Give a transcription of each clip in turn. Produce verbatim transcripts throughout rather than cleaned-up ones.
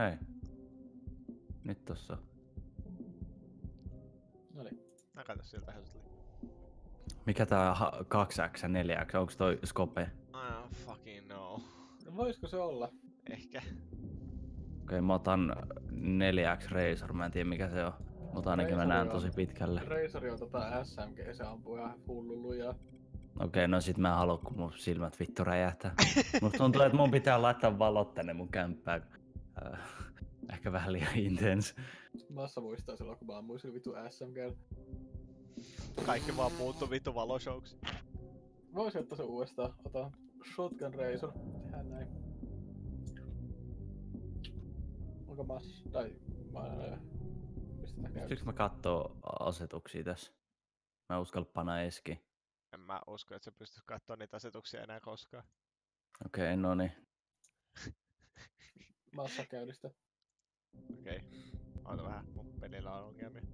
Hei. Nyt tossa. Noniin. Mä katso siltä Helsli. Mikä tää kaksi X ja neljä X? Onks toi Scope? I don't fucking know. No voisko se olla? Ehkä. Okei, okay, mä otan neljä X Razor, mä en tiedä mikä se on. Mutta ainakin mä näen tosi pitkälle. Razor on tota S M G, se ampuu ihan hullu lujaa. Okei, okay, no sit mä en halua, kun mun silmät vittu räjähtää. Musta tuntuu, että mun pitää laittaa valot tänne mun kämppään. Äh, ehkä vähän liian intens. Massa muistaa silloin, kun mä ammuin sillä vittu S M G. Kaikki vaan muuttu vittu valoshowksi. Voisin ottaa se uudestaan. Ota Shotgun Razor. Tehdään näin. Onko Massa? Tai... Mä... Mistä tää käy? Pystyykö mä kattoo asetuksia tässä? Mä en uskalla panna eski. En mä usko, että sä pystyt katsoa niitä asetuksia enää koskaan. Okei, okay, no niin. Massa käynnistä. Okei. Okay. Oota vähän, mun pelillä on ongelmia.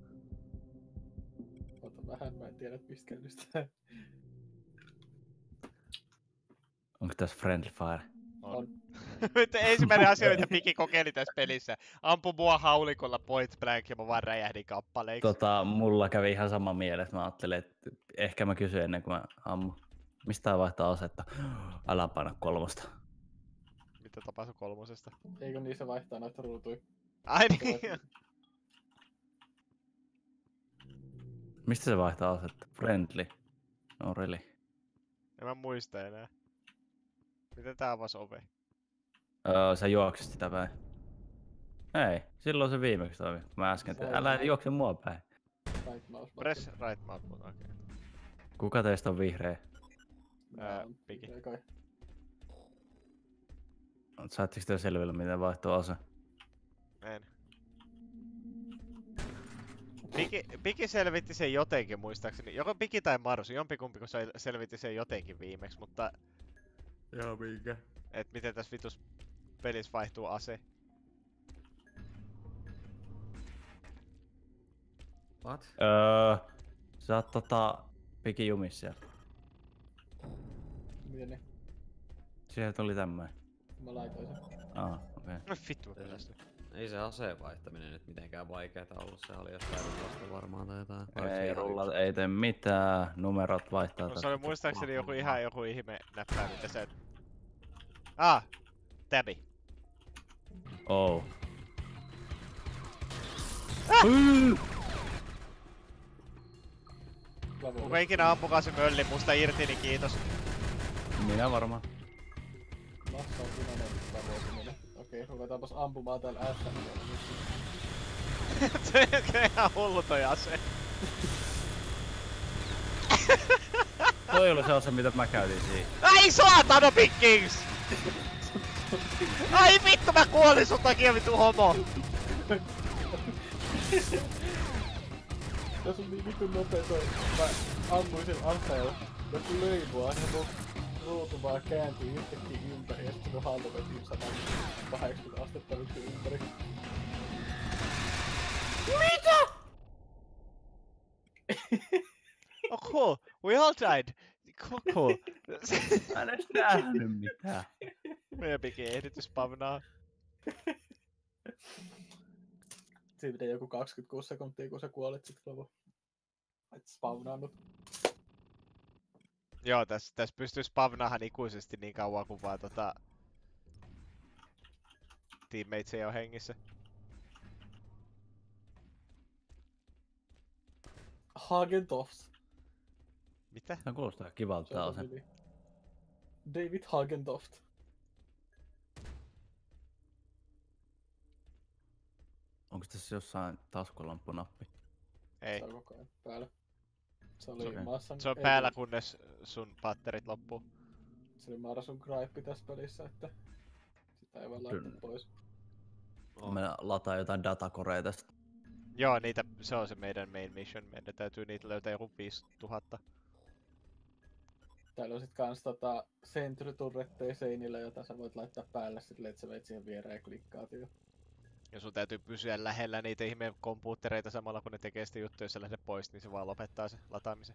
Ota vähän, mä en tiedä, että mistä käynnistää. Onko tässä Friendly Fire? On. Nyt ensimmäinen asia, mitä Piki kokeili tässä pelissä. Ampu mua haulikolla point blank ja mä vaan räjähdin kappaleiksi. Tota, mulla kävi ihan sama mielessä. Mä ajattelin, että ehkä mä kysyn ennen kuin mä ammun. Mistä tää vaihtaa asetta? Älä paina kolmosta. Mitä tapahtui kolmosesta? Eikö niissä vaihtaa noita ruutuja? Ai niin. Mistä se vaihtaa asetta? Friendly. No really. En mä muista enää. Miten tää avasi ove? Öö, sä juokset sitä päin. Ei, silloin se viimeksi toimi. Mä äsken tein. Älä juokse mua päin. Right mouse button. Press right mouse button, okei. Okay. Kuka teistä on vihreä? Ää, Piki. Saatteko te selvillä, miten vaihtuu ase? En. Piki, Piki selvitti sen jotenkin muistaakseni. Joko Piki tai Marsu, jompikumpi kun se selvitti sen jotenkin viimeksi, mutta... Joo, minkä? Et miten tässä vitus pelissä vaihtuu ase. What? Öö, sä oot tota Piki jumis siellä. Miten ne? Siihen tuli tämmöinen. Mä laitoin sen. Ah, okei. Okay. No vittu mä pelästyn. Ei se aseen vaihtaminen nyt mitenkään vaikeeta ollut, se oli jostain rullasta varmaan tai jotain. Ei rullat, ei tee mitään, numerot vaihtaa. No se oli muistaakseni joku ihan joku ihme näppää, mitä se... Ah! Tabi. Oh. Ah! Kuka ikinä ampukaa se mölli musta irti, niin kiitos. Minä varmaan. Massa on punainen tavoituminen. Okei, ruvetaanpas ampumaan täällä S M G. Se on ihan hullu toi ase. Toi oli se ase, mitä mä käytin siinä. Ai saatana pikkings! Ai vittu mä kuolin sun takia vittu homo! Tässä on niin vittu nopea toi. Mä ammuin sen aseella. Ja kun löi mua, niin mun ruutu vaan kääntyi yhtäkkiä ympäri. Ja sitten mun haltu veti sata kahdeksankymmentä astetta vittu ympäri. Mitä? Oh cool, we all died. Cool, cool. Mä en edes nähnyt mitään. Meidän Piki ehditty spavnaa. Siinä meni joku kaksikymmentäkuusi sekuntia, kun sä kuolit sit Klovo. Et spavnaannut. Joo, tässä täs pystyy spavnaahan ikuisesti niin kauan kuin vaan tota... teammates ei oo hengissä. Hagentoft. Mitä? Se kuulostaa kivalta tää ase. David Hagentoft. Onko tässä jossain taskulampunappi? Ei. Se on koko ajan päällä. Se oli Okay. Massan... Se on päällä kunnes sun patterit loppuu. Se oli Marsun gripe tässä pelissä, että sitä ei voi laittaa pois. Oh. Mä lataan jotain datakoreja tästä. Joo, niitä, se on se meidän main mission. Meidän täytyy niitä löytää joku viisituhatta. Täällä on sit kans tota sentry-turretteja seinillä, jota sä voit laittaa päälle sit, että sä veit siihen viereen ja klikkaat jo. Ja sun täytyy pysyä lähellä niitä ihmeen kompuuttereita samalla kun ne tekee sitä juttuja, jos sä lähdet pois, niin se vaan lopettaa se lataamisen.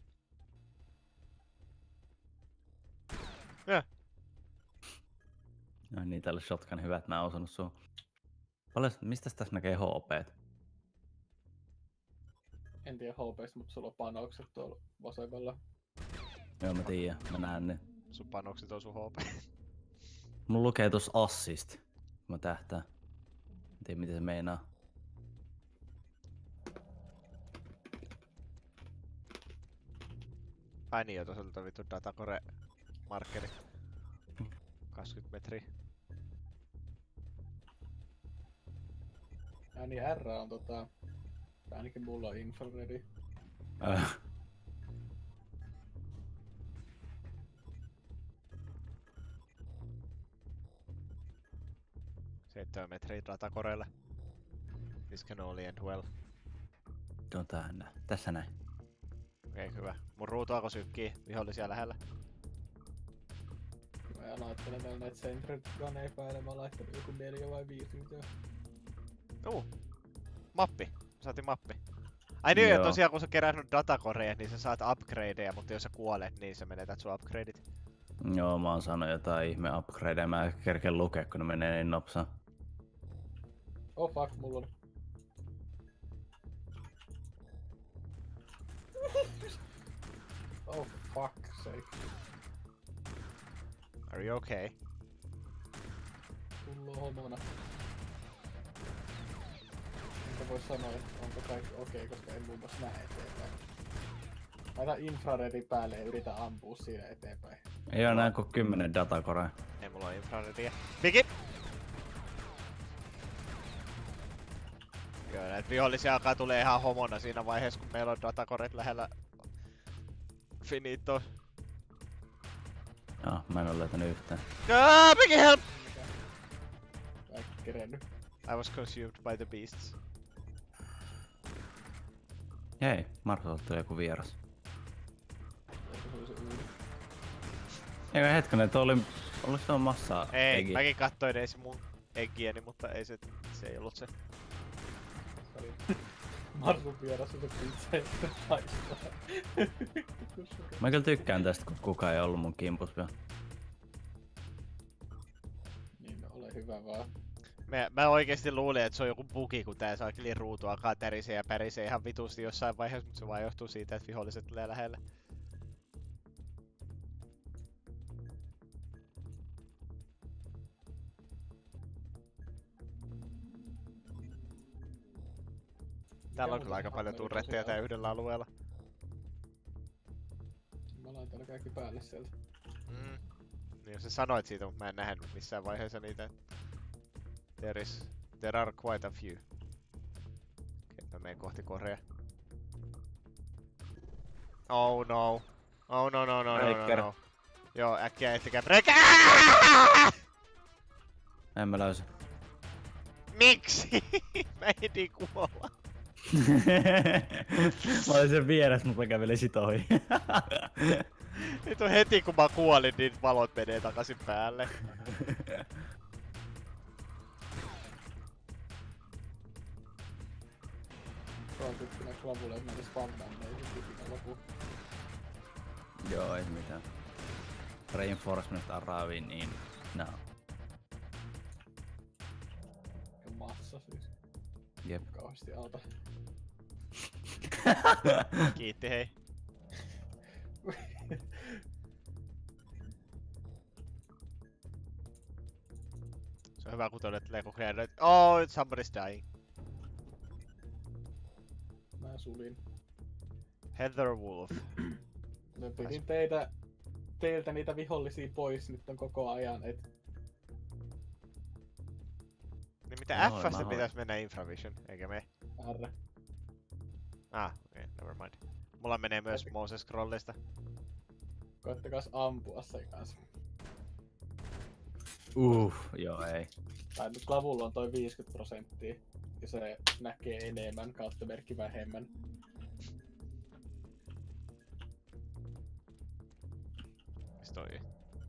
Ja. No niin, tällä shotgun hyvä, että mä oon osunut suun. Paljon, mistä tässä näkee H P? En tiedä H P:stä, mutta sulla on panokset tuolla vasemmalla. Joo, mä tiedän, mä näen ne. Sun panokset on sun H P. Mulla lukee tossa assist, kun mä tähtään. En tiedä mitä se meinaa. Ai niin, jo tuossa vittu datacore markeri. kaksikymmentä metriä. Ja niin R on tota... Ainakin mulla on infraredi. Äh. seitsemän metriä datacorelle. This can only end well. Tuo on tähän. Tässä näin. Okei, okay, hyvä. Mun ruutu alkoi sykkii vihollisia lähellä. Mä laittelen täällä näitä sentry-ganeja päälle, mä laittanut joku neljä vai viisi nyt jo. Juu. Mappi. Saatiin mappi. Ai niin, ja Joo. tosiaan kun sä kerännyt datacoreja, niin sä saat upgradeja, mutta jos sä kuolet, niin sä menetät sun upgradeit. Joo, mä oon saanut jotain ihme upgradeja, mä en kerkeä lukea, kun ne menee niin nopsaa. Oh fuck, mulla on... Oh fuck sake. Are you okay? Mulla on homona. Enkä voi sanoa, että onko kaikki okei, koska en muun muassa näe eteenpäin. Laitan infraredi päälle ja yritän ampua siinä eteenpäin. Ei oo näin kuin kymmenen datakorea. Ei mulla on infraredia. Piki! Joo, näitä vihollisia alkaa tulee ihan homona siinä vaiheessa, kun meillä on datacoret lähellä finito. Joo, mä en oo löytänyt yhtään. Ah, Piki help! Mä en kerennyt. I was consumed by the beasts. Hei, Marsolta tuli joku vieras. Ehkä se oli se uuni. Eikö hetkinen, tuo oli... Oliko se on massaa? Ei, Egi? mäkin kattoin ensin mun eggieni, mutta ei se, se ei ollut se. Se oli Marsun vieras, että pizza ei haistaa. Mä kyllä tykkään tästä, kun kukaan ei ollut mun kimpus vielä. Niin, no, ole hyvä vaan. Mä, mä oikeesti luulin, että se on joku bugi, kun tää saakeli ruutu alkaa tärisee ja pärisee ihan vitusti jossain vaiheessa, mutta se vaan johtuu siitä, että viholliset tulee lähelle. Täällä on kyllä aika paljon turretteja tää yhdellä alueella. Mä laitan täällä kaikki päälle sieltä. Mm. Niin jos sä sanoit siitä, mutta mä en nähnyt missään vaiheessa niitä. There is... There are quite a few. Okei, mä menen kohti korea. Oh no. Oh no no no no no Breaker. no. Joo, äkkiä ettikää breaker! En mä löysin. Miksi? Mä ehdin kuolla. Mä olin sen vieressä, mutta mä kävelin sit ohi. Nyt on heti kun mä kuolin, niin valot menee takaisin päälle. Tuo on tykkänä klavulle, että näitä spammaan, ne ei sit ikinä lopu. Joo, ei mitään. Reinforcement arriving in now. Ja massa siis. Jep. Kauheesti auta. Kiitti hei. Se on hyvä kun todettelee koko ajan, että oh, somebody's dying. Mä sulin. Heather Wolf. Mä pidin teitä, teiltä niitä vihollisia pois nyt on koko ajan, et Niin mitä Noin, F:stä mä pitäis mennä Infravision, eikä me? R. Ah, okei, okay, never mind. Mulla menee myös Moses Scrollista. Koittakas ampua sen kanssa. Uh, joo ei. Tai nyt klavulla on toi viisikymmentä prosenttia. Ja se näkee enemmän kautta merkki vähemmän. Mis toi?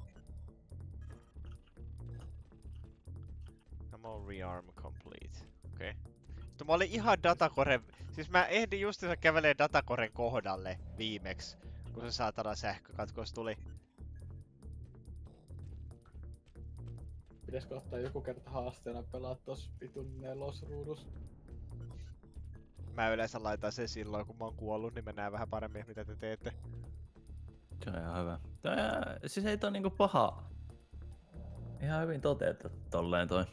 Ammo rearm complete. Okei. Okay. Mutta mä olin ihan datacore... Siis mä ehdin justiinsa kävelee datacoren kohdalle viimeksi, kun se saatana sähkökatkos tuli. Pitäisikö ottaa joku kerta haasteena pelaa tos vitun nelosruudus? Mä yleensä laitan sen silloin, kun mä oon kuollut, niin mä näen vähän paremmin, mitä te teette. Se on ihan hyvä. Tää, siis ei toi niinku paha. Ihan hyvin toteutettu tolleen toi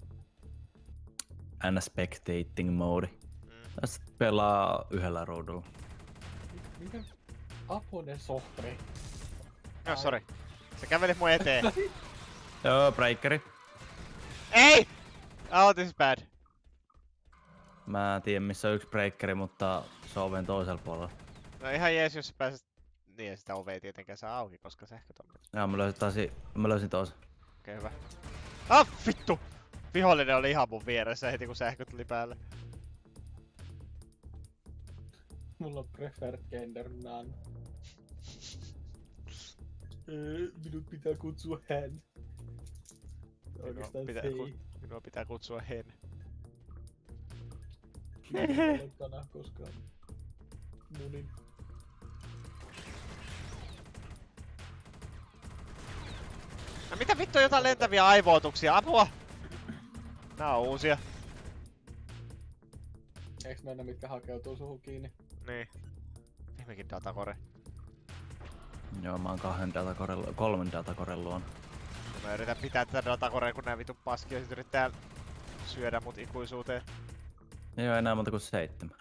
N-spectating mode. Mm. Tästä pelaa yhdellä ruudulla. Mikä apunen sohri? No sori. Sä kävelit mun eteen. Joo, breakeri. Ei! Oh, this is bad. Mä en tiedä missä on yksi breakeri, mutta se on oven toisella puolella. No ihan jees, jos sä pääset... Niin, ja sitä ovea ei tietenkään saa auki, koska sähköt on. Joo, mä löysin, taas, mä löysin toisen. Okei, okay, hyvä. Ah, vittu! Vihollinen oli ihan mun vieressä heti kun sähkö tuli päälle. Mulla on preferred gender none. Minut pitää kutsua hän. Oikeastaan pitää, ei. ku, minua pitää kutsua hen. Olen kana, koska munin. No mitä vittu jotain lentäviä aivootuksia? Apua! Nää on uusia. Eiks mennä mitkä hakeutuu suhun kiinni? Niin. Viimeinkin datakore. Joo, mä oon kahden datakorella, kolmen datakoren luon. Mä yritän pitää tätä datakorea, kun nää vitun paskia sit yrittää syödä mut ikuisuuteen. Ei oo enää monta kuin seitsemän.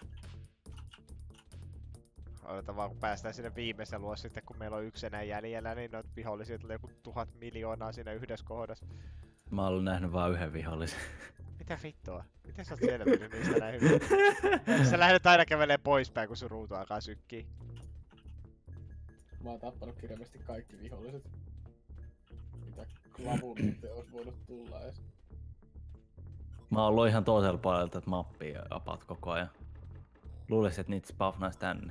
Odotan vaan kun päästään sinne viimeisen luo sitten, kun meillä on yksi enää jäljellä, niin noita vihollisia tulee joku tuhat miljoonaa siinä yhdessä kohdassa. Mä oon nähnyt vaan yhden vihollisen. Mitä vittua? Miten sä oot selvinnyt niistä näin hyvin? Sä lähdet aina kävelee poispäin, kun sun ruutu alkaa sykkii. Mä oon tappanut kirjallisesti kaikki viholliset. Mitä klavun nyt ois voinut tulla ees. Mä oon ollut ihan toisella puolella tätä mappia apat koko ajan. Luulisin, että niitä spawnais tänne.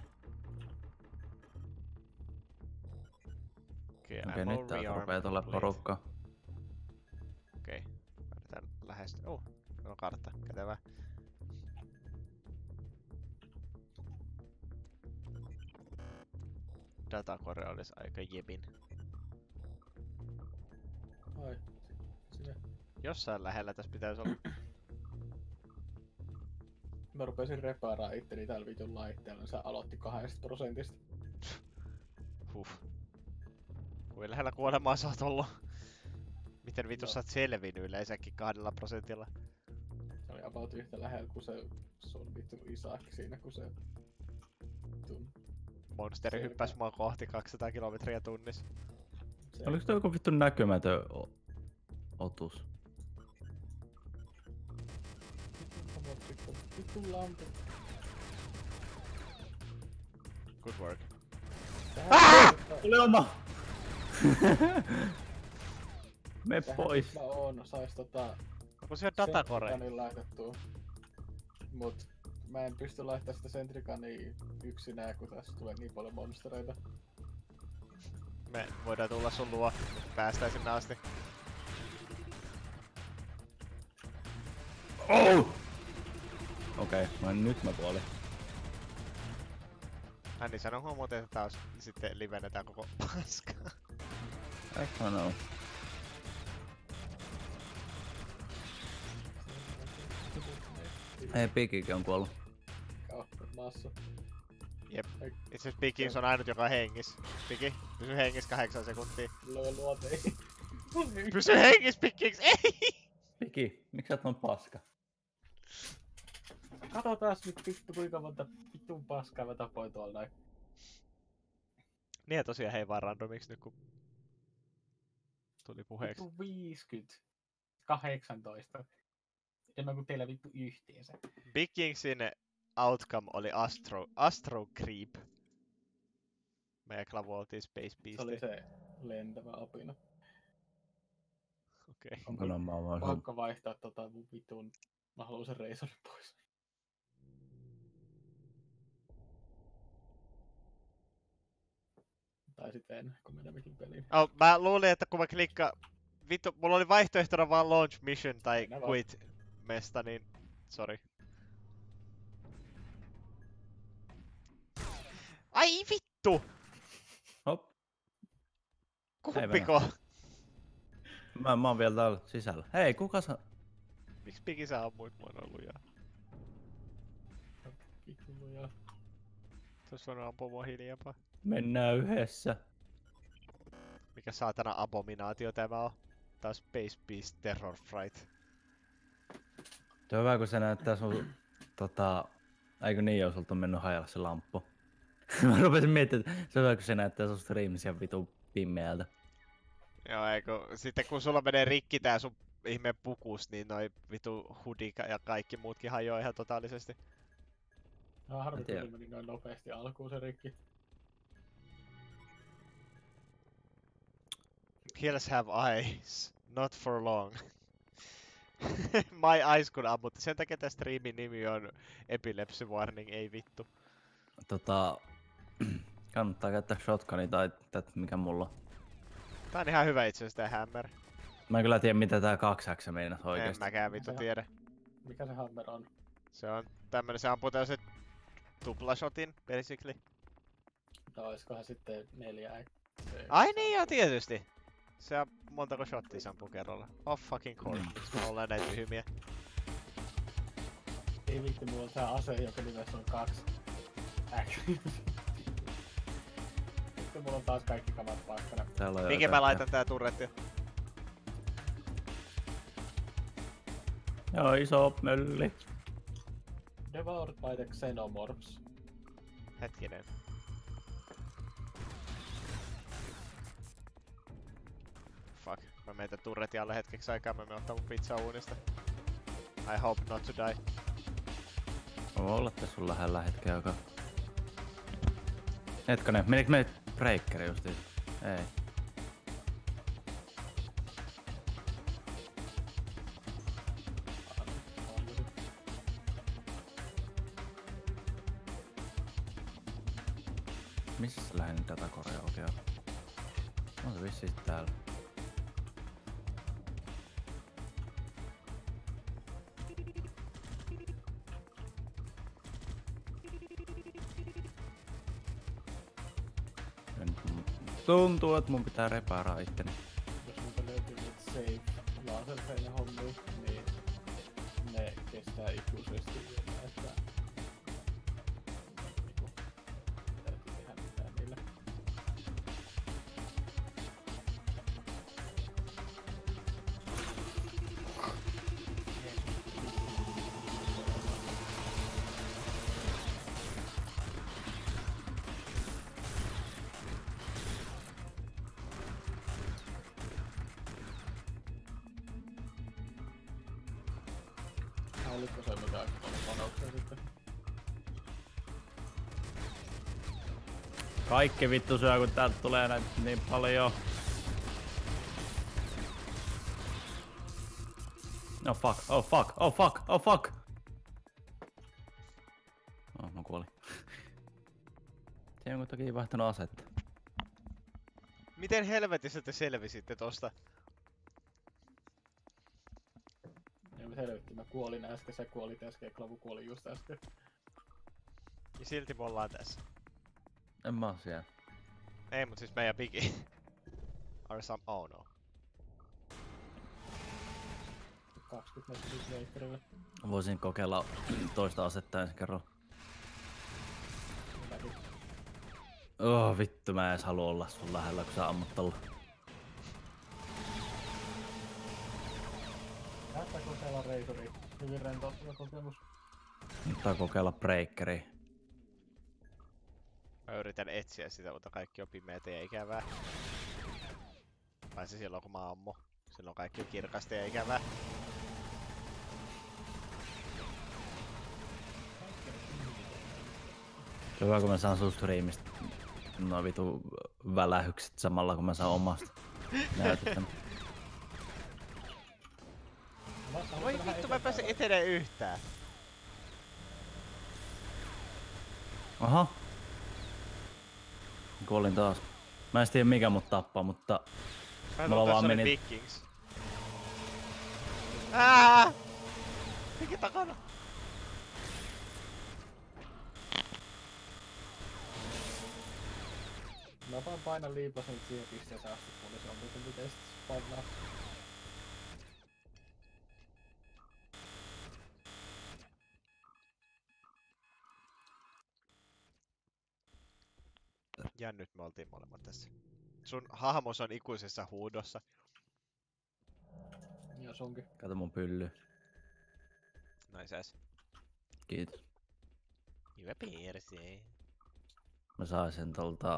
Okei, Okei, okay, nyt täältä rupee tulla porukka. Okei, okay. Yritän lähestyä. Oh, meillä on kartta. Kätevää. Datakore olisi aika jebin. Ai, sinä. Jossain lähellä tässä pitäisi olla. Mä rupesin repaaraa itteni täällä vitun laitteella, se aloitti kahdesta prosentista. Huh. Kuin lähellä kuolemaa sä oot ollut. Miten vittu No. sä oot selvinnyt yleensäkin kahdella prosentilla? Se oli about yhtä lähellä kuin se sun vittu Isaac siinä, kun se... Vitun... Monsteri Selkä. hyppäs mua kohti kaksisataa kilometriä tunnissa. Se... Oliko toi joku vittu näkymätön o- otus? Vitun, vitun lampu. Good work. Ah! Tuli oma! Me pois. Mä oon, sais tota... Onko se datakore? Sentrikanin laitettua. Mut mä en pysty laittamaan sitä Sentrikania yksinään, kun tässä tulee niin paljon monstereita. Me voidaan tulla sun luo, nyt päästään sinne asti. Oh! Okei, okay, nyt mä kuolin. Hän niin sanoo muuten, että taas sitten livennetään koko paskaa. I don't know. Ei, Pikikin on kuollut. Massa. Jep. Itse asiassa Pikins on ainut joka on hengis. Piki, pysy hengis kahdeksan sekuntia. Löö luotei. Pysy hengis, Pikins! Ei! Piki, miksi sä oot noin paska? Katsotaan nyt vittu kuinka monta vittun paskaa mä tapoin tuolla näin. Niin ja tosiaan hei vaan randomiksi nyt kun tuli puheeksi. Vittu viisikymmentä. kahdeksantoista. Enemmän kuin teillä vittu yhteensä. Pikingsin outcome oli Astro, Astro Creep. Meidän klavu oltiin Space Beast. Se oli se lentävä apina. Okei. Onko no, mä oon vaan sun... Pakko vaihtaa tota mun vitun... Mä haluan sen Razorin pois. Tai sitten en, kun menemmekin peliin. Oh, mä luulin, että kun mä klikkaan... Vittu, mulla oli vaihtoehtona vaan launch mission tai Mennä vaan. quit mesta, niin... Sori. Ai vittu! Hop. Kumpiko? Mä, mä oon vielä täällä sisällä. Hei, kuka sä... Miksi Piki sä ammuit mua noin lujaa? Vittu lujaa. Tuossa on ampua mua hiljempaa. Mennään yhdessä. Mikä saatana abominaatio tämä on? Tää on Space Beast Terror Fright. Se on hyvä, kun se näyttää sun... Tota... Eikö niin, jos sulta on mennyt hajalla se lamppu? Mä rupesin miettimään, että se on hyvä, kun se näyttää sun streamisia vitun pimmeältä. Joo, eikö... Sitten kun sulla menee rikki tää sun ihme pukus, niin noi vitu hoodie ja kaikki muutkin hajoaa ihan totaalisesti. No harmi, En tiedä. että meni noin nopeasti alkuun se rikki. Kills have eyes, not for long. My eyes kun ammutti. Sen takia tää streamin nimi on Epilepsy Warning, ei vittu. Tota... Kannattaa käyttää shotgunia tai tätä, mikä mulla on. Tää on ihan hyvä itse asiassa tää hammer. Mä en kyllä tiedä, mitä tää kaksi X meinas En oikeesti. mäkään vittu Se- tiedä. Mikä se hammer on? Se on tämmönen, se ampuu tällaiset tuplashotin, basically. No oiskohan sitten neljä X? Ai niin joo, tietysti! Se on montako shottia se ampuu kerralla. Oh fucking course, miksi me ollaan näitä tyhmiä. Ei vittu, mulla on tää ase, joka nimessä on kaksi X. Sitten mulla on taas kaikki kamat pakkana. Täällä on Minkä mä laitan tää turretti? Joo, iso mölli. Devoured by the Xenomorphs. Hetkinen. Fuck, mä meitä turretin alle hetkeksi aikaa, mä menen ottaa mun pizza uunista. I hope not to die. Voi olla tässä sun lähellä hetken aikaa. Hetkonen, menikö me breakeri justiin? Ei. Missä se lähden datakorea oikein on? On se vissiin täällä. Tuntuu, että mun pitää reparaa itteni. Jos niitä löytyy niitä safe laserfeinen hommia, niin ne kestää ikuisesti ilman, että niinku täytyy tehdä mitään niillä. Oliko se mitään aika paljon panoksia sitten? Kaikki vittu syö, kun täältä tulee näitä niin paljon. Oh fuck, oh fuck, oh fuck, oh fuck! Oh, mä kuolin. Se on kuitenkin vaihtanut asetta. Miten helvetissä te selvisitte tosta? Ei me helvetti, mä kuolin äsken, sä kuolit äsken ja Klavu kuoli just äsken. Ja silti me ollaan tässä. En mä oo siellä. Ei, mut siis meidän Piki. Are some... Oh no. kaksikymmentä metriä leikkerille. Voisin kokeilla toista asetta ensi kerralla. Mitäkin? Oh vittu, mä en edes halua olla sun lähellä, kun sä ammut tolla. Näyttää kun siellä on reisuri. Hyvin rentouttava kokemus. Mutta kokeilla breakeria. Mä yritän etsiä sitä, mutta kaikki on pimeätä ja ikävää. Vai se silloin kun mä ammu. Silloin kaikki on kirkasta ja ikävää. Se on hyvä, kun mä saan sun streamista noin vitu välähykset samalla, kun mä saan omasta näytetä. Voi vittu, mä en pääse eteneen yhtään. Aha. Kuolin taas. Mä en tiedä mikä mut tappaa, mutta... Mä en Mulla oo vaan tässä meni- meni... Vikings. Ää! Mikä takana? Mä vaan painan liipasen siihen pisteeseen asti, kunnes on muuten miten sit spannaa. Ja nyt me oltiin molemmat tässä. Sun hahmos on ikuisessa huudossa. Ja sunkin. Kato mun pylly. Nice ass. Kiitos. Hyvä perse. Mä saan sen tolta...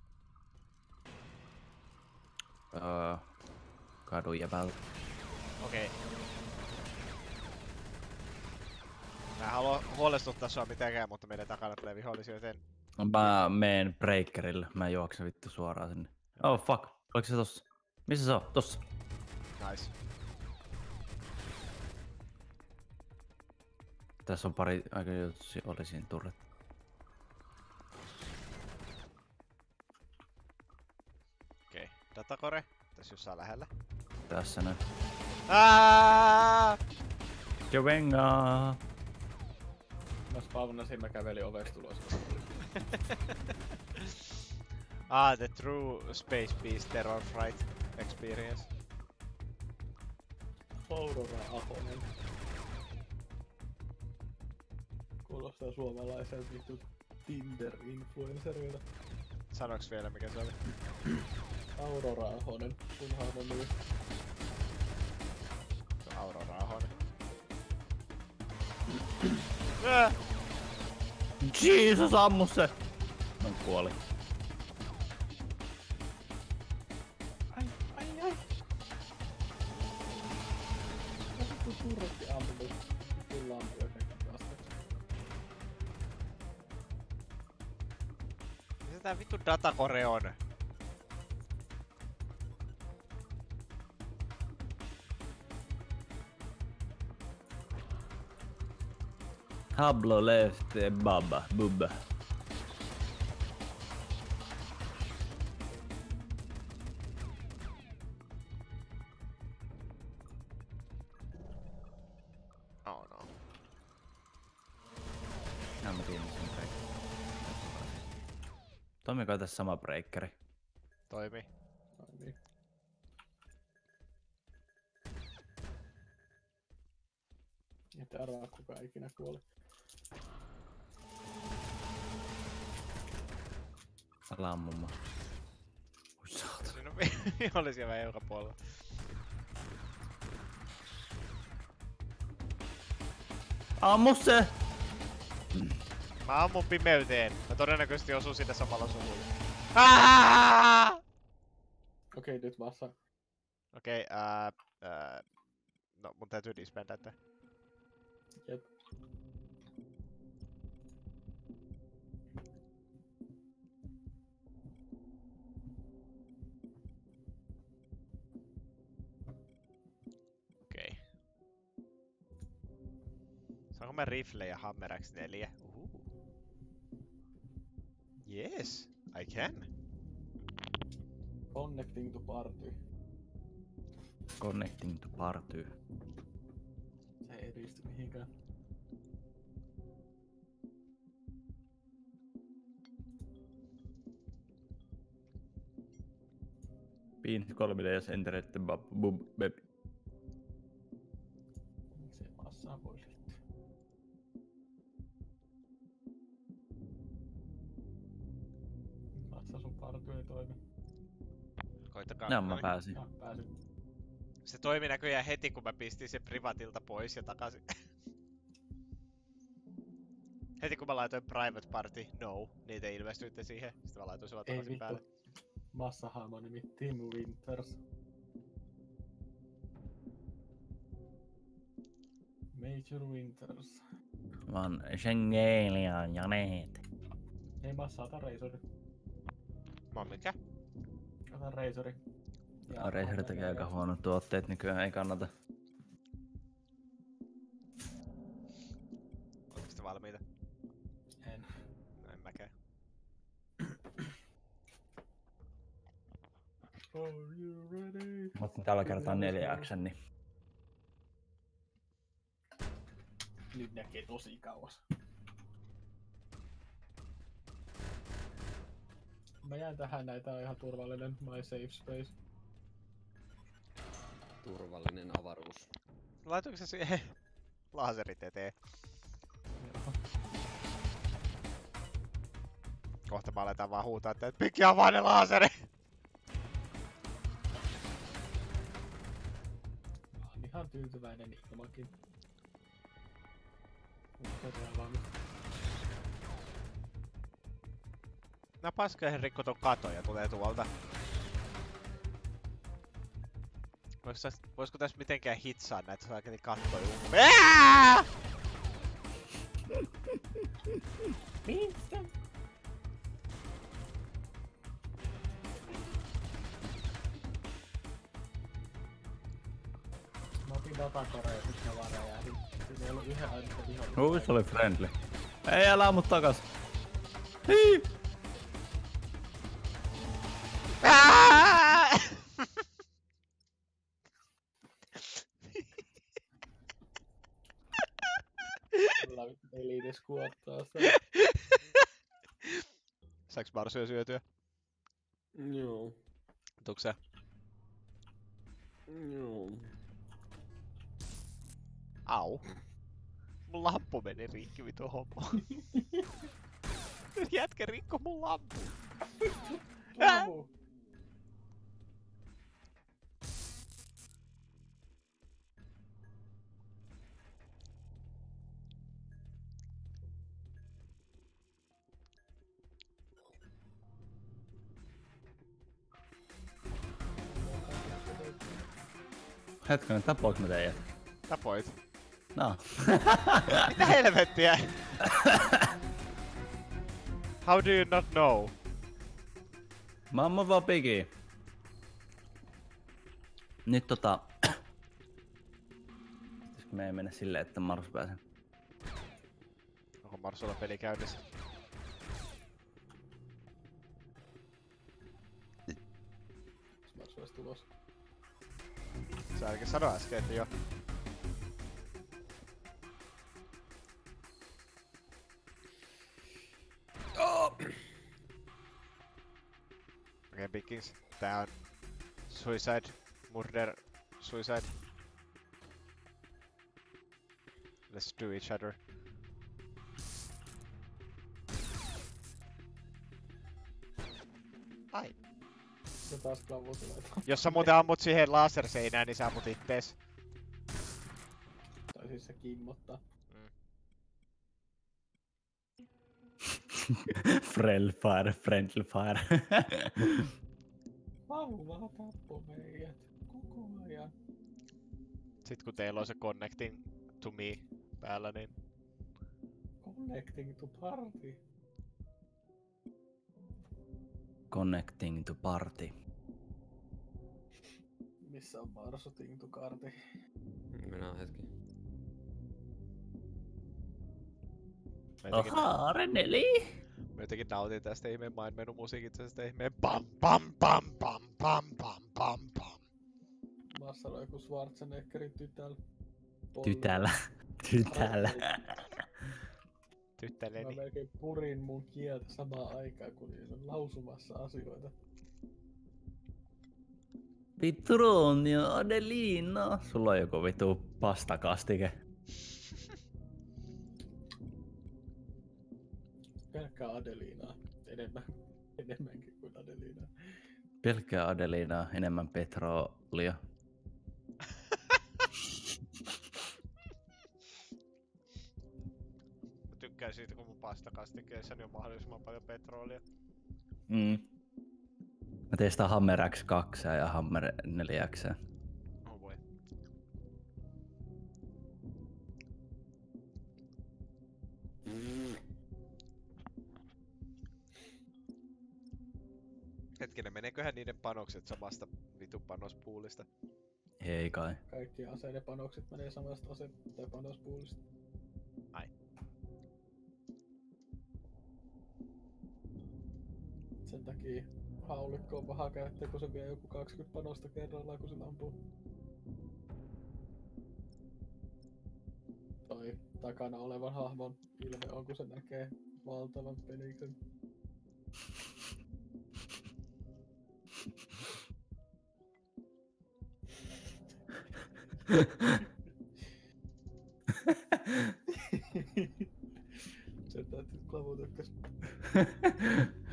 Öö, kadun jäbältä. Okei. Okay. Mä en halua huolestuttaa sua mitenkään, mutta meidän takana tulee vihollisia, joten... Mä meen breakerille. Mä juoksen vittu suoraan sinne. Oh fuck. Oliko se tossa? Missä se on? Tossa. Nice. Tässä on pari aika juttuja oli siinä turret. Okei. Okay. Datacore. Tässä jossain lähellä. Tässä näin. Aaaaaa! Jo vengaa! Mä spawnasin, mä kävelin ovesta ulos. Ah, the true Space Beast Terror Fright experience. Aurora Ahonen. Kuulostaa suomalaiselta vittu Tinder-influencerilta. Sanoks vielä mikä se oli? Aurora Ahonen, sun hahmon nimi. Se on Aurora Ahonen. Äh! Jesus, ammu se! Mä kuolin. Ai, ai, ai! Mä vittu turretti ampunut. Kyllä ampuu kaikki vastaksi. Mitä tää vittu datacore on? Hablo left, baba, bubba. Oh no. Nää mä tiedän sen break. Toimiiko tässä sama breakeri? Toimii. Ai niin. Et arvaa kuka ikinä kuoli. Älä ammumaan. Oi saatana. Siinä on vihollisia vähän joka puolella. Ammu se! Mä ammun pimeyteen. Mä todennäköisesti osun sinne samalla suvulla. Aaaaaa! Okei, nyt massa. Okei, okay, ää... ää... No, mun täytyy dispendää tää. Jep. Okei. Okay. Saanko mä rifle ja hammer X neljä? Uhu. Yes, I can. Connecting to party. Connecting to party. Se ei edisty mihinkään. Pin kolme D S enter the bub bub beb. Se massaa voi liittyä. Massa sun party ei toimi. Koittakaa. Joo, mä noin. pääsin. Ah, pääsin. Se toimi näköjään heti kun mä pistin sen privatilta pois ja takaisin. Heti kun mä laitoin private party, no, niitä ei ilmestyitte siihen. Sitten mä laitoin sillä Ei takaisin vittu. päälle. Massahahmo nimi Tim Winters. Major Winters. Mä oon Schengelia ja Janet. Ei massa, ota Razori. Mä oon mikä? Ota Razori. Razer tekee aika huonot tuotteet nykyään, ei kannata. Oletteko te valmiita? En. No en mäkään. Are you ready? Mä otin tällä kertaa neljä action, niin Nyt näkee tosi kauas. Mä jään tähän, näitä on ihan turvallinen my safe space. Turvallinen avaruus. Laitoinko se siihen laserit eteen? Joo. kohta mä aletaan vaan huutaa, että Pikki avaa ne laaseri! Olen ihan tyytyväinen ilmankin. Mutta vaan nyt. Nää paskoihin rikko ton katon ja tulee tuolta. Voisiko täs, voisiko tässä mitenkään hitsaa näitä saakeli kattoja umpeen? Mistä? Mä otin datakorea ja sit mä vaan räjähdin. Siinä ei ollut yhden ainoa vihollista. Ui, se oli friendly. Ei, älä ammu takas. Hii! Kyllä ei edes kuottaa sitä. Saaks Marsuja syötyä? Joo. Tuuks sä? Joo. Au. Mun lamppu meni rikki vitu homo. Jätkä rikko mun lamppu. Lavu. Hetkinen, tapoinko mä teidät? Tapoit. No. Mitä helvettiä? How do you not know? Mä oon vaan piki. Nyt tota... Pitäisikö me ei mennä silleen, että Mars pääsee? Onko Marsulla peli käynnissä? Mars olisi tulossa. Sä ainakin sanoi äsken, että jo. Okei, okay, Pickings. Tää on suicide, murder, suicide. Let's do each other. Ai. Se taas klavu tulee. Jos sä muuten ammut siihen laserseinään, niin sä ammut ittees. Tai siis se kimmottaa. Friendly fire, friendly fire. Vavu vaan tappoi meidät. Koko ajan. Sit kun teillä on se connecting to me päällä, niin... Connecting to party. Connecting to party. Missä on Marsuting to karti? Mennään hetki. Mä jotenkin, Oha, Reneli! mä jotenkin nautin tästä ihmeen Mind Menu musiikista, tästä ihmeen pam pam pam pam pam pam pam pam. Massalla on joku Schwarzeneggerin tytäl. Tytällä. Tytällä. Tyttäleni. Mä melkein purin mun kieltä samaan aikaan, kun niillä on lausumassa asioita. Pitronio, Adelina. Sulla on joku vitu pastakastike. Pelkkää Adelinaa. Enemmän. Enemmänkin kuin Adelinaa. Pelkkää Adelinaa, enemmän petrolia. Mä tykkään siitä, kun mun pastakastikeessani on mahdollisimman paljon petrolia. Mm. Mä teistaan Hammer X kaksi ja Hammer neljä X. Oh voi. Hetkinen, meneeköhän niiden panokset samasta vitun panospuulista? Ei kai. Kaikki aseiden panokset menee samasta ase- tai panospuulista. Ai. Sen takia haulikko on paha käyttää, kun se vie joku kaksikymmentä panosta kerrallaan, kun se ampuu. Toi takana olevan hahmon ilme on, kun se näkee valtavan peliksen. Se täytyy klavu tykkäs.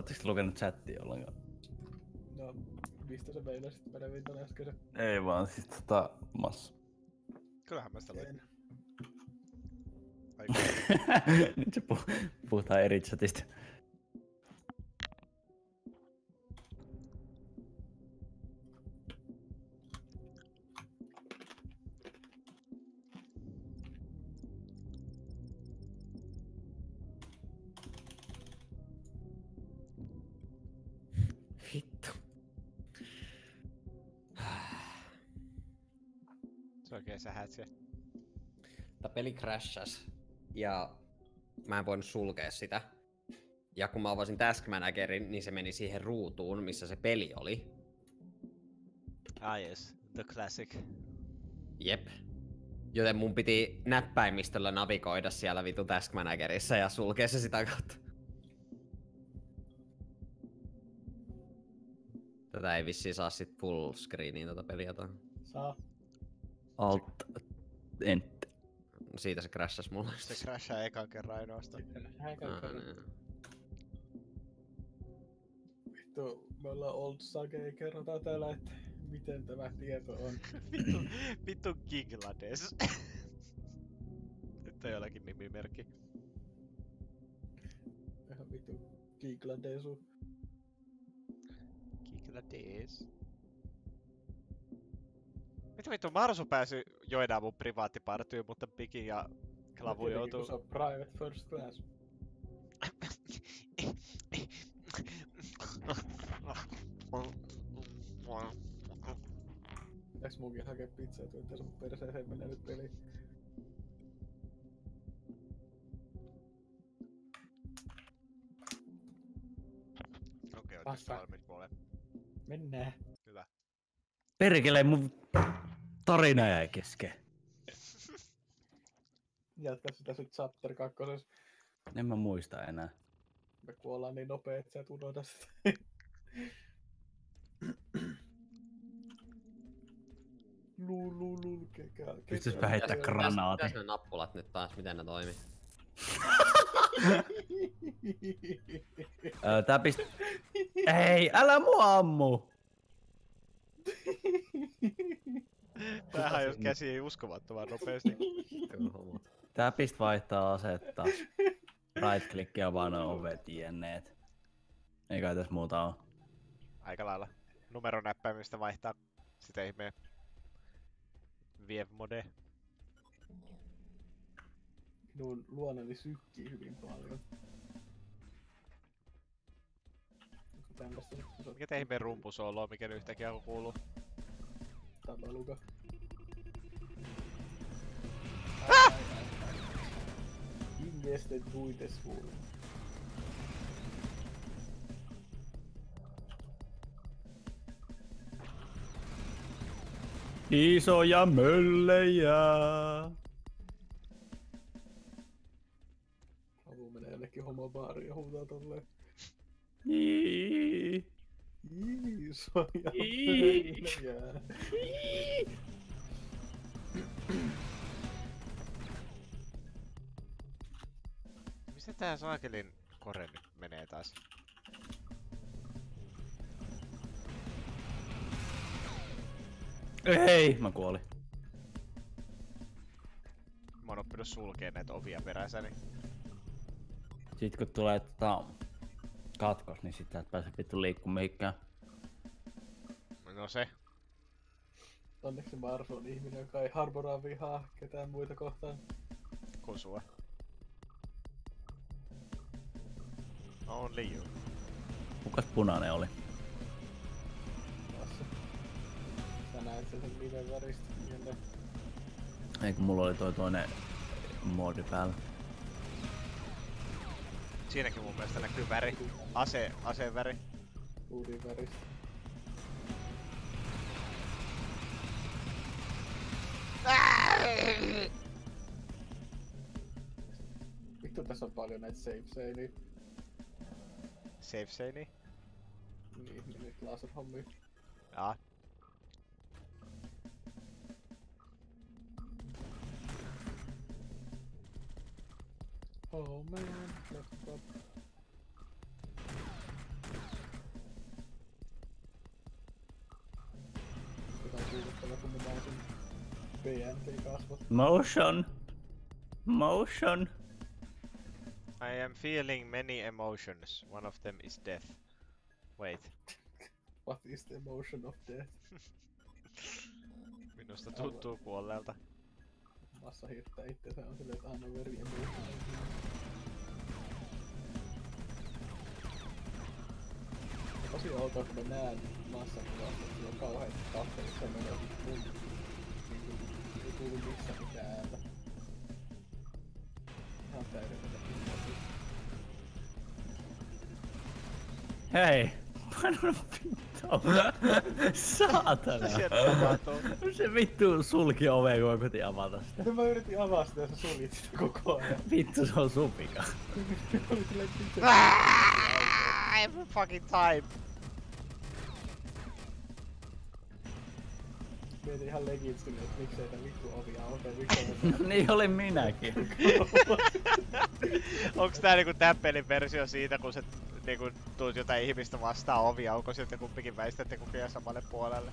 Ootteko te lukenut chattia ollenkaan? No, mistä se meinasit meneviin ton äskeisen? Ei vaan, siis tota massa. Kyllähän mä sitä luin. En. Aika. Nyt se puh- puhutaan eri chatista. Vittu. Se oikein sähätsee. Tää peli crashas ja mä en voinut sulkea sitä. Ja kun mä avasin Task Managerin, niin se meni siihen ruutuun, missä se peli oli. Ah yes, the classic. Jep. Joten mun piti näppäimistöllä navigoida siellä vitu Task Managerissa ja sulkea se sitä kautta. Tätä ei vissiin saa sit full screeniin tota peliä tuohon. Saa. Alt. Ent. Siitä se crashas mulle. Se crashaa ekan kerran ainoastaan. Häikään Aa, kerran. niin. Vittu, me ollaan old sage ja kerrotaan täällä, että miten tämä tieto on. vittu, vittu Giglades. Nyt on jollakin nimimerkki. Ihan vittu Gigladesu. Giglades. Mitä vittu, Marsu pääsi joidaan mun privaattipartyyn, mutta Piki ja Klavu Tietenkin, joutuu... kun se on private first class. Pitäis munkin hakea pizzaa, että sun perseeseen menee nyt peliin. Okei, Passa. ootko valmiit puoleen? Mennään. Hyvä. Perkele, mun tarina jäi kesken. Jatka sitä sit chapter kakkosessa. En mä muista enää. Me kuollaan niin nopee, että sä et unohda sitä. Lulu, lulu, kekä. Pystyispä heittää kekä- granaati. Mitäs ne nappulat nyt taas, miten ne toimii? Öö, tää pist... Ei, älä mua ammu! Tää hajos käsiin uskomattoman nopeesti. Tää pist vaihtaa asetta. Right click ja vaan on ovet jenneet. Ei kai tässä muuta oo. Aika lailla. Numeronäppäimistä vaihtaa sitä ihmeen Viev mode. Minun luonani sykkii hyvin paljon. Onko tämmöstä nyt se Mikä te ihmeen rumpusoolo, mikä nyt yhtäkkiä kuuluu? tabaluka? Ingested Buitesvuori. Isoja möllejä. Avu menee jonnekin homobaariin ja huutaa tolleen. Ii. Isoja Ii. möllejä. Mistä tää saakelin kore nyt menee taas? Ei, mä kuolin. Mä oon oppinut sulkeen näitä ovia perässäni. Sit kun tulee tota katkos, niin sit sä et pääse vittu liikkumaan mihinkään. No se. Onneksi Marsu on ihminen, joka ei harboraa vihaa ketään muita kohtaan. Kusua. Only you. Kukas punainen oli? Tässä. Sä näet sen sen liven väristä. Jälleen. Ei kun mulla oli toi toinen moodi päällä. Siinäkin mun mielestä näkyy väri. Ase, aseen väri. Uudin väristä. Vittu tässä on paljon näitä safe seiniä. Safe seini. Niin, niin nyt laser hommia. Jaa. Oh man, left pop. puuduttava, kun mä näin sun P N T-kasvot. Motion. Motion. I am feeling many emotions. One of them is death. Wait. What is the emotion of death? Minusta tuntuu kuolleelta. Massa hirttää itseensä on silleen, että aina very emotional. Ja tosi outoa, kun mä näen Massan kuvasta, että sillä on kauheet tappelut, se menee mun niinku ei kuulu missään mitään ääntä. Ihan täydellinen ilmoitus. Hei! Paina vittu! Saatana! Se vittu sulki oveen, kun mä kotiin avata sitä. No mä yritin avaa sitä ja sä suljit sitä koko ajan. Vittu, se on supika. Oli silleen vittu. Every fucking time. Mietin ihan legit silleen, että miksei tää vittu ovi aukeaa, miksei tää... Niin olin minäkin. Onks tää niinku tän pelin versio siitä, kun sä niinku tuut jotain ihmistä vastaan oviaukoisilta ja kumpikin väistätte kukin samalle puolelle?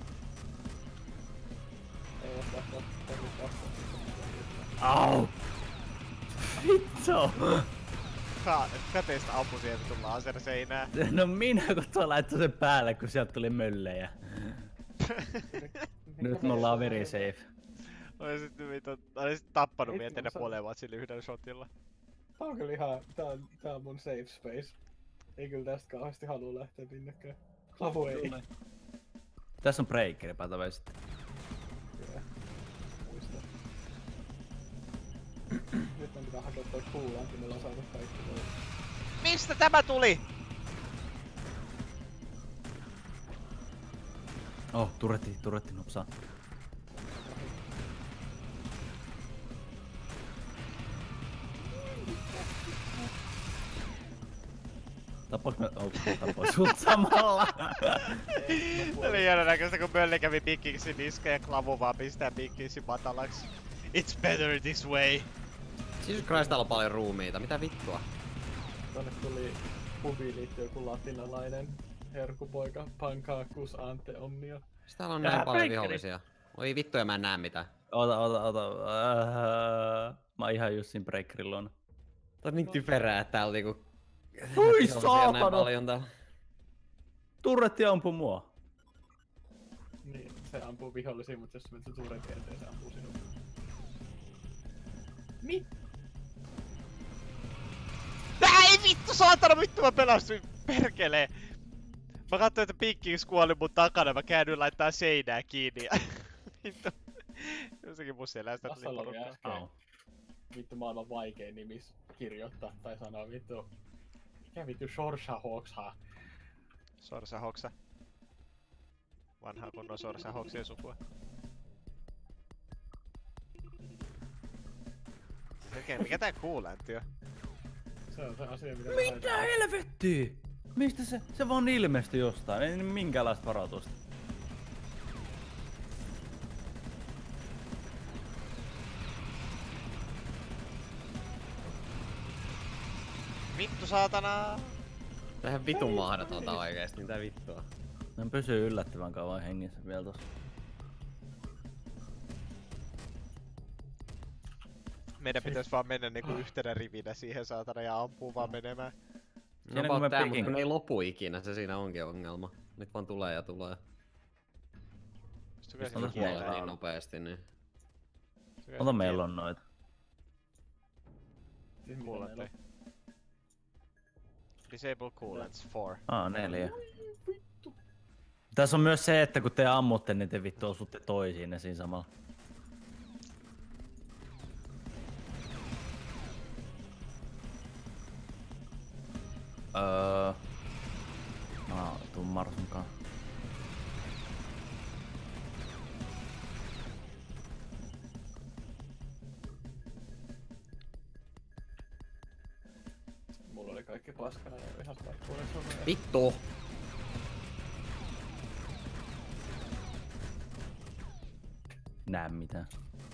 Ei oo tästä tehnyt vastaan. Au! Vittu! Ka käteistä ampui siihen vitun laserseinää. No minä kun tuo laittoi sen päälle, kun sieltä tuli möllejä. Nyt me ollaan very safe. Olisit vitun, olisit tappanut meitä ne molemmat sillä yhdellä shotilla. Tää on kyllä ihan, tää on, tää on mun safe space. Ei kyllä tästä kauheasti halua lähteä minnekään. Klavu ei. Tässä on breakeri, by the way sitten. Kyllä. Muista. Nyt on pitää hakea toi coolantti, meillä on saatu kaikki toi. Mistä tämä tuli? Oh, turretti, turretti nopsaa. Tapois mä... Oh, tapois sut samalla! Se oli hieno näköistä, kun Mölli kävi pikkiksi niska ja Klavu vaan pistää pikkiksi matalaks. It's better this way! Jesus Christ, täällä on paljon ruumiita, mitä vittua? Tonne tuli pubiin liittyy joku latinalainen herkupoika, Pankaakus Ante Omnia. Siis täällä on Tää näin paljon breakeri. vihollisia. Oi vittu, ja mä en näe mitään. Ota, ota, ota. Uh, mä oon ihan just siinä breakerin luona. Tää on niin typerää, että täällä on niinku... Oi vihollisia näin saatana! paljon täällä. Turretti ampui mua. Niin, se ampuu vihollisia, mutta jos sä menet se suuren eteen, se ampuu sinut. Mi? Ei vittu, saatana vittu mä pelastuin, perkelee! Mä katsoin, että Pikkings kuoli mun takana, mä käännyin laittaa seinää kiinni ja... Vittu. Jossakin mun selästä tuli Massalla oli porukkaa. äsken Au. vittu maailman vaikein nimis kirjoittaa tai sanoa vittu. Mikä vittu Shorsha Hawksha? Sorsa Hoksa. Vanha kunnon Sorsa Hoksien sukua. Selkeä, mikä tää kuulantti on? Se on se asia, mitä Mitä helvettiä? Mistä se? Se vaan ilmestyi jostain, ei minkäänlaista varoitusta. Vittu saatana! Tähän vitun mahdotonta oikeesti, mitä vittua. Mä pysyy yllättävän kauan hengissä vielä tossa. Meidän pitäis vaan mennä niinku yhtenä rivinä siihen saatana ja ampuu vaan menemään. No Siinä kun about mä tää, pikin- mutta kun ne ei lopu ikinä, se siinä onkin ongelma. Nyt vaan tulee ja tulee. Sitten vielä Mistä on se tässä Kuolee Jee. niin nopeesti, niin... Ota meillä on noita. Siis mitä Coolant. meillä Disable coolants four. Aa, neljä. Tässä on myös se, että kun te ammutte, niin te vittu osutte toisiin ne siinä samalla. Öö... Aa, tuu Marsunkaan. on? Mulla oli kaikki paskana ja ihan smartphone sanoja. Vittu! Näe mitään.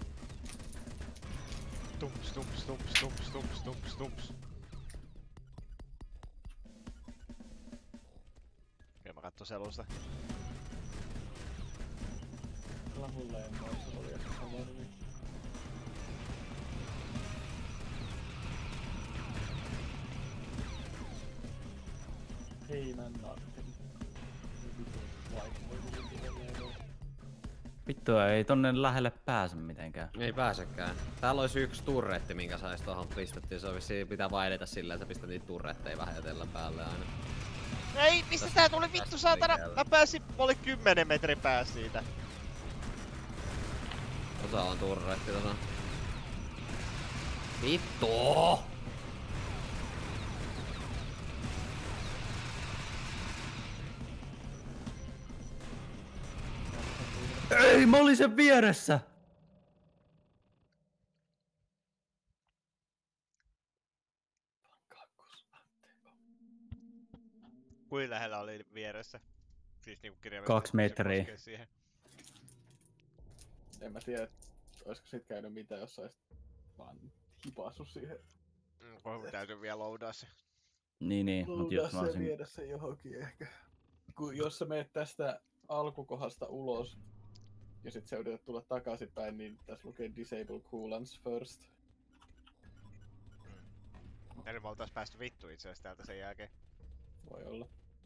Tumps, tumps, tumps, tumps, tumps, tumps, tumps. Okei, mä katson selusta. savulennoissa oli ehkä sama nimi. Heinän nakkeli. Vaikka voi kuitenkin. Vittu, ei tonne lähelle pääse mitenkään. Ei pääsekään. Täällä olisi yksi turretti, minkä sais tohon pistettiin. Se on vissiin pitää vaan edetä silleen, että pistät niitä turretteja vähätellä päälle aina. Ei, mistä tää tuli vittu saatana? Mä pääsin, mä olin kymmenen metrin päässä siitä. Osa on turretti tota. Vittu! Ei, mä olin sen vieressä! Kuin lähellä oli vieressä? Siis niinku kirjaimellisesti. Kaksi metriä. Siihen. En mä tiedä, olisiko sit käynyt mitään, jos saisit vaan hipassu siihen. Mm, Kohu täytyy vielä loudaa se. Niin, niin, mut jos mä se olisin... viedä se johonkin ehkä. Kun jos sä meet tästä alkukohdasta ulos ja sit sä yrität tulla takaisinpäin, niin tässä lukee Disable Coolants First. Mm. Eli me oltais päästy vittu itse asiassa täältä sen jälkeen. Voi olla.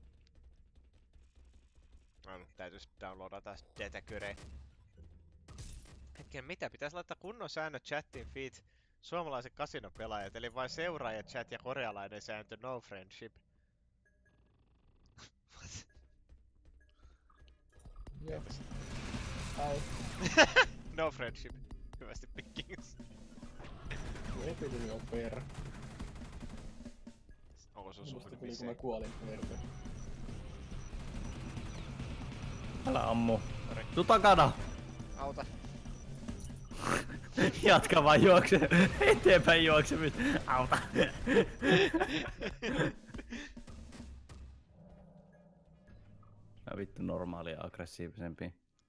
No, no täytyis downloadaa taas Datakyre. Hetken, mitä? Pitäis laittaa kunnon säännöt chattiin feed suomalaiset kasinopelaajat, eli vain seuraaja chat ja korealainen sääntö no friendship. Joo. Ai. No friendship. Hyvästi pickings. Epidemi on per. Onko sun Musta suhde tuli kun mä kuolin perke. Älä ammu. Tuu takana! Auta. Jatka vaan juokse. Eteenpäin juoksemista. Auta. Mä vittu normaalia aggressiivisempi.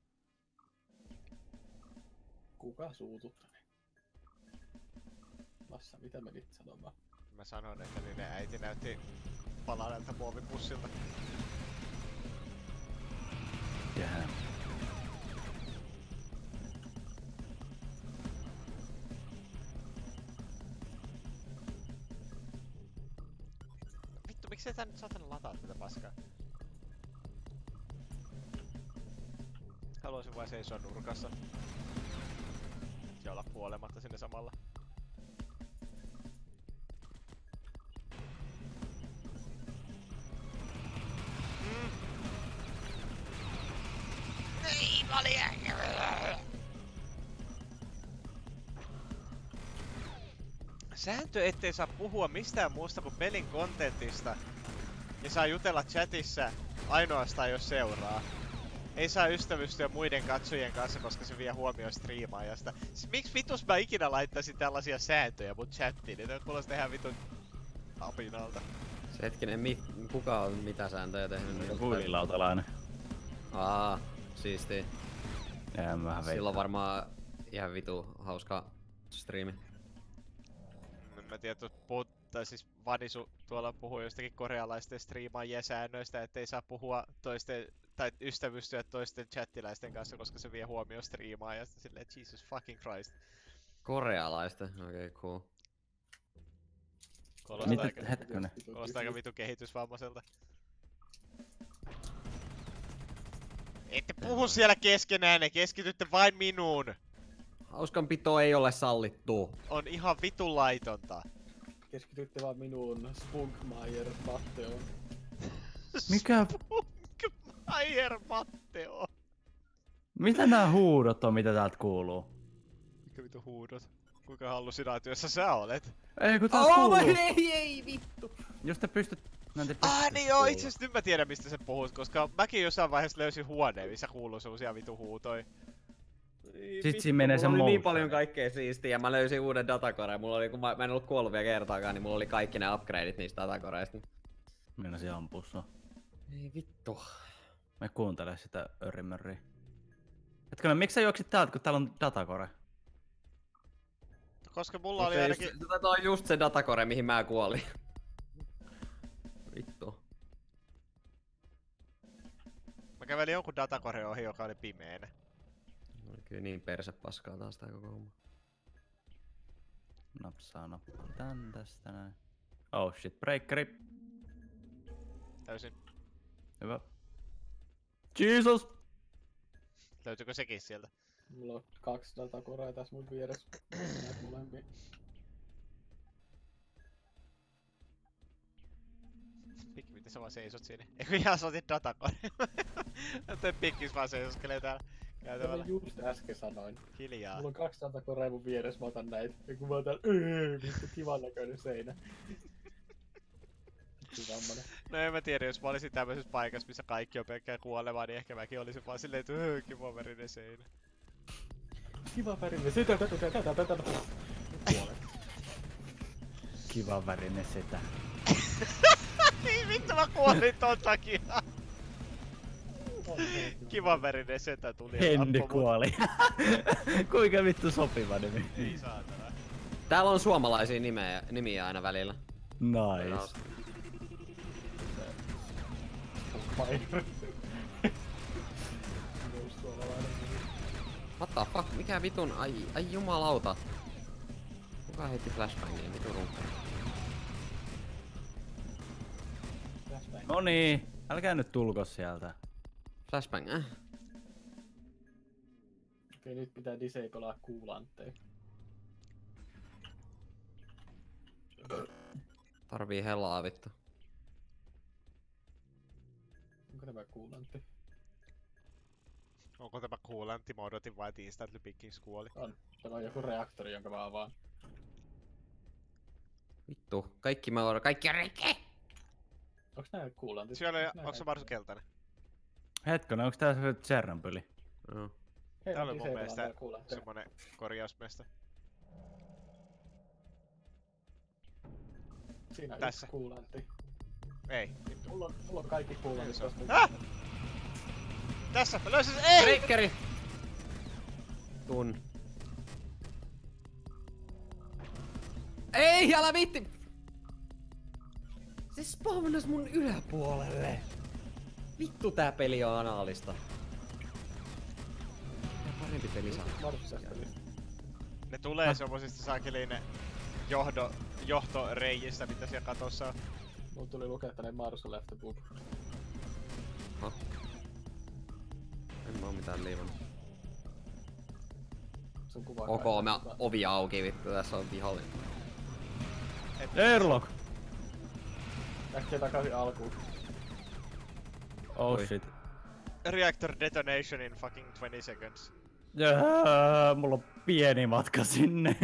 Kuka suututti? Massa, mitä menit sanomaan? Mä sanoin, että niiden äiti näytti palaneelta muovipussilta. Jää. Vittu, miksei tää nyt saatana lataa tätä paskaa? Haluaisin vain seisoa nurkassa. Ja olla kuolematta sinne samalla. Mm. Ei, mä olin... Sääntö, ettei saa puhua mistään muusta kuin pelin kontentista. Ja saa jutella chatissa ainoastaan jos seuraa. Ei saa ystävystyä muiden katsojien kanssa, koska se vie huomioon striimaajasta. Siis miksi vitus mä ikinä laittaisin tällaisia sääntöjä mun chattiin? Niitä kuulostaa ihan vitun apinalta. Se hetkinen, mi kuka on mitä sääntöjä tehnyt? Huililautalainen. Aa, siisti. Jää vähän veikkaa. Silloin varmaan ihan vitu hauska striimi. En mä tiedä, puhut, tai siis Vanisu tuolla puhuu jostakin korealaisten striimaajien säännöistä, ettei saa puhua toisten tai ystävystyä toisten chattiläisten kanssa, koska se vie huomioon striimaajasta. Silleen, Jesus fucking Christ. Korealaista? Okei, okay, cool. Kuulostaa Mitä aika, hetkonen? kuulostaa aika vitu kehitysvammaiselta. Ette puhu siellä keskenään, ne keskitytte vain minuun. Hauskanpito ei ole sallittu. On ihan vitun laitonta. Keskitytte vaan minuun Spunkmeier Matteoon. Mikä? Spunkmeier Matteo. Mitä nää huudot on, mitä täältä kuuluu? Mikä vitu huudot? Kuinka hallusinaatiossa sä olet? Ei kun täältä Oh, kuuluu. ei, ei vittu. Jos te pystyt... Mä te Ah niin joo, itse asiassa nyt mä tiedän mistä sä puhut, koska mäkin jossain vaiheessa löysin huoneen, missä kuuluu semmosia vitu huutoja. Sit siinä menee se mulla oli niin mode. paljon kaikkea siistiä ja mä löysin uuden datakoreen. Mulla oli, kun mä, mä en ollut kuollut vielä kertaakaan, niin mulla oli kaikki ne upgradeit niistä datakoreista. Meinasin ampua sua. Ei vittu. Mä kuuntele sitä örimörriä. Hetkinen, miksi sä juoksit täältä, kun täällä on datakore? Koska mulla oli Se, ainakin... se, se on just se datakore, mihin mä kuolin. Vittu. Mä kävelin jonkun datakoreen ohi, joka oli pimeänä. Oli kyllä niin persepaskaa taas tää koko homma. Napsaa nappaan tän tästä näin. Oh shit, breakeri. Täysin. Hyvä. Jesus! Löytyykö sekin sieltä? Mulla on kaksi datakorea tässä mun vieressä. Näet molempia. Pikki, miten sä vaan seisot siinä? Eikö ihan sä otit datakone? Toi pikkis vaan seisoskelee täällä Mitä käytävällä. mä just äsken sanoin. Hiljaa. Mulla on kaksi datakorea mun vieressä, mä otan näitä. Ja kun mä otan, öö, vittu kivan näköinen seinä. Hyvammanen. No en mä tiedä, jos mä olisin tämmöisessä paikassa, missä kaikki on pelkkää kuolevaa, niin ehkä mäkin olisin vaan silleen, että öö, kiva värinen seinä. Kiva värinen, sitä tätä tätä tätä tätä. Puolet. Kiva värinen setä. Niin vittu mä kuolin ton takia. Kivan värinen setä tuli. Henni ampui mut. kuoli. Kuinka vittu sopiva nimi. Ei saatana. Täällä on suomalaisia nimeä, nimiä aina välillä. Nice. What the fuck? Mikä vitun? Ai, ai jumalauta. Kuka heitti flashbangia? Vitun runkka. No niin, älkää nyt tulko sieltä. Flashbang, äh? Okei, nyt pitää disablea kuulantteja. Tarvii helaa vittu. Onko tämä kuulantti? Onko tämä kuulantti? Mä odotin vain tiistaa, että Pickings kuoli. On. Tämä on joku reaktori, jonka mä avaan. Vittu. Kaikki mä oon, kaikki on rikki! Onks nää kuulantit? Siellä Onks nää onko se kaikki? Marsu keltainen? Hetkonen, onks tää se Tsernobyl? Joo. Hei, Tää oli mun disablean mielestä tää kuulantteja. semmonen korjausmesta. Siinä on Tässä. yksi kuulantti. Ei, vittu. Mulla on, mulla on kaikki kuulantit Ei tosta. Ah! Tässä! Mä löysin sen! Ei! Breakeri! Tun. Ei, älä vitti! Se spawnas mun yläpuolelle. Vittu tää peli on anaalista. Tää parempi peli saa. Marssasta nyt. Ne tulee semmosista saakeliin ne johdo, johtoreijistä, mitä siellä katossa on. Mulla tuli lukea tänne Marsu left the book. Ha? En mä oo mitään liivannut. Sun kuva Ok, kai- mä ovi auki vittu, tässä on vihollinen. Airlock! Äkkiä takaisin alkuun. Oh Oi. shit. Reactor detonation in fucking twenty seconds. Jää, mulla on pieni matka sinne.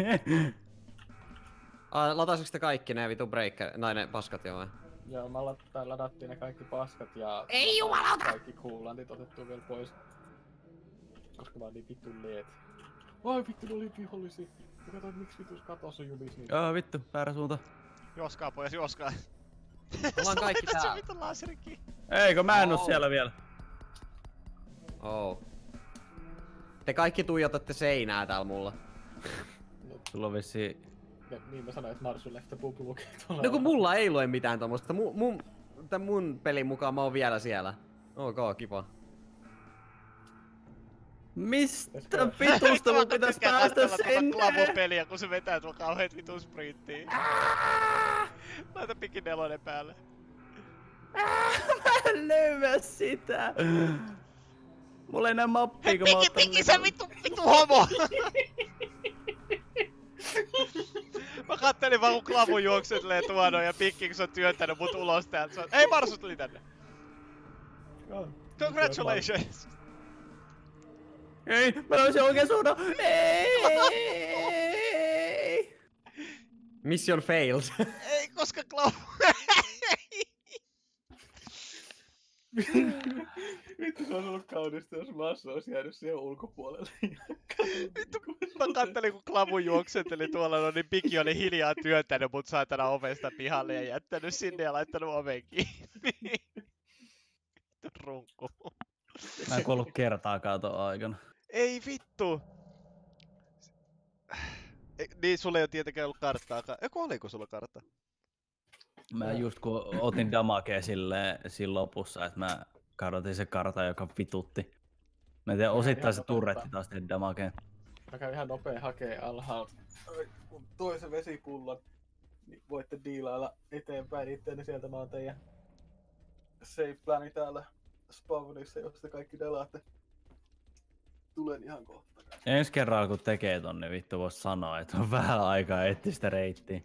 Ah, latasiks te kaikki ne vitu breaker, nai ne paskat jo vai? Joo, mä lat- ladattiin ne kaikki paskat ja... Ei jumalauta! Kaikki kuulantit otettu vielä pois. Koska mä oon niin vittu leet. Ai vittu, ne oli vihollisia. Mä katsoin, miksi vitus katos on jumis niin. Joo, vittu, väärä suunta. Juoskaa pois, juoskaa. Ollaan kaikki Sä täällä. vittu laaserikin. Eikö mä en oo Oh. siellä vielä? Oh. Te kaikki tuijotatte seinää täällä mulla. Sulla on vissi... Ja niin mä sanoin, että Marsu left the book lukee tuolla. No kun mulla ei lue mitään tommosta. Mun, mun, tän mun pelin mukaan mä oon vielä siellä. Ok, kiva. Mistä vitusta mun pitäis päästä sinne? Klavopeliä, kun se vetää tuolla kauheet vitun sprinttiin. Laita Pikin nelonen päälle. Mä en löyä sitä. Mulla ei enää mappia, Hei kun mä Piki, otan Piki, sä vittu, vittu homo! Mä kattelin vaan kun Klavu juoksettelee tuonoin ja Pikkings on työntänyt mut ulos täältä. Se on- Ei, Marsu tuli tänne. Congratulations! Ei, mä löysin oikeen suunnan. Ei! Mission failed. Ei, koska Klavu... Vittu se olisi ollut kaunista, jos Massa olisi jäänyt siihen ulkopuolelle. Vittu, mä kattelin kun Klavu juoksetteli tuolla, no niin Piki oli hiljaa työntänyt mut saatana ovesta pihalle ja jättänyt sinne ja laittanut oven kiinni. Vittu runkku. Mä en kuollut kertaakaan ton aikana. Ei vittu! E, niin, sulla ei oo tietenkään ollut karttaakaan. Eiku oliko sulla kartta? Mä just kun otin damakea silleen siinä lopussa, että mä kadotin se karta, joka vitutti. Mä tiedän, osittain se ihan turretti nopeeta. taas tehdä damagea. Mä käyn ihan nopea hakee alhaalta mun toisen vesipullon. Niin voitte diilailla eteenpäin itteeni sieltä. Mä oon teidän safe plani täällä spawnissa, jos te kaikki delaatte. Tulen ihan kohta. Ensi kerralla kun tekee ton, niin vittu vois sanoa, että on vähän aikaa etsiä sitä reittiä.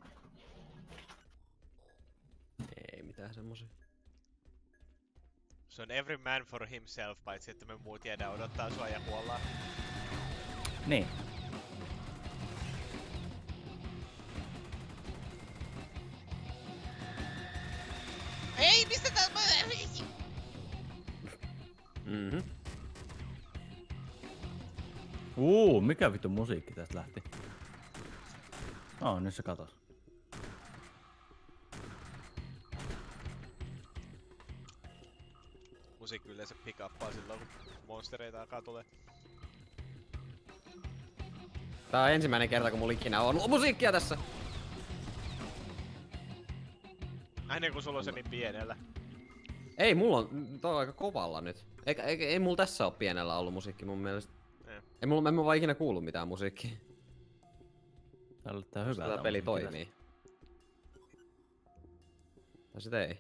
Ei mitään semmosia. Se on every man for himself, paitsi että me muut jäädään odottaa sua ja kuollaan. Niin. Ei, mistä tää... Mhm. Uu, mikä vittu musiikki tästä lähti? Oh, nyt se katos. Musiikki yleensä pick-uppaa silloin, kun monstereita alkaa tulee. Tää on ensimmäinen kerta, kun mulla ikinä on ollut musiikkia tässä. Aina kun sulla on se niin pienellä. Ei, mulla on, toi on aika kovalla nyt. Eikä, ei, ei mulla tässä oo pienellä ollut musiikki mun mielestä. Ei. Ei mulla, en mä vaan ikinä kuullut mitään musiikkia. Tää tää Koska hyvä. tää peli toimii. Tai sit ei.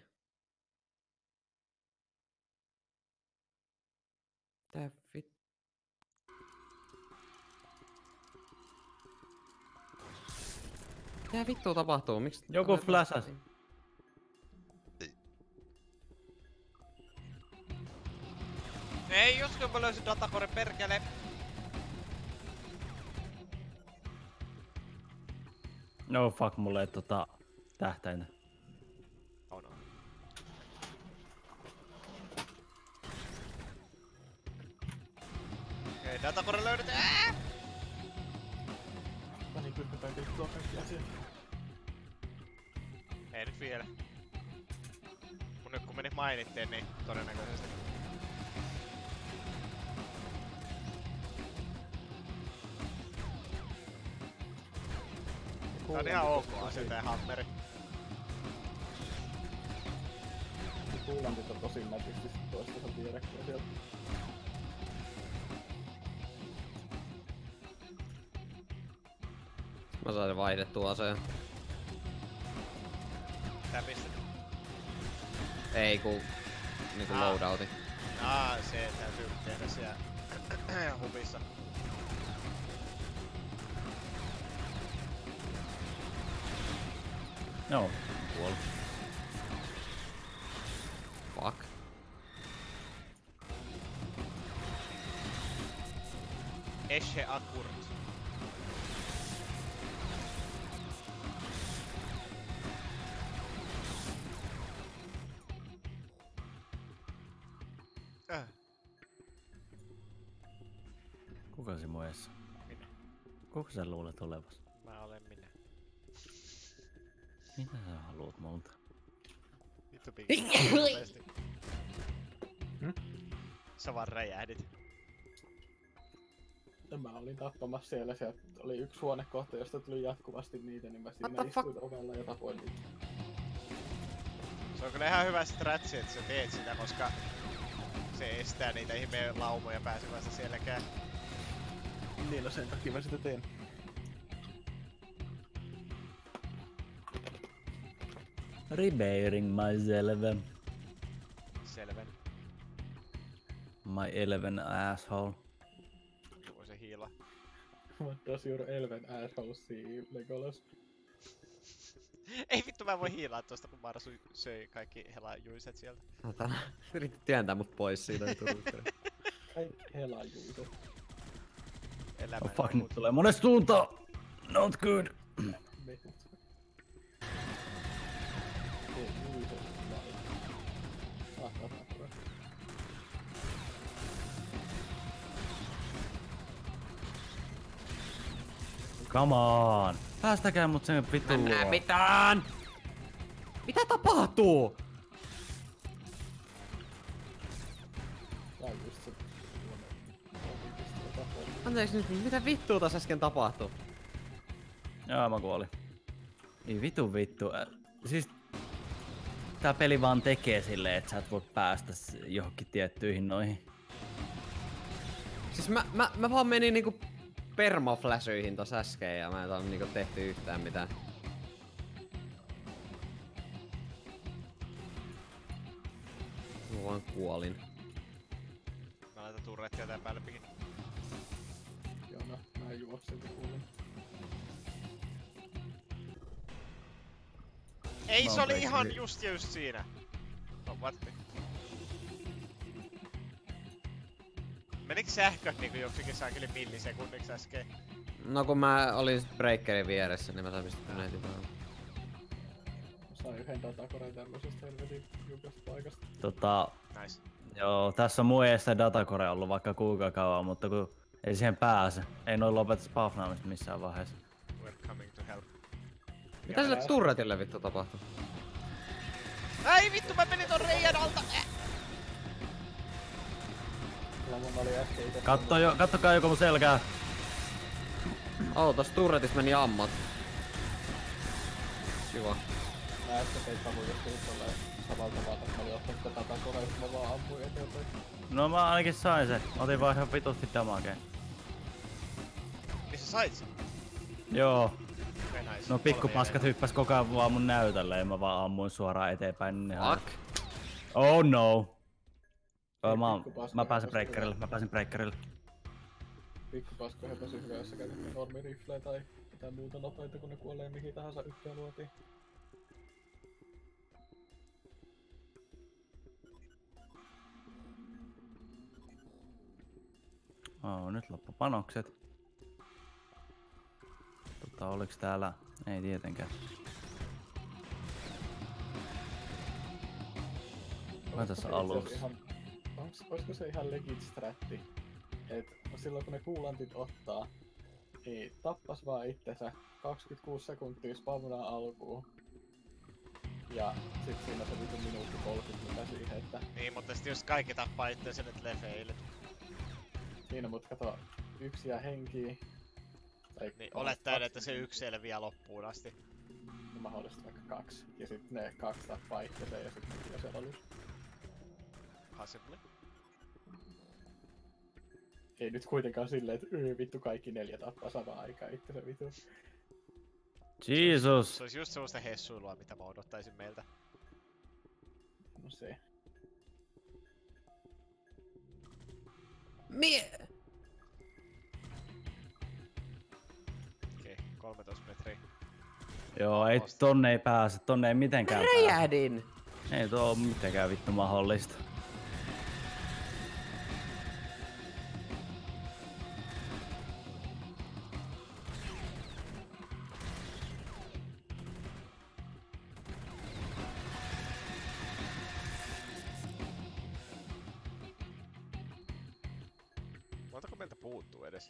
Tää vit... Mitä vittua tapahtuu? Miksi... Joku flashas. Ei, jos mä löysin datakore perkele. No fuck, mulla ei tota tähtäintä. Oh no. Okei, datakore löydetään. Mä niin pystytään tehtyä kaikki asiat. Ei nyt vielä. Kun nyt kun menit mainitteen, niin todennäköisesti. Tää on ihan ok asia tää hammeri. Kuulantit on tosi nätisti sit toistensa vierekkäin sieltä. Mä sain vaihdettua aseen. Tää pistet. Ei ku... Niinku Ah. loadouti. Aa, se täytyy tehdä siellä hubissa. Joo, kuollut. Fuck. Eshe Akurt. Äh. Kuka se muessa? Minä. Kuka sä luulet olevas? Mä olen minä. Mitä sä haluat multa? Vittu pikku nopeesti. Hmm? Sä vaan räjähdit. Mä olin tappamassa siellä, sieltä oli yksi huonekohta, josta tuli jatkuvasti niitä, niin mä siinä What the fuck? istuin ovella ja tapoin niitä. Se on kyllä ihan hyvä stratsi, että sä teet sitä, koska se estää niitä ihmeen laumoja pääsemässä sielläkään. Niin, no sen takia mä sitä teen. Rebairing myself. Selven. My eleven asshole. Voi se hiila. What does your elven asshole see, Legolas? Ei vittu, mä en voi hiilaa tosta, kun Marsu söi kaikki helajuiset sieltä. Satana. Yritit työntää mut pois siitä. Kaikki helajuiset. Elämä. Oh fuck, nyt tulee monesta suuntaan! Not good! Mehut. Ei juiset vai. Ah, datakore. Come on! Päästäkää mut sen vittu Mä en näe luo. mitään! Mitä tapahtuu? Tää on just se. Anteeksi nyt, mitä vittua tässä äsken tapahtui? Joo, mä kuolin. Ei vitu vittu. Äh, siis tää peli vaan tekee silleen, että sä et voi päästä s- johonkin tiettyihin noihin. Siis mä, mä, mä vaan menin niinku permafläsyihin tossa äsken ja mä en saanut niinku tehty yhtään mitään. Mä vaan kuolin. Mä laitan turrettia tän päälle pikin. Joo, no, mä en juo silti kuulun. Ei, Mä se oon oli ihan breakeri. just ja just siinä. No, what the... Menikö sähköt niinku joksikin saakeli millisekunniksi äsken? No kun mä olin sit breakerin vieressä, niin mä sain pistettyä heti vaan. Mä sain yhden datakoreen tämmösestä helvetin jukasta paikasta. Tota, Nice. joo, tässä on mun eessä datacore ollut vaikka kuinka kauan, mutta kun ei siihen pääse. Ei noin lopeta spawnaamista missään vaiheessa. We're coming to help. Mitä sille turretille vittu tapahtui? Ei vittu, mä menin ton reijän alta! Äh. Kyllä mun oli äsken ite... Katso jo, kattokaa joko mun selkää. Oh, tossa turretis meni ammot. Kiva. Mä äsken teit tavuin just tolleen samalla tavalla, että mä olin ottanut tätä datakoreen, että mä vaan ammuin eteenpäin. No mä ainakin sain sen. Otin vaan ihan vitusti damagea. Missä sait sen? Joo. Okay, nice. No pikkupaskat Kolme hyppäs koko ajan vaan mun näytölle ja mä vaan ammuin suoraan eteenpäin. Niin ne Fuck. Oh no. Ei, Oh, mä, oon- pikkupaska mä pääsin hyppäsi breakerille, hyvää. mä pääsin breakerille. Pikkupasko höpäsi hyvä, jos sä käytät normirifleä tai mitään muuta nopeita, kun ne kuolee mihin tahansa yhteen luotiin. Oh, nyt loppu panokset. Tota, oliks täällä? Ei tietenkään. Mä tässä Olisiko se itse alussa. asiassa Ihan, onks, olisiko se ihan legit stratti, et silloin kun ne kuulantit ottaa, niin tappas vaan itsensä kaksikymmentäkuusi sekuntia spawnaa alkuun. Ja sit siinä se vitu minuutti kolmekymmentä mitä siihen, että Niin, mutta sit jos kaikki tappaa itteensä nyt lefeille. siinä mut kato yksi jää henkiin. Tai Niin kaksi- olettaen, kaksi- että se yksi selviää loppuun asti. No mahdollisesti vaikka kaksi. Ja sit ne kaksi tappaa itsensä ja sit ne kyllä siellä alussa. Possibly. Ei nyt kuitenkaan silleen, että öö, vittu kaikki neljä tappaa samaan aikaan itsensä vittu. Jesus! Se olisi just semmoista hessuilua, mitä mä odottaisin meiltä. No se. Mie... Okei, okay, kolmetoista metriä. Joo, ei tonne ei pääse, tonne ei mitenkään pääse. Räjähdin! Ei tuo oo mitenkään vittu mahdollista. Montako meiltä puuttuu edes?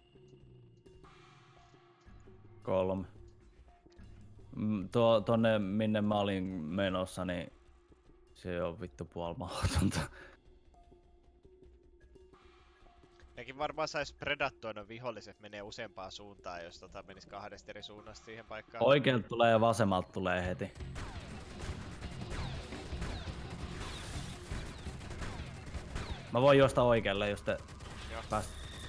Kolme. Mm, Tuo, tonne minne mä olin menossa, niin se on vittu puoli mahdotonta. Nekin varmaan sais predattua noin viholliset menee useampaan suuntaan, jos tota menis kahdesta eri suunnasta siihen paikkaan. Oikealta tulee ja vasemmalta tulee heti. Mä voin juosta oikealle, jos te Joo. pääst.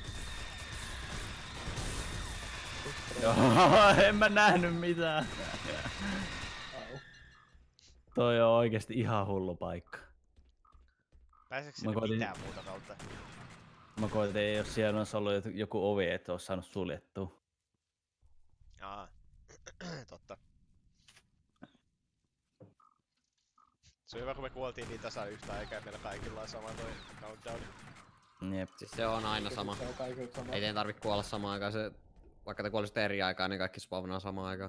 Joo, en mä nähnyt mitään. Au. Toi on oikeesti ihan hullu paikka. Pääseekö Mä sinne koitin- mitään muuta kautta? Mä koitin, jos siellä olisi ollut joku ovi, et ois saanut suljettua. Aa, totta. Se on hyvä, kun me kuoltiin niin tasan yhtä aikaa, meillä kaikilla on sama toi countdown. Jep. Siis se on aina sama. Se on kaikilla sama. Ei teidän tarvi kuolla samaan aikaan. Se, vaikka te kuolisitte eri aikaan, niin kaikki spawnaa samaan aikaan.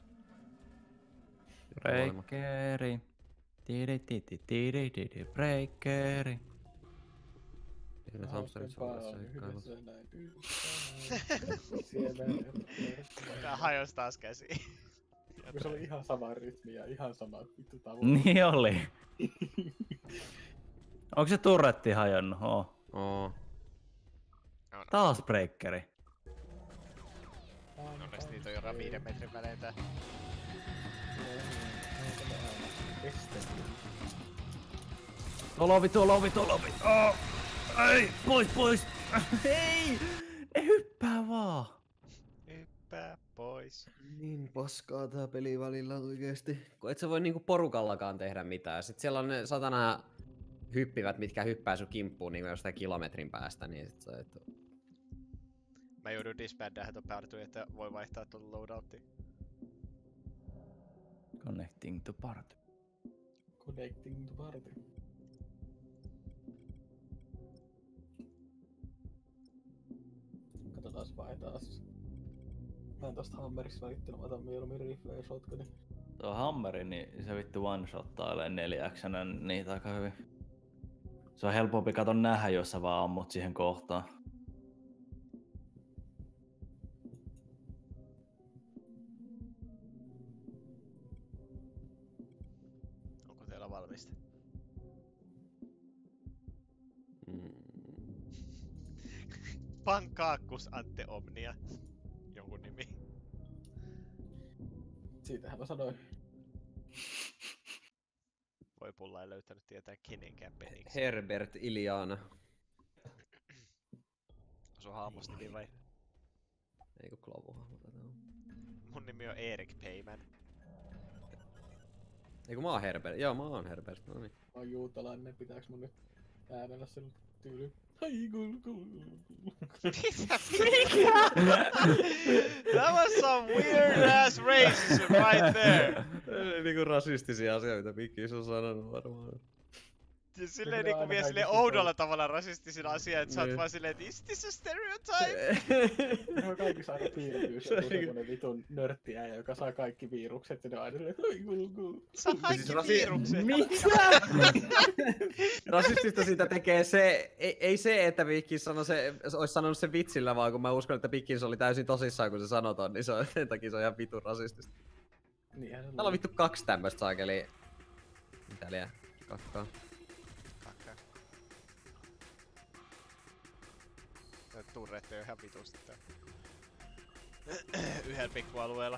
Breakeri. Tiri titi tiri tiri breakeri. Yhdet hamsterit suorassa Hauskempaa seikkailut. on yhdessä näin yhtenä. Siellä Tää hajosi taas käsiin. kun se oli ihan sama rytmi ja ihan sama vittu tavoite. Niin oli. Onko se turretti hajonnut? Oo. Oo. Taas breakeri. Onneksi niitä on jo viiden metrin välein tää. Tuolla ovi, tuolla ovi, tuolla ovi. Oh. Ei, pois, pois. Ei! Ne hyppää vaan! Hyppää pois. Niin paskaa tää peli välillä oikeesti. Kun et sä voi niinku porukallakaan tehdä mitään. Sit siellä on ne satana hyppivät, mitkä hyppää sun kimppuun niinku jostain kilometrin päästä, niin sit sä et... Mä joudun disbandaamaan ton party, että voi vaihtaa tuon loadouttiin. Connecting to party. Connecting to party. Katsotaan vaihtaa. Mä en tosta hammerista välittänyt, mä otan mieluummin rifle ja shotgunin. Tuo hammeri, niin se vittu one-shottailee neljäksänä niitä aika hyvin. Se on helpompi kato nähdä, jos sä vaan ammut siihen kohtaan. Onko teillä valmista? Mm. Pankkaakkus Ante Omnia. Jonkun nimi. Siitähän mä sanoin. Voi pulla ei löytänyt tietää kenenkään peliksi. Herbert Iliana. Sun hahmos nimi vai? Eikö Klavuhahmo tätä on? Mun nimi on Erik Payman. Eiku mä oon Herbert. Joo, mä oon Herbert. No niin. Mä oon juutalainen, pitääks mun nyt äänellä sen tyyli? Ai kul kul kul. That was some weird ass racism right there! Niinku rasistisia asioita, mitä Pikkis on sanonut varmaan. Ja silleen Kyllä niinku aina vie silleen kaikista oudolla tavalla rasistisina asia, että sä oot Niin. vaan silleen, että is this a stereotype? Ne on kaikissa aina piirtyys joku semmonen vitun nörttiäjä, joka saa kaikki virukset ja ne on aina silleen, ai kul kul. Saa kaikki Siis rasi- virukset. Mitä? Rasistista siitä tekee se, ei, ei se, että Pikkis sano se, olisi sanonut sen vitsillä, vaan kun mä uskon, että Pikkis oli täysin tosissaan, kun se sanotaan, niin se on, sen takia se on ihan vitun rasistista. Niinhän se Täällä on vittu kaksi tämmöstä saakeli. Mitä liian? Kakkaa. Kakka. Tää turretti on ihan vitusti tää. Yhdellä pikkualueella.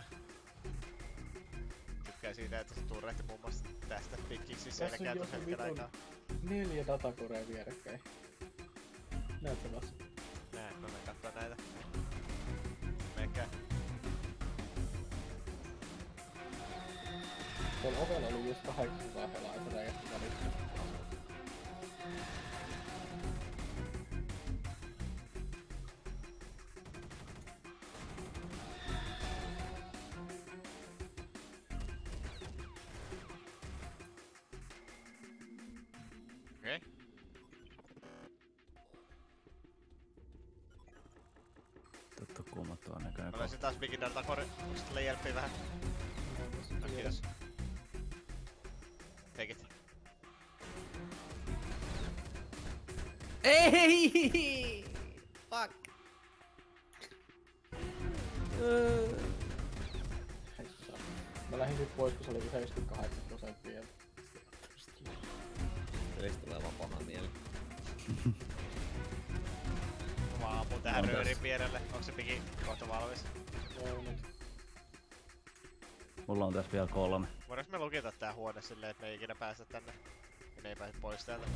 Tykkää siitä, että se turretti muun muassa tästä pikkiksi Tässä on selkeä joku tuossa hetken vitun- aikaa. neljä datakorea vierekkäin. Näetkö vasta? Näin, mä menen kattoo näitä. Menkää. Tuolla ovella oli just kahdeksansataa helaa, ja se räjähti välissä. Okei. Totta kuumattua näköinen. Mä löysin taas Bigin Dartakori. Onks tälle jelppii vähän? No, kiitos. Take it. Ei! Fuck! Heissa. Mä lähdin nyt pois, kun se oli seitsemänkymmentäkahdeksan prosenttia. Pelistä tulee vaan paha mieli. Mä vaan ammun tähän On tässä. röörin vierelle. Onks se Bigi kohta valmis? Joo, nyt. Mulla on tässä vielä kolme. Voidaanko me lukita tää huone silleen, että me ei ikinä päästä tänne? Ja ne ei pääse pois täältä.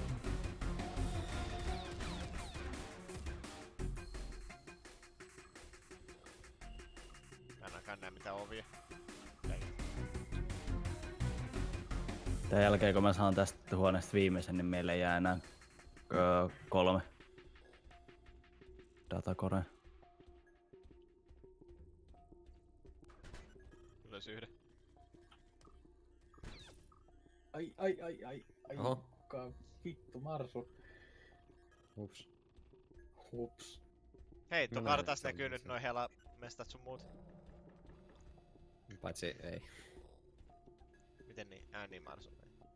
Mä en ainakaan näe mitään ovia. Ei. Tän jälkeen kun mä saan tästä huoneesta viimeisen, niin meille jää enää öö, kolme datakorea. Löysin yhden. Ai, ai, ai, ai, ai. Oho. Kuka vittu marsu. Ups. Hups. Hei, tuon No, kartasta se on näkyy nyt se. noi hela mestat sun muut. Paitsi ei. Miten niin? Ää niin Marsu.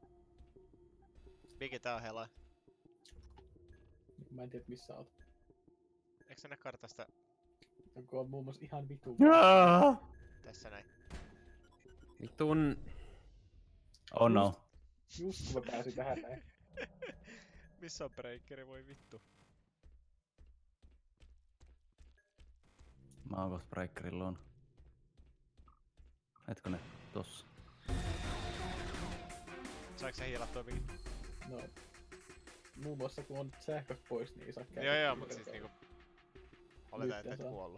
Bigi tää on hela. Mä en tiedä missä oot. Eikö sä näe kartasta Joku on muun muassa ihan vitu. tässä näin? Vitun... Oh no. Just kun mä pääsin tähän näin. Missä on breakeri, voi vittu. Mä oon kohta breakerin luona. Hetkonen, tossa. Saiko sä hiilattua Bigi? No. muun muassa kun on sähköt pois, niin ei saa käyttää. Joo joo, mut siis videopeliä. niinku... Oletan, että Nyt et saa. kuollu.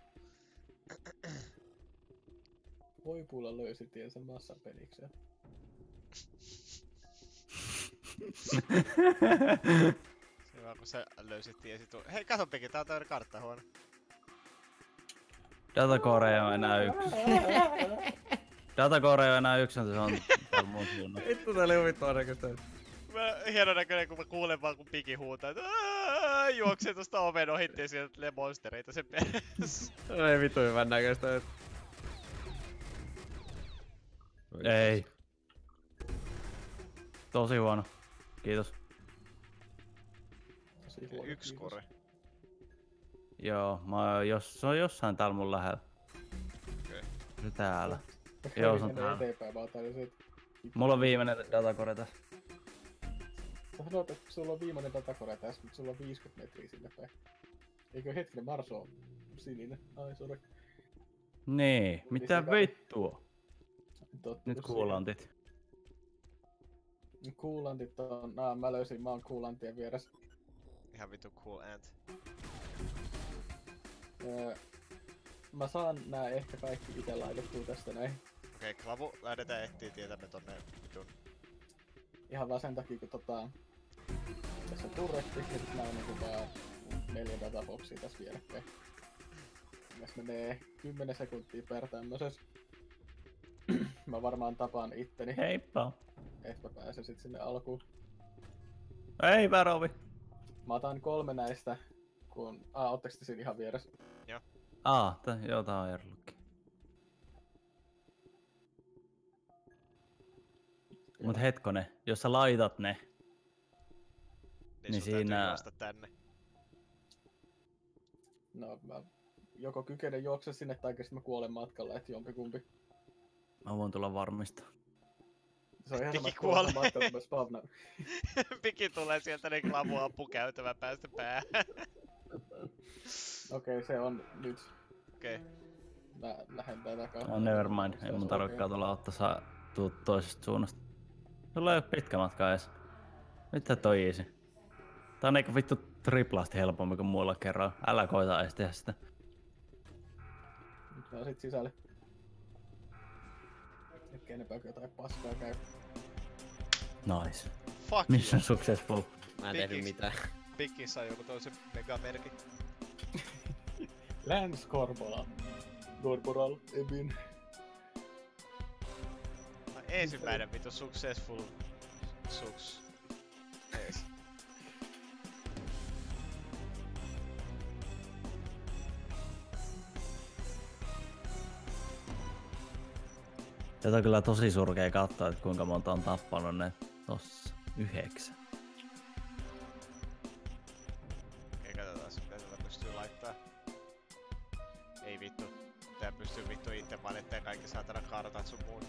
Voipuulla löysi tiensä massan penikseen. Se vaan kun sä löysit tiesi tuu... Hei kato Piki, tää on tämmönen karttahuone. Datacore ei oo enää yksi. Datacore ei oo enää yksi, se on täällä mun suunnalla. Vittu tää oli huvittaa näköistä. Mä, hieno näköinen kun mä kuulen vaan kun Piki huutaa, että aah, juoksee tosta oven ohitti ja sieltä tulee monstereita sen perässä. Ei vittu hyvän näköistä. Ei. Tosi huono. Kiitos. Tosi huono, Yksi kiitos. kore. Joo, mä oon jos, se on jossain täällä mun lähellä. Okei. Se täällä. Ehkä Joo, ei se on mene täällä. eteenpäin, vaan tää oli se, että... Mulla on viimeinen datacore tässä. Sä sanoit, että sulla on viimeinen datakore tässä, mutta sulla on viisikymmentä metriä sinne päin. Eikö hetkinen, Mars on sininen? Ai, sori. Niin, mitä Sitä- vittua? Tottunut Nyt kuulantit. siihen. Kuulantit on... Nää, mä löysin, mä oon kuulantien vieressä. Ihan vitu cool ant. Öö, mä saan nää ehkä kaikki ite laitettua tästä näin. Okei, okay, Klavu, lähdetään etsiä tietämme tonne vitun. Ihan vaan sen takia, kun tota... Tässä on turretti ja sit nää on niinku vaan neljä databoksia tässä vierekkäin. Tässä menee kymmenen sekuntia per tämmöses. Mä varmaan tapaan itteni, Heippa. että mä pääsen sit sinne alkuun. Ei Rovi. Mä otan kolme näistä, kun... Ah, ootteko te siinä ihan vieressä? Aa, tä, joo tää on Erlukki. Mut hetkonen, jos sä laitat ne, Niin, Niin sun täytyy siinä- juosta tänne. No, mä joko kykenen juokse sinne tai sit mä kuolen matkalla, et jompikumpi. mä voin tulla varmistaa. Se on ihan Piki sama, että kuolen kuolee. matkalla, kun mä spavnaan. Piki tulee sieltä niin Klavu ampuu käytävän päästä päähän. Okei, okay, se on nyt. Okei. Okay. Mä lähden tätä kautta. No nevermind, ei mun tarvikaan tulla ottaa saa tuu toisesta suunnasta. Sulla ei oo pitkä matka ees. Nyt tää toi easy. Tää on eikä vittu triplasti helpommin kuin muilla kerran. Älä koita ees tehdä sitä. Nyt mä oon sit sisälle. Ehkä enempääkö jotain paskaa käy. Nice. Fuck Mission you. successful. Mä en tehnyt Pikis. mitään. Piki sai joku toisen megamerkin. Lance Corporal. Corporal Ebin. No, ensimmäinen vitu successful suks. Ees. Tätä on kyllä tosi surkea katsoa, että kuinka monta on tappanut ne tossa. Yhdeksän. Okei, katsotaan mitä tätä pystyy laittaa. Ei vittu. Tää pystyy vittu itse valittaa kaikki saatana kartat sun muut.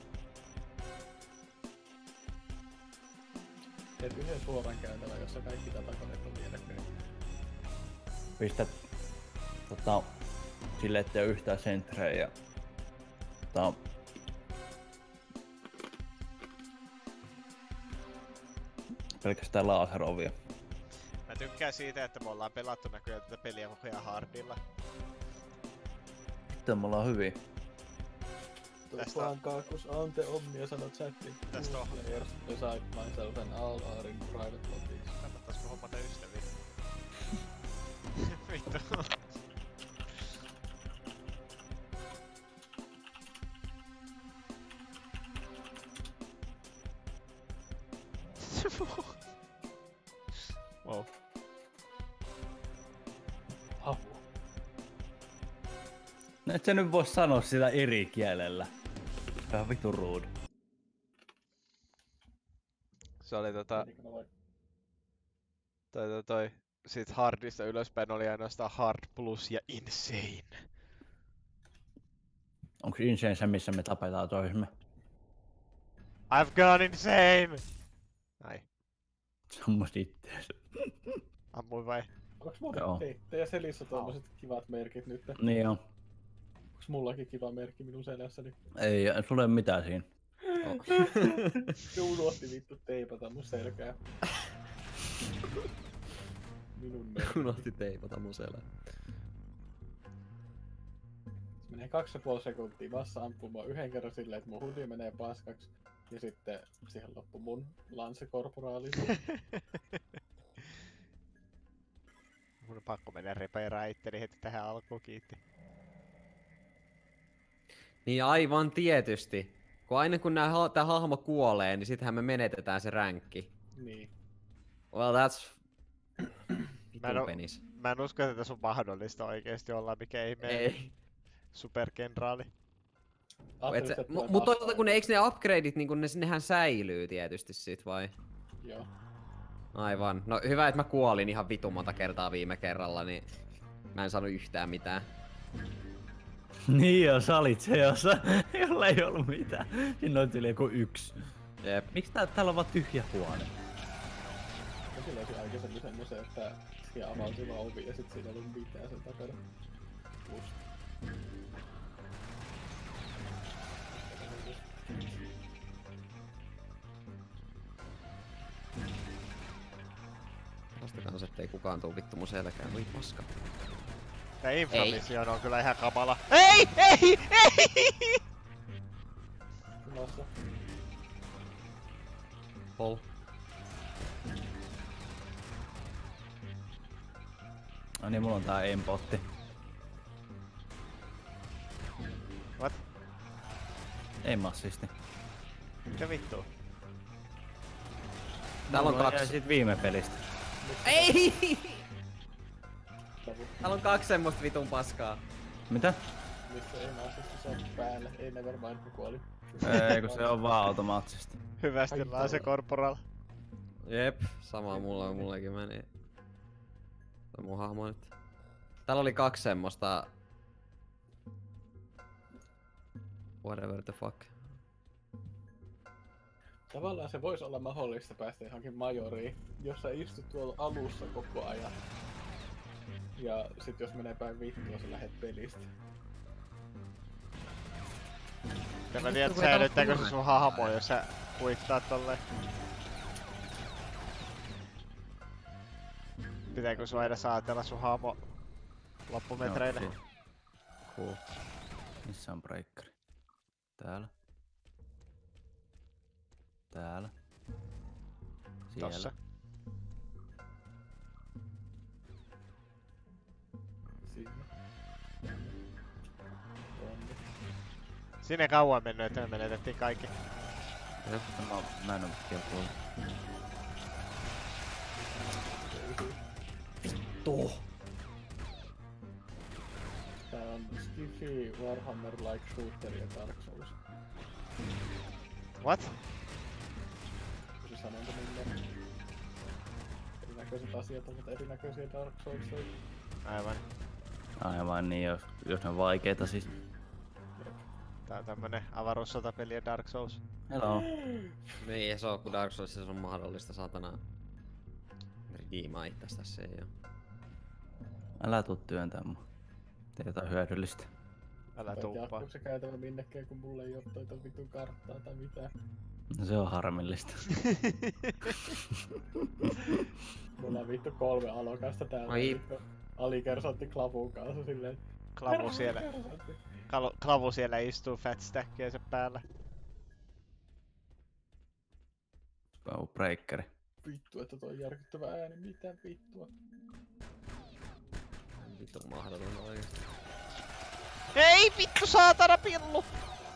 Teet yhden suoran käytävän, jossa kaikki datakoneet on vierekkäin. Pistät tota, sille, ettei oo yhtään sentrejä ja tota, pelkästään laserovia. Mä tykkään siitä, että me ollaan pelattu näköjään tätä peliä koko ajan hardilla. Sitten mulla on hyvin. Tästä- Tuplaankaa, kun Ante Omnia sanoo chattiin. Tästä on- Players beside myself and all are in private lobbies. Kannattaisiko hommata ystäviä? Vittu. Wow. Havu. No et sä nyt voi sanoa sitä eri kielellä. Vähän vitun ruudu. Se oli tota, Menikö mä voin? toi, toi, toi. Siitä hardista ylöspäin oli ainoastaan hard plus ja insane. Onks Insane se, missä me tapetaan toisemme? I've gone insane! Ai, Se on musta ittees. ammuin vai? Onks mun, Joo. hei, teidän selissä tommoset kivat merkit nyt? Niin on. Onks mullakin kiva merkki minun selässäni? Ei, sulla ei oo mitään siinä. Se unohti vittu teipata mun selkää. Minun nörtti. Unohti teipata mun selän. Se menee kaksi ja puoli sekuntia vasta ampumaan yhden kerran silleen, että mun hudi menee paskaksi. Ja sitten siihen loppu mun lansekorporaali. Mun on pakko mennä repeeraan itteni heti tähän alkuun, kiitti. Niin aivan tietysti. Kun aina kun nää, ha- tää hahmo kuolee, niin sittenhän me menetetään se ränkki. Niin. Well, that's... Mä en, o- penis. mä en usko, että tässä on mahdollista oikeesti olla mikä ihme Ei. superkenraali. Et se, mu- mut toisaalta kun ne, eiks ne upgradeit, niin kun ne, nehän säilyy tietysti sit vai? Joo. Aivan. No hyvä, että mä kuolin ihan vitun monta kertaa viime kerralla, niin mä en saanut yhtään mitään. Niin joo, sä olit se, jossa, jolla ei ollut mitään. Siinä on yli joku yksi. Jep. Miksi tää, täällä on vaan tyhjä huone? Ja silloin se aikaisemmin semmosen, että siinä avautui vaan ovi ja sit siinä ei ollut mitään sen takana. Plus. Vastakaan se, ettei kukaan tuu vittu mun selkään. Voi paska. Tää inframission on kyllä ihan kamala. Ei! Ei! Ei! Nossa. Pol. No niin, mulla on tää aimpotti. What? Aim assisti. Mitä vittua? Täällä on Mulla kaksi. jäi sit viime pelistä. Ei! Tavu. Täällä on kaksi semmoista vitun paskaa. Mitä? Missä ei naasista se on päällä. Ei nevermind, kun kuoli. Ei, kun se on vaan automaattisesti. Hyvästi Ai lase korporal. Jep, sama mulla mullekin meni. Se on mun hahmo nyt. Täällä oli kaksi semmoista... Whatever the fuck. Tavallaan se voisi olla mahdollista päästä johonkin majoriin, jos sä istut tuolla alussa koko ajan. Ja sit jos menee päin vittua, sä lähet pelistä. Ja mä tiedän, että Kun ei täällä säilyttääkö se turre. sun hahmo, jos sä kuittaat tolleen. Pitääkö sun aina saatella sun hahmo loppumetreille? Joo, cool. Cool. Missä on breakkeri? Täällä. Täällä. Siellä. Tossa. Siinä. Tonne. Sinne kauan mennyt, että me menetettiin kaikki. Jep, Mä, mä en oo vielä kuullut. Tuh. Tää on Skiffy, Warhammer, like shooter ja Dark Souls. What? Se sanonta minne. Erinäköiset asiat ovat erinäköisiä Dark Soulsia. Aivan. Aivan niin, jos, jos ne on vaikeita siis. Tää on tämmönen avaruussotapeli ja Dark Souls. Hello. Niin ei se oo, kun Dark Soulsissa on mahdollista satana redeemaa itsestä se ei oo. Älä tuu työntää mua. Tee jotain hyödyllistä. Älä tuuppaa. Jatkuuko se käytävä minnekään, kun mulla ei oo toita vitun karttaa tai mitään. No se on harmillista. Mulla on vittu kolme alokasta täällä. Ai. Vittu alikersantti Klavun kanssa silleen. Klavu siellä, Kersantti. Klavu, Klavu siellä istuu fat stackiensa päällä. Oh, breakkeri. Vittu, että toi on järkyttävä ääni. Mitä vittua? Vitun mahdoton oikeesti. Ei vittu saatana pillu!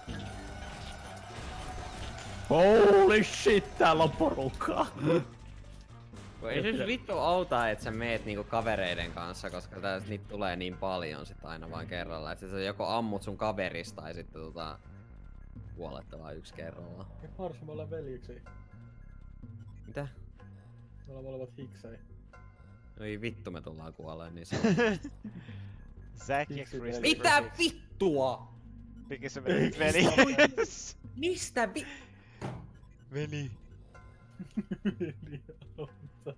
Holy shit, täällä on porukkaa. Kun ei se siis vittu auta, et sä meet niinku kavereiden kanssa, koska tää niitä tulee niin paljon sit aina vaan kerralla. Et sä joko ammut sun kaverista tai sitten tota... kuolette vaan yksi kerrallaan. Ja Marsu, me ollaan veljiksi. Mitä? Me ollaan molemmat hiksei. No ei vittu me tullaan kuoleen, niin se on... Zack ja Miksi Chris. veli? Mitä vittua?! Mikä se meni nyt veli? Mistä vi... Veli. Veli auta.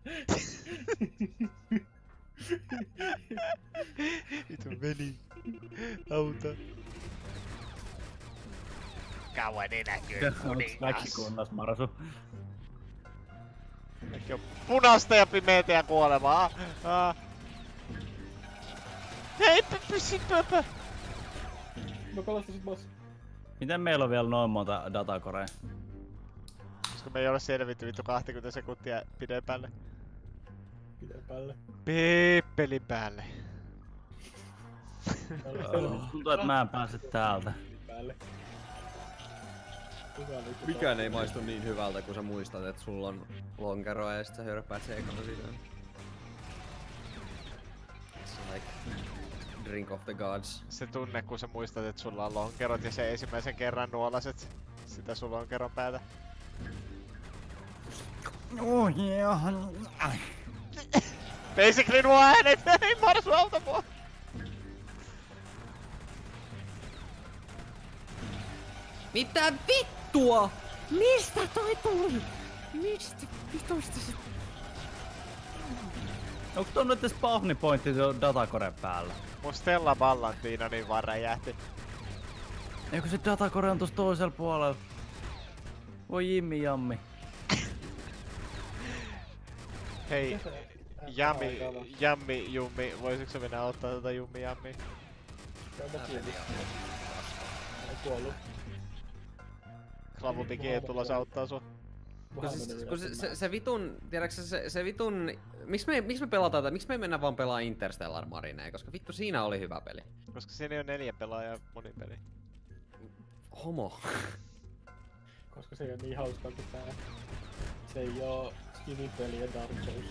Vittu veli. Auta. Kauan ei näkyy Onks kuningas. väki kunnas, Marsu? Kaikki on punaista ja pimeätä ja kuolevaa. Ah. Hei, pysy pöpö! Mä pelastasin boss. Miten meillä on vielä noin monta datakorea? Koska me ei ole selvitty vittu kaksikymmentä sekuntia pidemmälle. Pidemmälle. Piippelin päälle. Tuntuu, että mä en pääse täältä. Päälle. Mikään ei maistu niin hyvältä, kun sä muistat, että sulla on lonkeroa ja sit sä hörppäät seikalla sisään. It's like drink of the gods. Se tunne, kun sä muistat, että sulla on lonkerot ja se ensimmäisen kerran nuolaset sitä sun lonkeron päätä. Oh, yeah. Basically nuo äänet! Ei Marsu auta mua! Mitä vittua? Mistä toi tuli? Mistä vitusta se... Onko tuon nyt spawni pointti datakore päällä? Mun Stella Ballantina niin vaan räjähti. Eikö se datakore on tuossa toisella puolella? Voi Jimmi Jammi. Hei, Jammi, Jammi, Jummi, voisitko sä mennä ottaa tätä Jummi Jammi? Ei kuollut. Klavupiki ei tulos auttaa sua. Kun se, kun se, se, se vitun, tiedätkö se, se vitun... Miks me, miks me pelataan tätä? Miks me ei mennä vaan pelaa Interstellar Marineen? Koska vittu siinä oli hyvä peli. Koska siinä ei oo neljä pelaajaa monipeli. Homo. Koska se ei oo niin hauskaa kuin tää. Se ei oo skivipeli ja Dark Souls.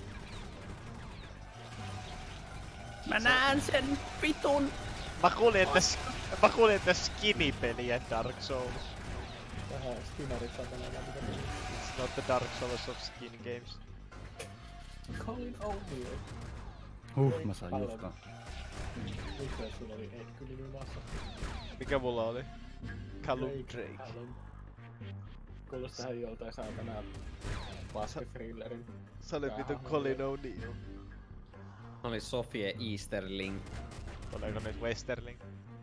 Mä näen sen vitun! Mä kuulin, että, mä kuulin, että skinny-peli ja Dark Souls. Tähän Skinnerit saa tänään läpi peli. It's not the Dark Souls of skin games. Colin O'Neill. Huh, mä sain juskaan. Nyt sulla oli Ekkyli ilmassa. Mikä mulla oli? Callum Drake. Callum. Kuulostaa hän joltain saatanaa paske-thrillerin. Se oli vittu Colin O'Neill. Oli Sofie Easterling. Oliko nyt Westerling?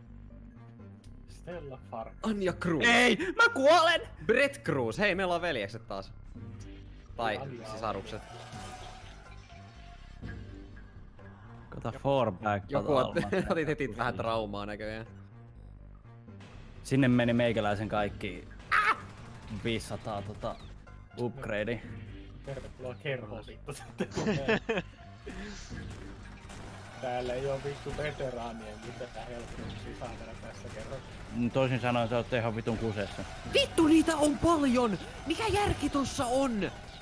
Stella Fark. Anja Cruz. Ei! Mä kuolen! Brett Cruz. Hei, meillä on veljekset taas. Tai Anja. sisarukset. Kota fallback Joku ot, otit heti vähän traumaa näköjään. Sinne meni meikäläisen kaikki viisisataa tota upgrade. Tervetuloa kerhoon vittu. Täällä ei oo vittu veteraanien mitään helpotuksia saatana tässä kerran. Toisin sanoen sä oot ihan vitun kusessa. Vittu niitä on paljon! Mikä järki tossa on?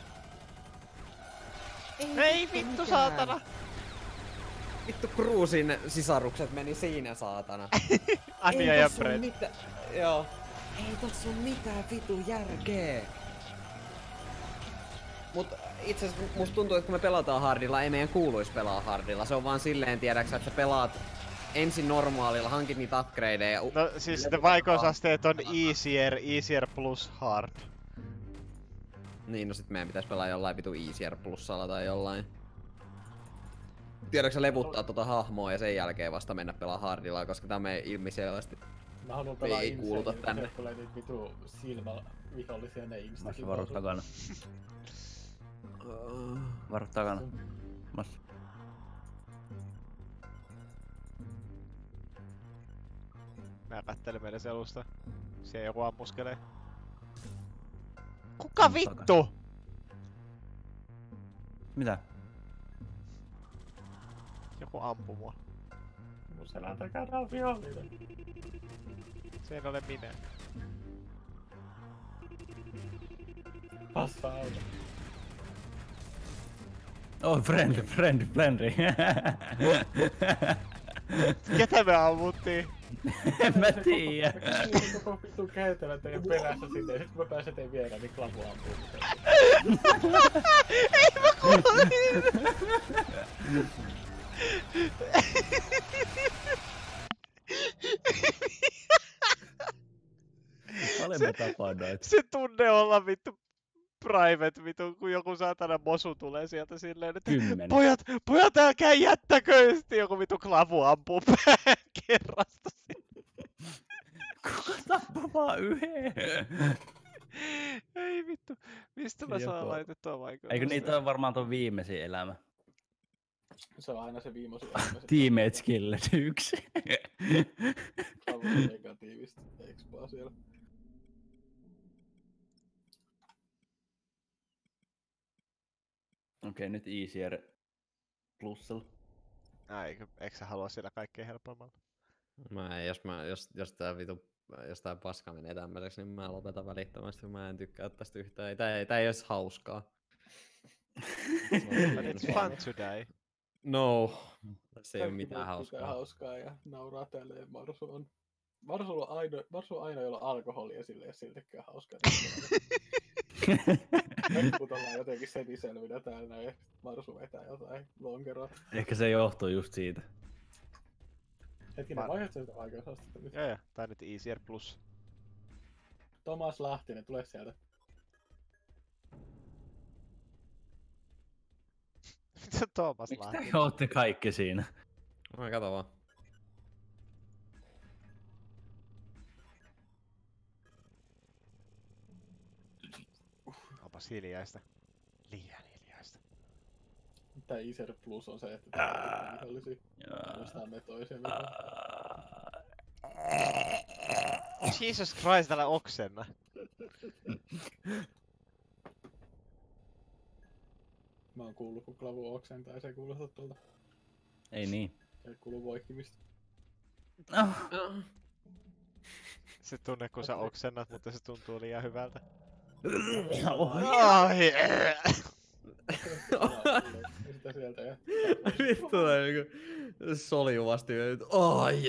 Ei, Ei vittu saatana! Vittu Cruzin sisarukset meni siinä saatana. Anja Ei ja tossa oo Brett. Mitä... Joo. Ei tossa oo mitään vitu järkeä. Mut itse asiassa musta tuntuu, että kun me pelataan hardilla, ei meidän kuuluis pelaa hardilla. Se on vaan silleen, tiedäksä, että sä pelaat ensin normaalilla, hankit niitä upgradeja. No siis ne vaikeusasteet on easier, easier plus hard. Niin, no sit meidän pitäis pelaa jollain vitu easier plussalla tai jollain. Tiedätkö sä levuttaa tota hahmoa ja sen jälkeen vasta mennä pelaa hardilla, koska tää menee ilmiselvästi. Mä haluan pelaa Ei kuuluta Insane, tänne. sieltä tulee niitä vitu silmävihollisia ne Massa instakin. varu takana. Varu takana. Massa. Mä kattelen meidän selusta. Siellä joku ammuskelee. Kuka vittu? Mitä? Joku ampuu mua. Mun selän takana on vihollinen. Se en ole minä. Passa auto. Oh, friendly, friendly, friendly. Ketä me ammuttiin? En mä tiiä. Mä käyn koko vittu käytävän teidän perässä sinne ja sit kun mä pääsen teidän viereen, niin klavu ampuu. Ei mä kuulin! Olemme tapanneet. Se tunne olla vittu private vittu, kun joku saatana mosu tulee sieltä silleen, että Kymmenen. pojat, pojat älkää jättäkö, ja sitten joku vittu klavu ampuu pään kerrasta sinne. Kuka tappaa vaan yhden? Ei vittu. Mistä mä saan Joko- laitettua vaikka? Eikö niitä ole varmaan tuon viimeisin elämä? Se on aina se viimeisin elämä. Teammates killed yksi. Klavujen negatiivista expaa siellä. Okei, nyt easier plussalla. Ai, eikö, eikö sä halua siellä kaikkein helpommalla? Mä en, jos, mä, jos, jos tää vitu, jos tää paska menee tämmöiseksi, niin mä lopetan välittömästi. Mä en tykkää tästä yhtään. Ei, tää, ei, tää ei edes hauskaa. But it's fun to die. No, se ei oo Kaikki mitään muut pitää hauskaa. hauskaa ja nauraa tälleen. Marsu on... Marsu on ainoa, Marsu on ainoa, jolla on alkoholia silleen, jos siltäkään hauskaa. Mekut ollaan jotenkin semiselvinä täällä ja Marsu vetää jotain lonkeroa. Ehkä se johtuu just siitä. Hetkinen, Mar- vaihdetko sitä vaikeusastetta nyt? Joo joo, tää nyt easier plus. Tomas Lahtinen, tule sieltä. Mitä Tuomas Miksi Lahti? te ootte kaikki siinä? Mä kato vaan. Onpas hiljaista. Liian hiljaista. Tää Iser Plus on se, että tää on vihollisia. Ainoastaan me toisia vihollisia. Jesus Christ, älä oksenna. Mä oon kuullut, kun klavu oksentaa ja se ei kuulosta tuolta. Ei niin. Se ei kuulu voikkimista. Oh. Se tunne kun sä oksennat, mutta se tuntuu liian hyvältä. Oh. Ai, Ja sitä sieltä ja... Vittu, tää niinku soljuvasti. Ai.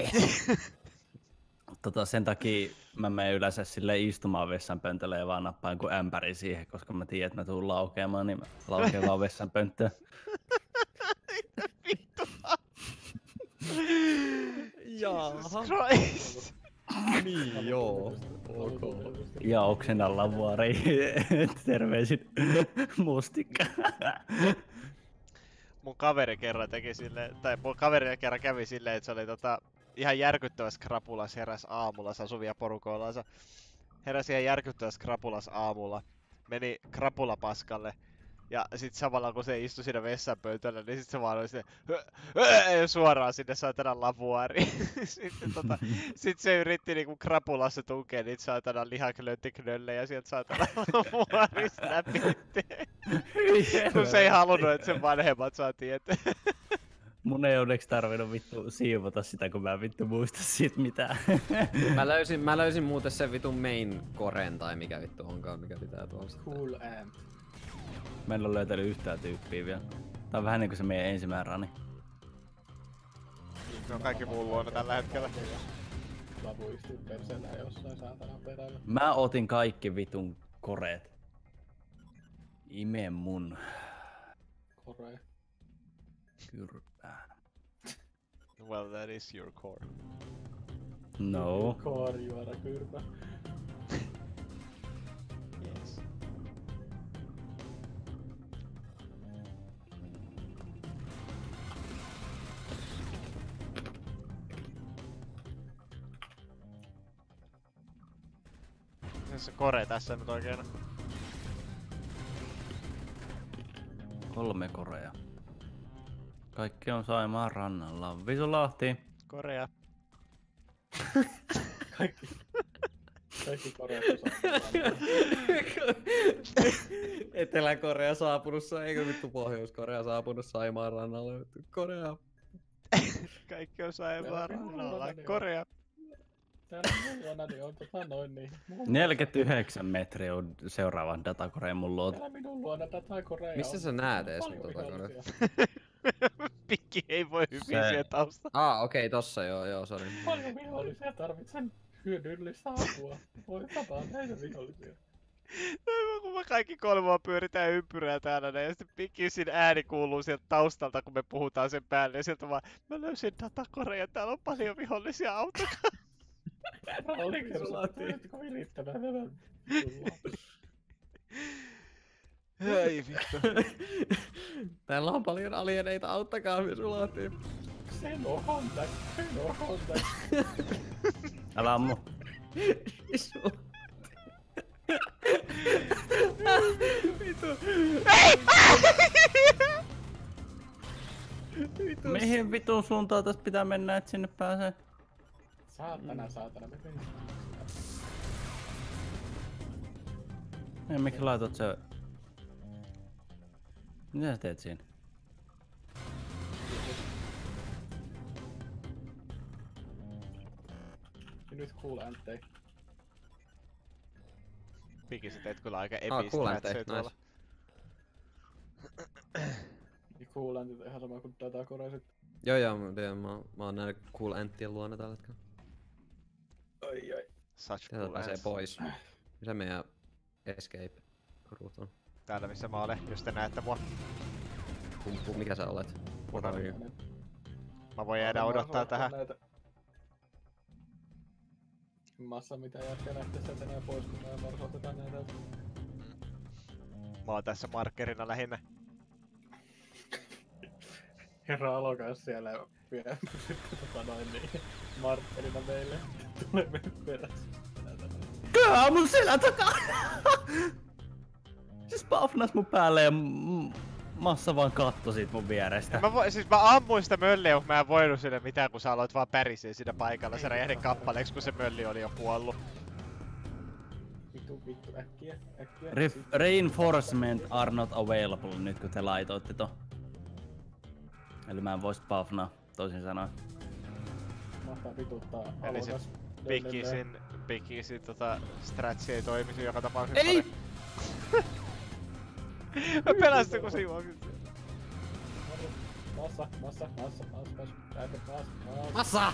Tota, sen takia mä menen yleensä silleen istumaan vessanpöntölle ja vaan nappaan kuin ämpäri siihen, koska mä tiedän, että mä tuun laukeamaan, niin mä laukean vaan vessanpönttöön. vittu. Jesus Jaha. Christ. Niin joo. Ok. Ja oksennalla vuori. Terveisin mustikka. Mun kaveri kerran teki silleen, tai mun kaveri kerran kävi silleen, että se oli tota ihan järkyttävässä krapulas heräs aamulla, se asui vielä porukoillansa. Heräsi ihan järkyttävässä krapulas aamulla, meni krapulapaskalle. Ja sit samalla kun se istui siinä vessanpöytällä, niin sit se vaan oli silleen suoraan sinne saatana lavuariin. Sitten tota, sit se yritti niinku krapulassa tukea niitä saatana lihaklönttiknöllejä sieltä saatana lavuarista läpi. Kun se ei halunnut, että sen vanhemmat saa tietää. Mun ei onneksi tarvinnut vittu siivota sitä, kun mä en vittu muista siitä mitään. Mä löysin, mä löysin muuten sen vitun main koren tai mikä vittu onkaan, mikä pitää tuolla sitten. Cool amp. Mä en oo löytänyt yhtään tyyppiä vielä. Tää on vähän niinku se meidän ensimmäinen rani. Se on kaikki muun luona tällä hetkellä. Klavu istuu perseellä jossain saatanan perällä. Mä otin kaikki vitun koreet. Ime mun Korea. kyrpää. Well, that is your core. No. Koorijuora kyrpä. Yes. Se kore tässä nyt oikein on? Kolme korea. Kaikki on Saimaan rannalla. Visulahti. Korea. Kaikki. Kaikki Koreat osaa. Etelä-Korea saapunut, eikö vittu Pohjois-Korea saapunut Saimaan rannalle? Korea. Kaikki on Saimaan rannalla. Korea. Täällä mulla niin on tota noin niin. neljäkymmentäyhdeksän metriä on seuraava datakoreen mun luota. Täällä minun luona tätä Korea. Missä sä näet ees mun tota vihollisia. Pikki ei voi hyvin Se- siihen taustalla. Ah, okei, okay, tossa joo, joo, sori. Paljon vihollisia, tarvitsen hyödyllistä apua. Voi tapaa näitä vihollisia. No, kun me kaikki kolme vaan pyöritään ympyrää täällä näin, ja sitten Pikkisin ääni kuuluu sieltä taustalta, kun me puhutaan sen päälle, ja sieltä vaan, mä löysin datakoreen ja täällä on paljon vihollisia, auttakaa. Oliko se tuletko virittämään nämä? Ei vittu. Täällä on paljon alieneita, auttakaa me sulahtiin. Xeno contact, Xeno contact. Älä ammu. Isu. Vitu. Mihin vitun suuntaan tästä pitää mennä, et sinne pääsee? Saatana, saatana, me menisin. Ei, miksi laitot se... Mitä sä teet siinä? Ja nyt cool anttei. Piki sä teet kyllä aika Ah, epistä cool matcheja anttei, tuolla. Ja cool antit ihan sama kuin Datagore sit. Joo joo, mä, tiedän, mä, mä oon näiden cool anttien luona tällä hetkellä. Ai ai. Such Sieltä cool pääsee ass. pois. Missä meidän escape route on? Täällä missä mä olen, jos te näette mua. Kumpu, mikä sä olet? Punainen. Mä voin jäädä odottaa tähän. Näitä. Massa mitä jätkä lähtee sieltä enää pois, kun mä marsoitetaan näitä. Mä oon tässä markkerina lähinnä. Herra alokas siellä ja vie tota noin niin markkerina meille. Tulee meille perässä. Kää mun selän takaa! Siis pafnas mun päälle ja m- Massa vaan katto siitä mun vierestä. Mä, vo, siis mä ammuin sitä mölliä, mutta mä en voinut sille mitään, kun sä aloit vaan pärisee siinä paikalla. Se räjähdi kappaleeksi, kun se mölli oli jo kuollut. Vittu, vittu, äkkiä, äkkiä. Ref- reinforcement are not available nyt kun te laitoitte ton. Eli mä en vois pafnaa, toisin sanoen. Mahtaa vituttaa Eli se alokas. Pikisin, pikisin tota stratsi ei toimisi joka tapauksessa. Ei! Mä pelästyn kun se juoksin. Massa, massa, massa, massa, massa, massa, massa. Massa!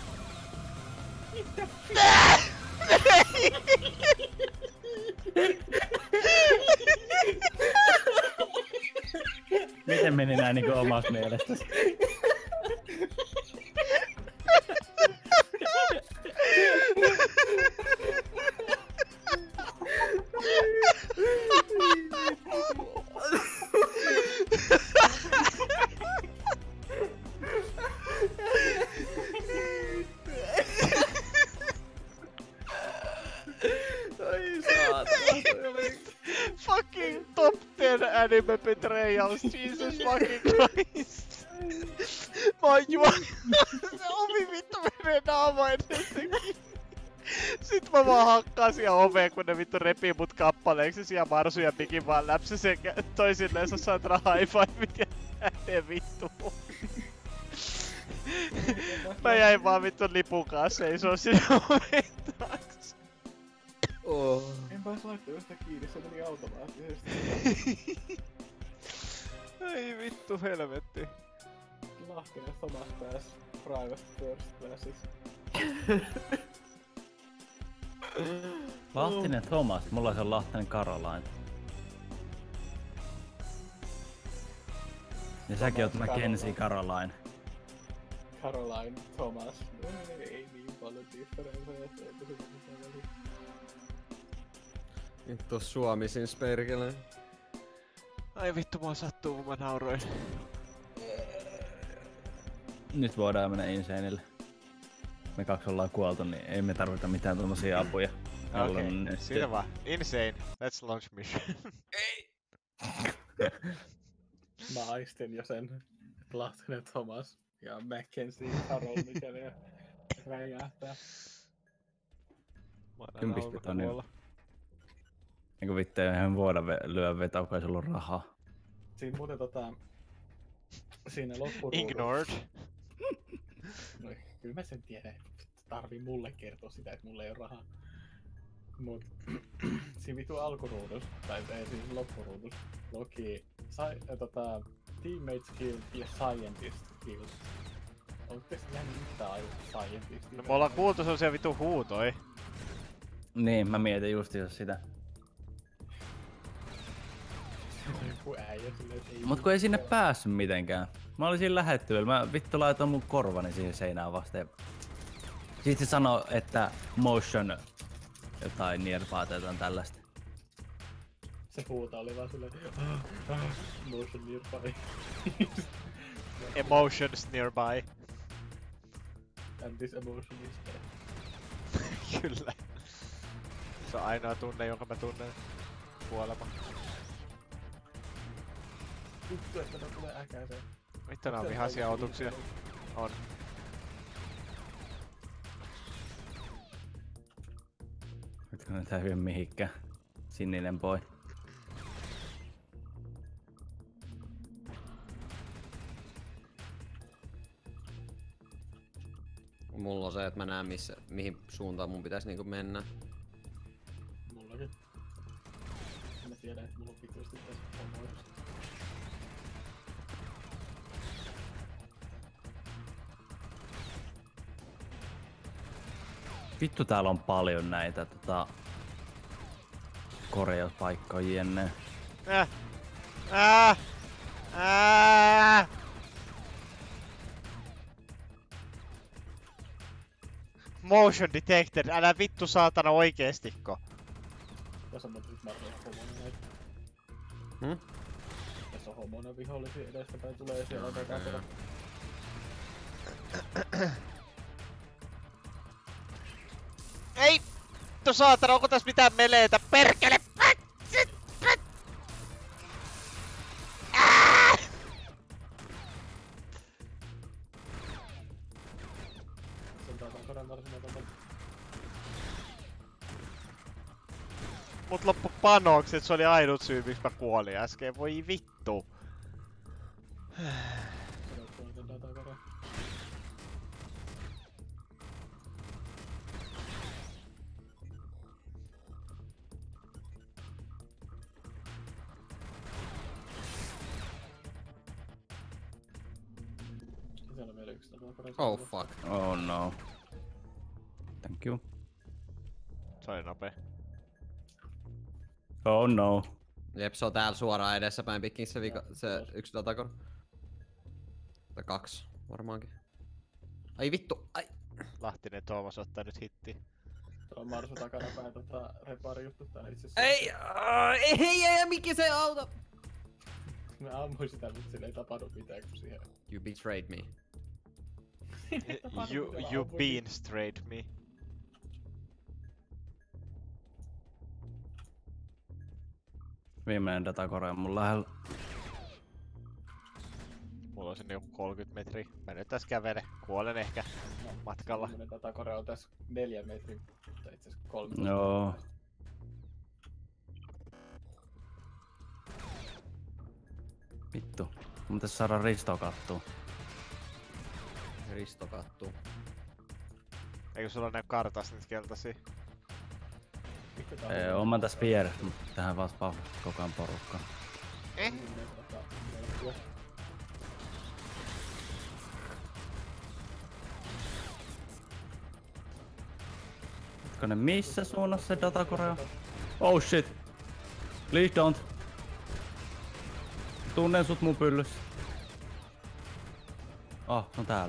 Miten meni näin niinku omasta mielestäsi? Ai saatana. Fucking top ten anime betrayals, Jesus fucking Christ. Mä oon juo... Se ovi vittu menee naama edessäkin. Sit mä vaan hakkaan siihen oveen, kun ne vittu repii mut kappaleeksi. Siellä Marsu ja Pikin vaan läpsä sen toisilleen saatana high fiveit ja ääneen vittu. Mä jäin vaan vittu lipun kanssa seisoo sinne oven taakse. Oh. En pääs laittaa yhtä kiinni, se meni automaattisesti. Ai vittu helvetti. Lahtinen Thomas pääs private first classiksi. Lahtinen Thomas, mulla se on Lahtinen Caroline. Ja säkin oot Mackenzie Caroline. Caroline Thomas. Ei, ei niin paljon differenceja, että ei pysy mitään väliä. Vittu Suomi siinä sperkelee. Ai vittu mua sattuu, kun mä nauroin. Nyt voidaan mennä Insanelle. Me kaksi ollaan kuoltu, niin ei me tarvita mitään tommosia apuja. Okei, Ollaan okay. Siinä vaan. Insane. Let's launch mission. Mä aistin jo sen Lahtinen Thomas ja Mackenzie Carol, mikä ne räjähtää. Mä oon Kympistä aina tonne. kuolla. Eiku vittu, eihän voida ve- lyödä vetoa, kun ei sulla ole rahaa. Siinä muuten tota... Siinä loppuruudussa... Ignored. No, kyllä mä sen tiedän. Tarvii mulle kertoa sitä, että mulla ei oo rahaa. Mut siinä vitu alkuruudussa, tai ei siis loppuruudussa, luki sai, äh, tota, teammates killed ja scientist killed. Onko tässä jäänyt mitään aivan scientistia? No me ollaan kuultu sellaisia vitu huutoi. Niin, mä mietin justiinsa sitä. Joku äijä silleen, että ei Mut kun ei sinne mitään. päässyt mitenkään. Mä olin siinä lähettyvillä, mä vittu laitoin mun korvani siihen seinään vasten. Sitten se sanoi, että motion jotain nearby tai jotain tällaista. Se huuta oli vaan silleen, ah, ah, motion nearby. Emotions nearby. And this emotion is there. Kyllä. Se on ainoa tunne, jonka mä tunnen. Kuolema. Vittu, että ne tulee äkäiseen. Vittu nää on vihaisia otuksia. On. Nytkö ne tää hyvin mihinkään? Sininen boy. Mulla on se, että mä näen missä, mihin suuntaan mun pitäisi niinku mennä. Mullakin. Mä tiedän, että mulla on pituisesti tässä homoissa. Vittu täällä on paljon näitä tota... korjauspaikkoja jenne. Äh. Äh. Äh. Motion detected, älä vittu saatana oikeestikko. Tässä on monta sit Marvel homoinen näitä. Hmm? Tässä on homoinen vihollisia edestäpäin tulee ja siellä on takana. Ei! Vittu saatana, onko tässä mitään meleitä? Perkele! Mut loppu panokset, se oli ainut syy miksi mä kuolin äsken, voi vittu. Oh fuck. Oh no. Thank you. Se oli nopea. Oh no. Jep, se on täällä suoraan edessäpäin pitkin se, vika, se yksi datakor. Tai kaksi varmaankin. Ai vittu, ai. Lahtinen Tuomas ottaa nyt hitti. Tuo on Marsu takana päin tota repari juttu tää itse asiassa. Ei, aa, ei, ei, ei, mikä se auto? Mä ammuin sitä, mutta sille ei tapahdu mitään kun siihen. You betrayed me. You, you been straight me. Viimeinen datakore on mun lähellä. Mulla on sinne joku kolmekymmentä metriä. Mä nyt tässä kävelen. Kuolen ehkä matkalla. Viimeinen datakore on tässä neljä metriä, mutta itse asiassa kolme. Joo. Vittu. Mun pitäis saada Risto kattuu. Risto kattuu. Eikö sulla näy kartasta niitä keltaisia? Ei, oon mä tässä vieressä, mutta tähän vaan spawn koko ajan porukkaa. Eh? Ootko ne missä suunnassa se datakore on? Oh shit! Please don't! Tunnen sut mun pyllyssä. Oh, no täällä.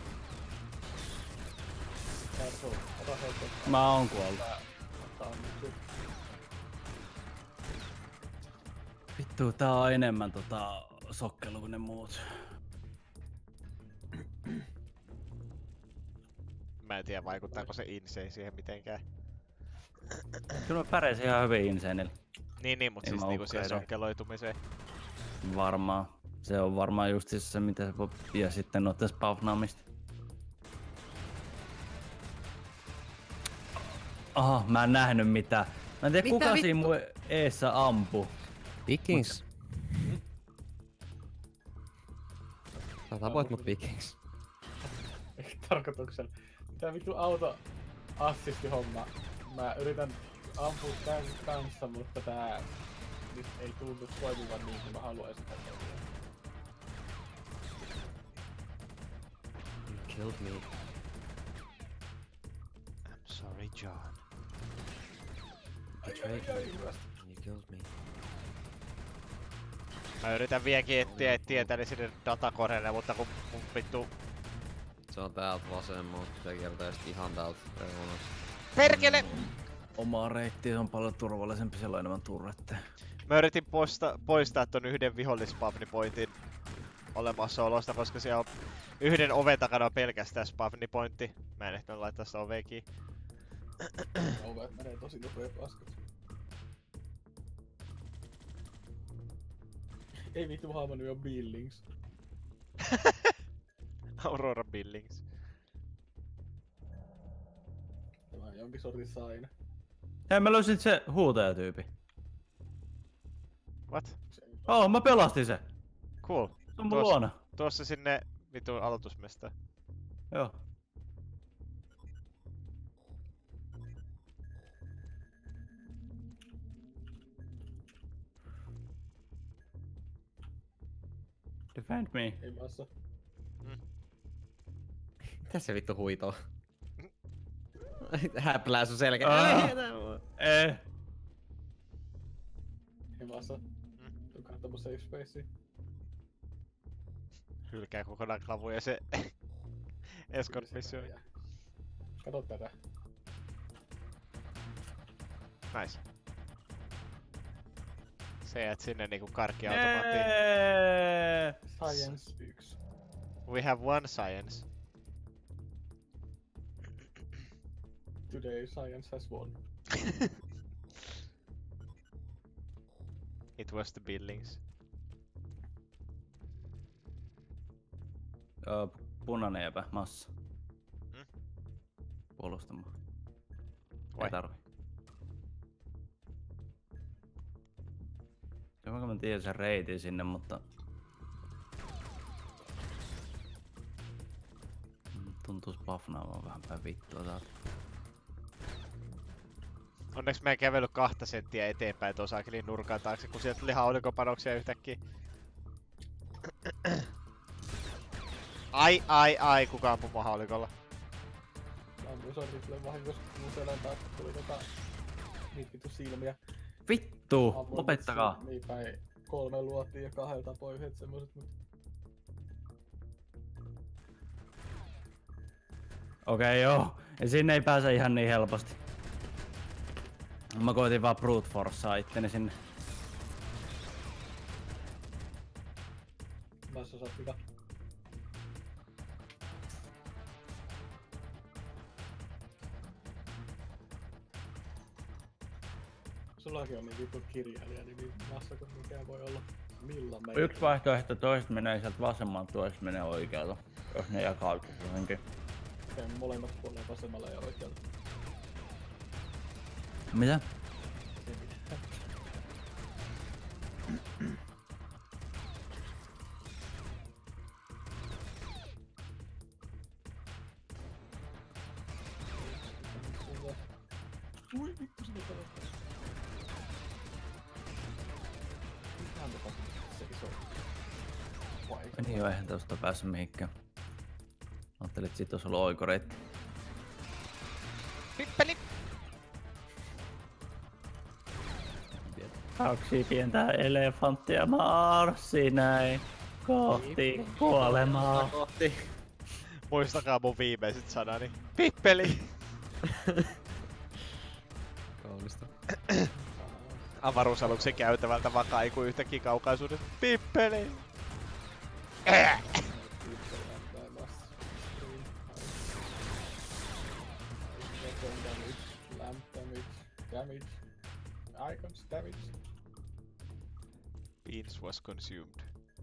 Mä oon kuollut. Vittu, tää on enemmän tota sokkelu kuin ne muut. Mä en tiedä vaikuttaako se insane siihen mitenkään. Kyllä mä pärjäsin ihan hyvin inseinillä. Niin, niin, mut En siis mä niinku siihen upgrade. sokkeloitumiseen. Varmaan. Se on varmaan just siis se mitä se voi... Ja sitten noitten spawnaamista. Aha, mä en nähnyt mitään. Mä en tiedä Mitä kuka vittu? siinä mun eessä ampu. Vikings. Sä tapoit mut Vikings. Eikä tarkoituksella. Tää vittu auto assisti homma. Mä yritän ampua tän kanssa, mutta tää nyt ei tunnu toimivan niin kuin mä haluaisin tätä. You killed me. I'm sorry, John. Betrayed me. You killed me. Mä yritän vieläkin etsiä tietäni sinne datakoneelle, mutta kun mun vittu... Se on täältä vasemmalta, se kertoo just ihan täältä reunasta. Perkele! Oma reitti on paljon turvallisempi, siellä on enemmän turretteja. Mä yritin poista, poistaa ton yhden vihollispavnipointin olemassaolosta, koska siellä on yhden oven takana on pelkästään spavnipointti. Mä en ehtinyt laittaa sitä ovea kiinni. Ovet menee tosi nopea paskat. Ei vittu hahmon nimi on Billings. Aurora Billings. Tämä on jonkin sortin saina. Hei, mä löysin se huutajatyypi. What? Oh, mä pelastin se. Cool. Se on mun Tuossa- luona. Tuossa sinne vitun aloitusmesta. Joo. Defend me. Ei maassa. Mitä se vittu huitoo? Häplää sun selkä. Ah. Eh. Ei maassa. Tulkaa tämmö safe spaceen. Hylkää kokonaan klavu ja se escort mission. Kato tätä. Nice. Se jäät sinne niinku karkkiautomaattiin. Yeah. Science yksi. We have one science. Today science has won. It was the Billings. Joo, punainen jäpä, massa. Mm? Puolustamaan. Vai? Ei tarvi. Se vaikka mä tiedän sen reitin sinne, mutta... Tuntuis pafnaamaan vähän päin vittua täältä. Onneksi mä en kävellyt kahta senttiä eteenpäin tuon saakelin nurkan taakse, kun sieltä tuli haulikkopanoksia yhtäkkiä. Ai ai ai, kuka ampui mua haulikolla? Mä ammuin sortin sille vahingossa, kun mun selän taakse tuli tota... Niitä vittu silmiä. Vittu! Ammuin Lopettakaa! Niin päin kolme luotiin ja kahdella tapoin yhdet semmoset, mut... Okei, okay, joo. Ja sinne ei pääse ihan niin helposti. Mä koitin vaan brute forcea itteni sinne. Massa saat vika. Sullakin on niin vittu kirjailija nimi Massa, kun mikään voi olla millan meitä. Yksi vaihtoehto, toista menee sieltä vasemmalta, toista menee oikealta. Jos ne jakautuu johonkin. Ja molemmat puolella vasemmalla ja oikealla. Mitä? Ei mitään. Ui vittu sinne pelottaa. Mitähän me tapahtuu se iso paikka? Niin joo, eihän tosta päässyt mihinkään. Ajattelin, että sit olisi ollut oikoreitti. Pippeli! Kaksi pientä elefanttia marssi näin kohti kuolemaa. Kohti. Muistakaa mun viimeiset sanani. Pippeli! Kaunista. Avaruusaluksen käytävältä vaan kaiku yhtäkkiä kaukaisuudessa. Pippeli! Lamp damage, damage, icons damage. Beans was consumed.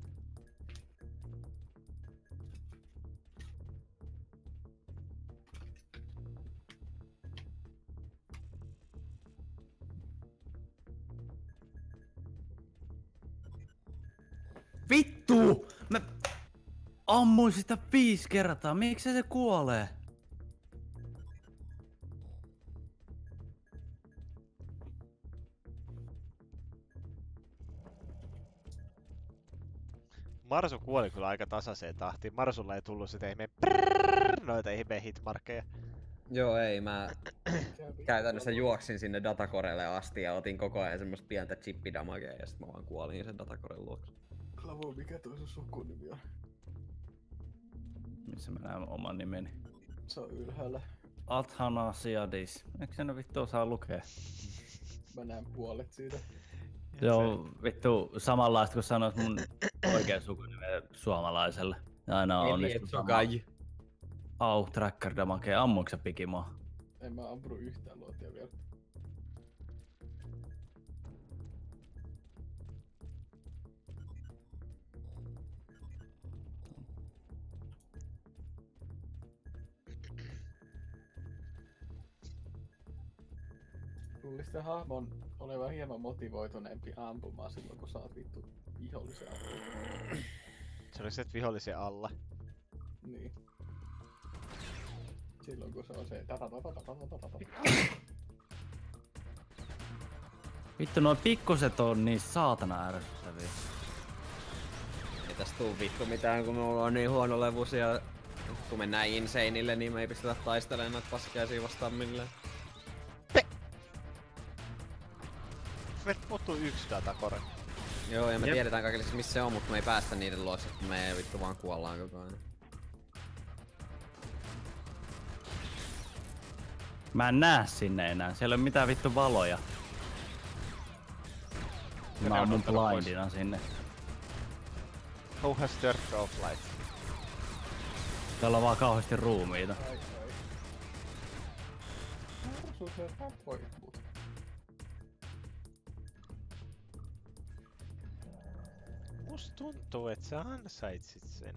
Vittu! Mä ammuin sitä viisi kertaa, miksi se kuolee? Marsu kuoli kyllä aika tasaiseen tahtiin. Marsulla ei tullut sitä ihmeen prrrr, noita ihmeen hitmarkkeja. Joo, ei. Mä käytännössä juoksin sinne datakorelle asti ja otin koko ajan semmoista pientä chippidamagea ja sit mä vaan kuolin sen datakoren luokse. Klavu, mikä toi sun sukunimi on? Missä mä näen oman nimeni? Se on ylhäällä. Athanasiadis. Eikö sen vittu osaa lukea? Mä näen puolet siitä. Se on vittu samanlaista kuin sanois mun oikea sukunimen suomalaiselle. Ja aina on onnistunut samaan. Au, tracker damage. Ammuiko sä pikimoa? En mä ampunut yhtään luotia vielä. Luulis se hahmon olevan hieman motivoituneempi ampumaan silloin, kun saat vittu vihollisen alla. Se oli se, että vihollisen alla. Niin. Silloin kun se on se... Vittu, nuo pikkuset on niin saatana ärsyttäviä. Ei tästä tuu vittu mitään, kun me ollaan niin huonolevuisia. Kun mennään insaneille, niin me ei pistetä taistelemaan noita paskiaisia vastaan millään. Me muuttuu yksi datakore. Joo, ja me Jep. tiedetään kaikille missä se on, mutta me ei päästä niiden luokse, kun me ei vittu vaan kuollaan koko ajan. Mä en näe sinne enää, siellä ei ole mitään vittu valoja. ne Mä on oon mun ottanut pois. blindina sinne. Who has turned off light? Täällä on vaan kauheasti ruumiita. Ai ai. Sun se tapoit mut. Musta tuntuu, että sä ansaitsit sen.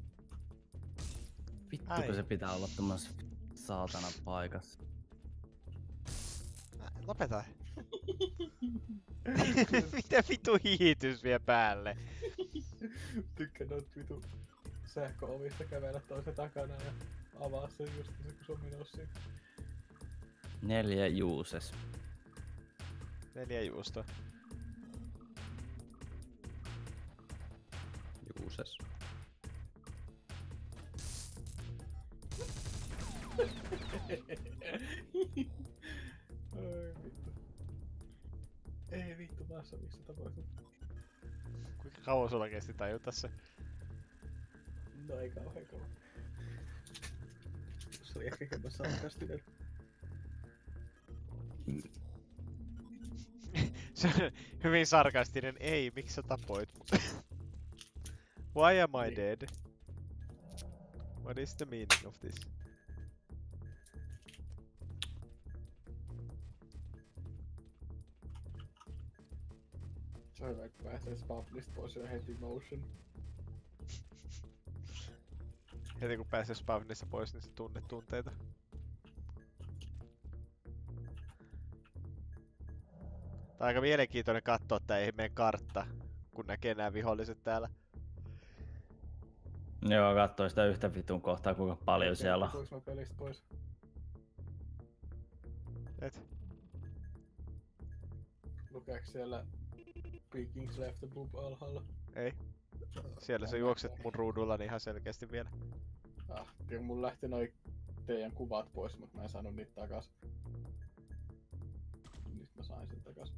Vittu Ai. kun se pitää olla tommosessa saatana paikassa. Ä, Lopeta. Mitä vitu hiitys vie päälle? Tykkään noita vitu sähköovista kävellä toisen takana ja avaa sen just se, kun se on menossa siinä. Neljä juuses. Neljä juustoa. Juuses. Ai vittu. Ei vittu maassa missä tapahtui. Kuinka kauan sulla kesti tajuta se? No ei kauhean kauan. Se oli ehkä hieman sarkastinen. Se on hyvin sarkastinen. Ei, miksi sä tapoit mut? Why am I dead? What is the meaning of this? Se on hyvä, kun pääsee spawnista pois ja heti motion. Heti kun pääsee spawnissa pois, niin sä tunnet tunteita. Tää on aika mielenkiintoinen katsoa tää ihmeen kartta, kun näkee nää viholliset täällä. Joo, kattoo sitä yhtä vitun kohtaa kuinka paljon siellä on. Tuliks mä pelistä pois? Et? Lukeeks siellä Peakings left the boob alhaalla? Ei. Siellä sä juokset mun ruudullani ihan selkeästi vielä. Ah, kyllä mun lähti noi teidän kuvat pois, mut mä en saanut niitä takas. Nyt mä sain sen takas.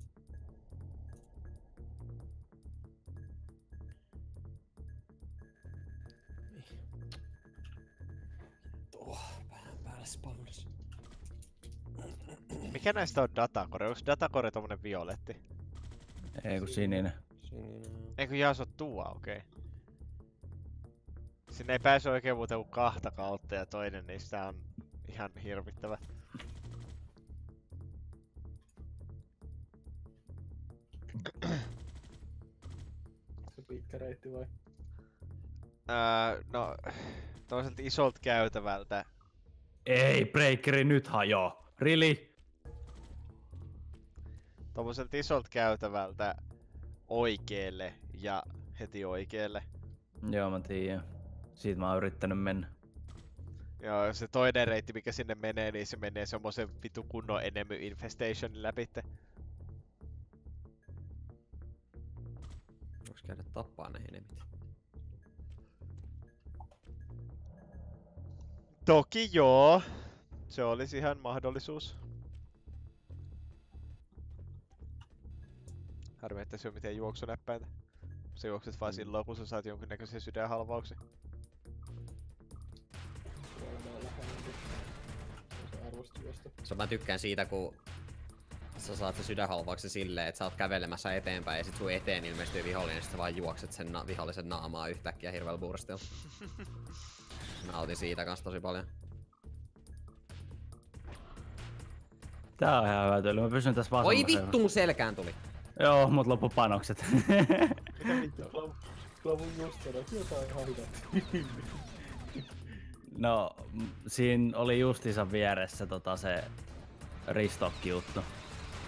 Tuo, pään päälle spawnasi. Mikä näistä on datacore? Onks datacore tommonen violetti? Ei kun sininen. Sininen. Eikö jaa, se on tuo, okei. Okay. Sinne ei pääse oikein muuta kuin kahta kautta ja toinen niistä on ihan hirvittävä. Se pitkä reitti vai? Öö, no, toiselta isolta käytävältä. Ei, breakeri nyt hajoo. Really? Tommoselta isolta käytävältä oikealle ja heti oikealle. Joo, mä tiedän. Siitä mä oon yrittänyt mennä. Joo, se toinen reitti mikä sinne menee, niin se menee semmosen vitu kunnon enemy infestationin läpitte. Voiks käydä tappaa ne enemit? Toki joo. Se olisi ihan mahdollisuus. Harmi, että se on mitään juoksunäppäintä. Sä juokset vaan silloin, kun sä saat jonkinnäköisen sydänhalvauksen. Varmaan lähellä. Se on arvosta juosta. Se mä tykkään siitä, kun sä saat se sydänhalvauksen silleen, että sä oot kävelemässä eteenpäin ja sit sun eteen ilmestyy vihollinen ja sit sä vaan juokset sen na- vihollisen naamaa yhtäkkiä hirveellä burstilla. Mä otin siitä kans tosi paljon. Tää on ihan hyvä tyyli. Mä pysyn tässä Oi vasemmassa. vittu, mun selkään tuli! Joo, mut loppu panokset. Mitä vittu? Klavun just sanoit jotain haidatti. No, m- siinä oli justiinsa vieressä tota se restock-juttu.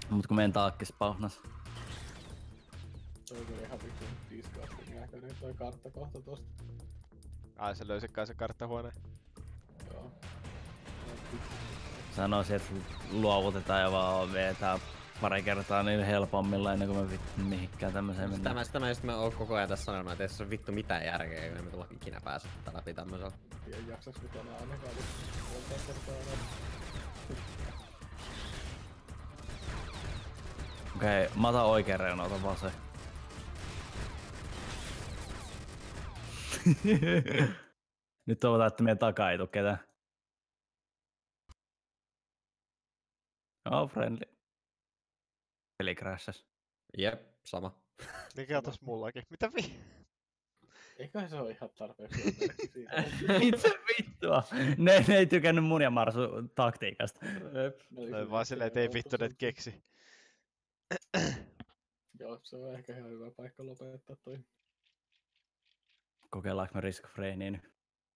Mut kun meidän taakki spawnas. Toi oli ihan vittu disgusting näköinen toi kartta kohta tosta. Ai se löysikään se karttahuone. Joo. Sanoisin, että luovutetaan ja vaan vetää pari kertaa niin helpommilla ennen kuin me vittu mihinkään tämmöiseen mennään. Tämä, sitä mä just mä oon koko ajan tässä sanonut, että ei se ole vittu mitään järkeä, kun me tulla ikinä pääse tätä läpi tämmöisellä. Tiedän jaksaks nyt enää ainakaan puolta kertaa enää. Okei, okay, mä otan oikeen reunaan, otan vasen. Nyt toivotaan, että meidän takaa ei tuu ketään. Oh, friendly. Peli crashas. Jep, sama. Niin katos mullakin. Mitä vi... Eiköhän se oo ihan tarpeeksi hyvä merkki siitä. Mitä vittua? Ne, ne ei tykännyt mun ja Marsu taktiikasta. Noin vaan silleen, että ei vittu ne keksi. Joo, se on ehkä ihan hyvä paikka lopettaa toi. Kokeillaanko me Risk of Rainia nyt?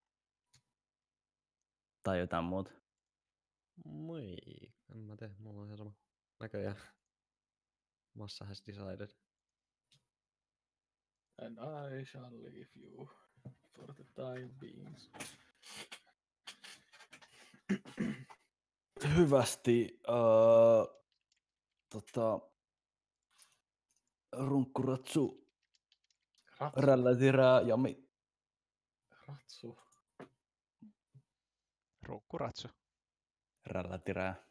Tai jotain muuta. Moi. En mä tiedä, mulla on ihan sama. Näköjään. Massa has decided. And I shall leave you for the time being. Hyvästi. Uh, tota, runkkuratsu, Ratsu. rällätirää, jami. Ratsu. Runkkuratsu. Rällätirää.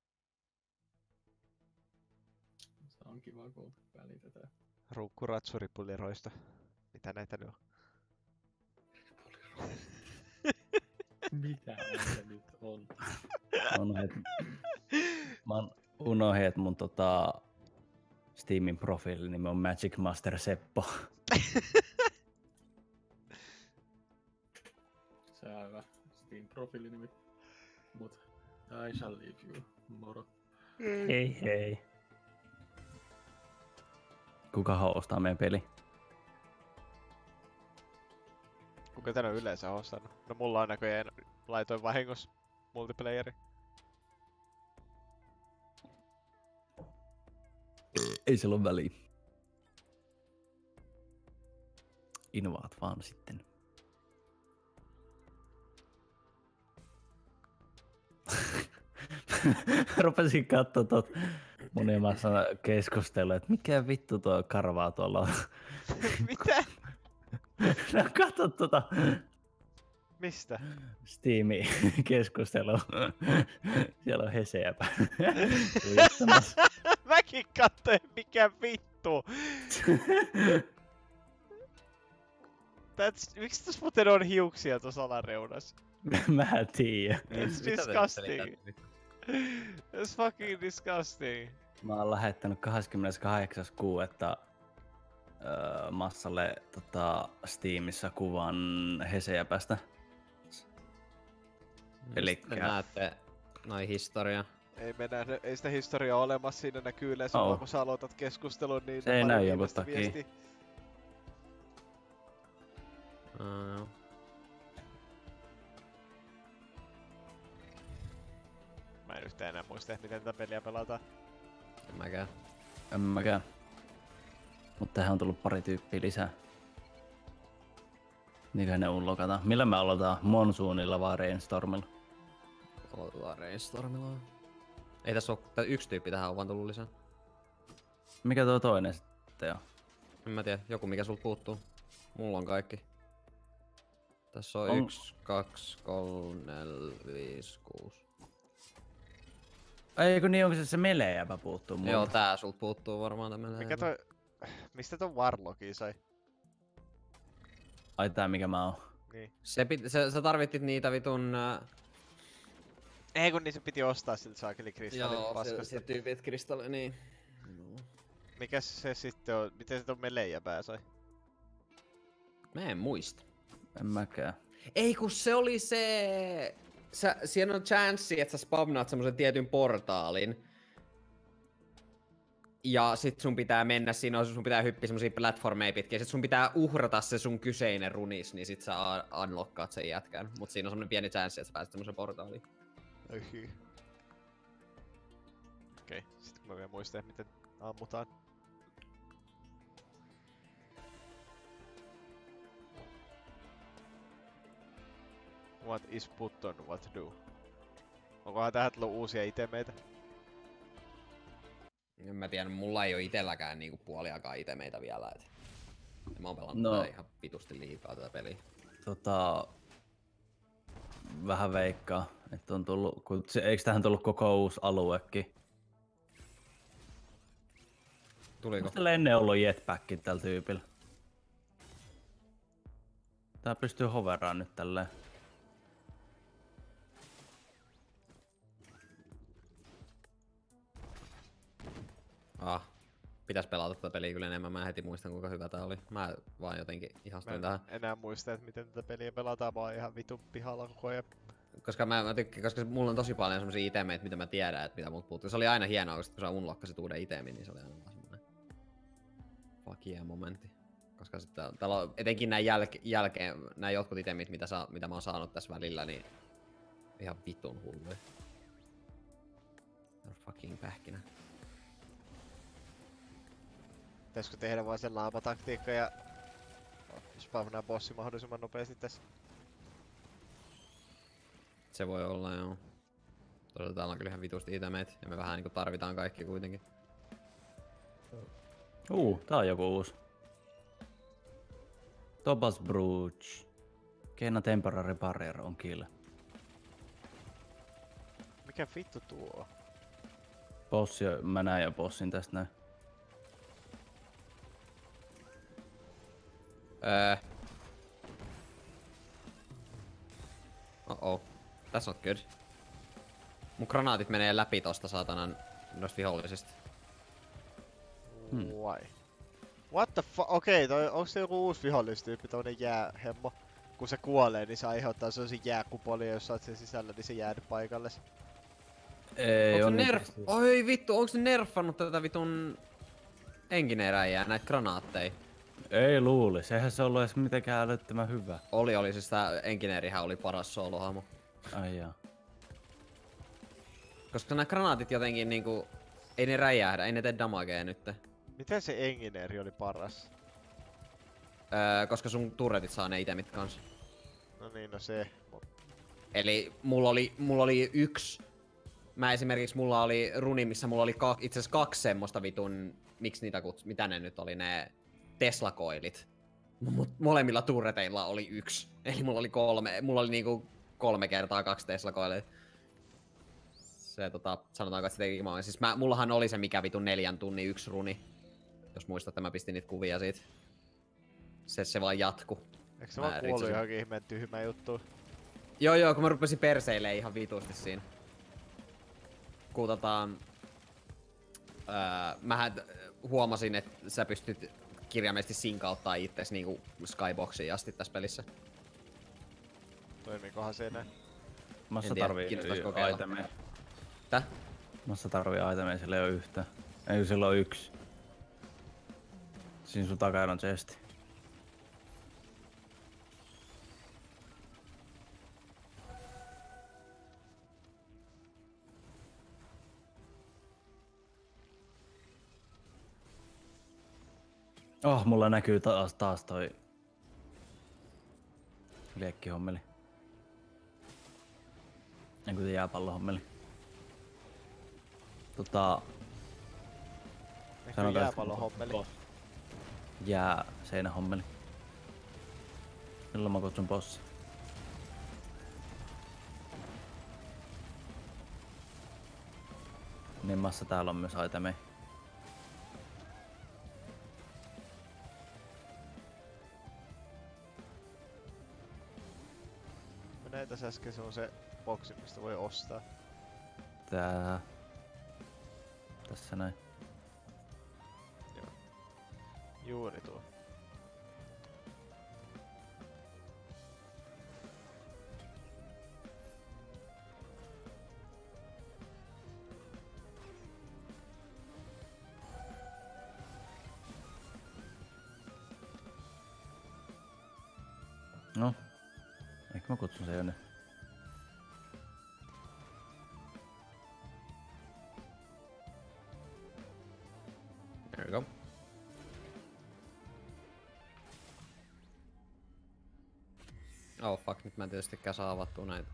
Se on kiva, kun välitetään. Runkkuratsu ripuliroista. Mitä näitä nyt on? Mitä näitä nyt on? Unohdit, mä oon unohdin, että mun tota, Steamin profiilinimi on Magic Master Seppo. Se on hyvä. Steam profiilinimi. Mut I shall leave you, moro. Hei hei. Kuka ostaa meidän peli? Kuka tänne on yleensä ostannut? No mulla on näköjään laitoin vahingossa multiplayeri. Ei sillä ole väliä. Invaat vaan sitten. Rupesin kattoo tuot mun emassa keskustelua, että mikä vittu tuo karvaa tuolla on. Mitä? No katso tota Mistä? Steamin keskustelua. Siellä on Heseäpä. Mäkin katsoin, mikä vittu. That's... Miksi tässä muuten on hiuksia tuossa alareunassa? Mä en tiedä. It's disgusting. It's fucking disgusting. Mä oon lähettänyt kahdeskymmeneskahdeksas kuudetta öö, Massalle tota, Steamissa kuvan Heseäpästä. Elikkä... Sitten näette noin historia. Ei, mennä, ei sitä historiaa olemassa, siinä näkyy yleensä Oh. vaan kun sä aloitat keskustelun, niin Se ei pari näy jonkun viimeistä takia. viestiä. Uh, Mä en yhtään enää muista, miten tätä peliä pelataan. en mäkään. En mäkään. Mut tähän on tullut pari tyyppiä lisää. Mikä ne unlokataan? Millä me aloitetaan? Monsoonilla vai Rainstormilla? Aloitetaan Rainstormilla. Ei tässä oo, tää yksi tyyppi tähän on vaan tullut lisää. Mikä tuo toinen sitten on? En mä tiedä, joku mikä sulta puuttuu. Mulla on kaikki. Tässä on, On- yksi, kaksi, kolme, neljä, viisi, kuusi. Eikö niin, onko se se meleäpä puuttuu mulle? Joo, tää sulta puuttuu varmaan tämmönen. Mikä toi... Mistä ton Warlockin sai? Ai tää mikä mä oon. Niin. Se pit, se, sä tarvittit niitä vitun... Äh, Ei kun niin se piti ostaa siltä saakeli kristallin joo, se, paskasta. se tyypit kristalli, niin. Mikäs se sitten on? Miten se ton meleijäpää sai? Mä en muista. En mäkään. Ei kun se oli se... Sä, siinä on chanssi, että sä spamnaat semmosen tietyn portaalin. Ja sit sun pitää mennä siinä, sun pitää hyppiä semmosia platformeja pitkin. Sit sun pitää uhrata se sun kyseinen runis, niin sit sä un- unlockkaat sen jätkän. Mut siinä on semmonen pieni chanssi, että sä pääset semmosen portaaliin. Yhy. Okei, okay. Sitten kun mä vielä muistan, miten ammutaan. What is button, what do? Onkohan tähän tullut uusia itemeitä? En mä tiedä, mulla ei oo itelläkään niinku puoliakaan itemeitä vielä. Et... Mä oon pelannut No. no. ihan vitusti liikaa tätä peliä. Tota... Vähän veikkaa, että on tullut, kun se, eikö tähän tullut koko uusi aluekin? Tuliko? Onko tällä ennen ollut jetpack tällä tyypillä? Tää pystyy hoveraan nyt tälleen. Ah, pitäis pelata tätä peliä kyllä enemmän, mä heti muistan kuinka hyvä tää oli. Mä vaan jotenkin Mä ihastuin en tähän. enää muista, että miten tätä peliä pelataan, mä oon ihan vitun pihalla koko ajan. Koska mä, mä tykkään, koska mulla on tosi paljon semmosia itemeitä, mitä mä tiedän, että mitä mut puuttuu. Se oli aina hienoa, koska kun sä unlockasit uuden itemin, niin se oli aina vaan semmonen fuck yeah momentti. Koska sitten täällä on etenkin näin jälke, jälkeen, nämä jotkut itemit, mitä, saa, mitä mä oon saanut tässä välillä, niin ihan vitun hulluja. Fucking pähkinä. Pitäisikö tehdä vaan sen laapataktiikka ja spawnaa bossi mahdollisimman nopeasti tässä? Se voi olla, joo. Todella täällä on kyllä ihan vitusti itemeitä, ja me vähän niinku tarvitaan kaikki kuitenkin. Uh, tää on joku uusi. Tobas Brooch. Gain a temporary barrier on kill. Mikä vittu tuo on? Bossi, mä näin jo bossin tästä näin. Öö. Oh oh. That's not good. Mun granaatit menee läpi tosta saatanan noista vihollisista. Hmm. Why? What the fuck? Okei, okay, onko se joku uusi vihollistyyppi, tommonen jäähemmo? Kun se kuolee, niin se aiheuttaa sellaisia jääkupolia, jos sä oot sen sisällä, niin se jäädy paikalle. Ei Onko on se nerf... Oi vittu, onko se nerfannut tätä vitun engineeräjää, näitä granaatteja? Ei luulis, eihän se ollut edes mitenkään älyttömän hyvä. Oli, oli siis tää engineerihän oli paras soolohahmo. Ai jaa. Koska nämä granaatit jotenkin niinku... Ei ne räjähdä, ei ne tee damagea nyt. Miten se engineeri oli paras? Öö, koska sun turretit saa ne itemit kans. No niin, no se. Eli mulla oli, mulla oli yksi... Mä esimerkiksi mulla oli runi, missä mulla oli ka- itse asiassa kaksi semmoista vitun... Miksi niitä kuts... Mitä ne nyt oli, ne Tesla-koilit. Mut molemmilla turreteilla oli yksi. Eli mulla oli kolme, mulla oli niinku kolme kertaa kaksi Tesla-koilia. Se tota, sanotaanko, että se teki mä siis mä, mullahan oli se mikä vitun neljän tunnin yksi runi. Jos muistatte, mä pistin niitä kuvia siitä. Se, se vaan jatku. Eikö se Mä vaan kuollut ritsasin. johonkin ihmeen tyhmään juttuun? Joo joo, kun mä rupesin perseilee ihan vitusti siinä. Kun tota... Öö, mähän huomasin, että sä pystyt kirjaimellisesti sinkauttaa itses niinku Skyboxiin asti tässä pelissä. Toimiikohan se enää? Massa En tiedä, tarvii kiinnostaisi kokeilla. itemeja. Täh? Massa tarvii itemeja, sillä ei oo yhtä. Ei sillä oo yksi. Siinä sun takana on chesti. Oh, mulla näkyy taas, taas toi liekkihommeli. Ei kun jääpallohommeli. Tota... Ehkä sanotaan, jääpallon hommeli. Jää seinähommeli. Milloin mä kutsun bossi? Niin massa täällä on myös itemei. Mä näin tässä äsken se on se boksi, mistä voi ostaa. Tää... Tässä näin. Juuri tuo. No. Ehkä mä kutsun sen jonne. we go. Oh fuck, nyt mä en tietystikään saa avattua näitä.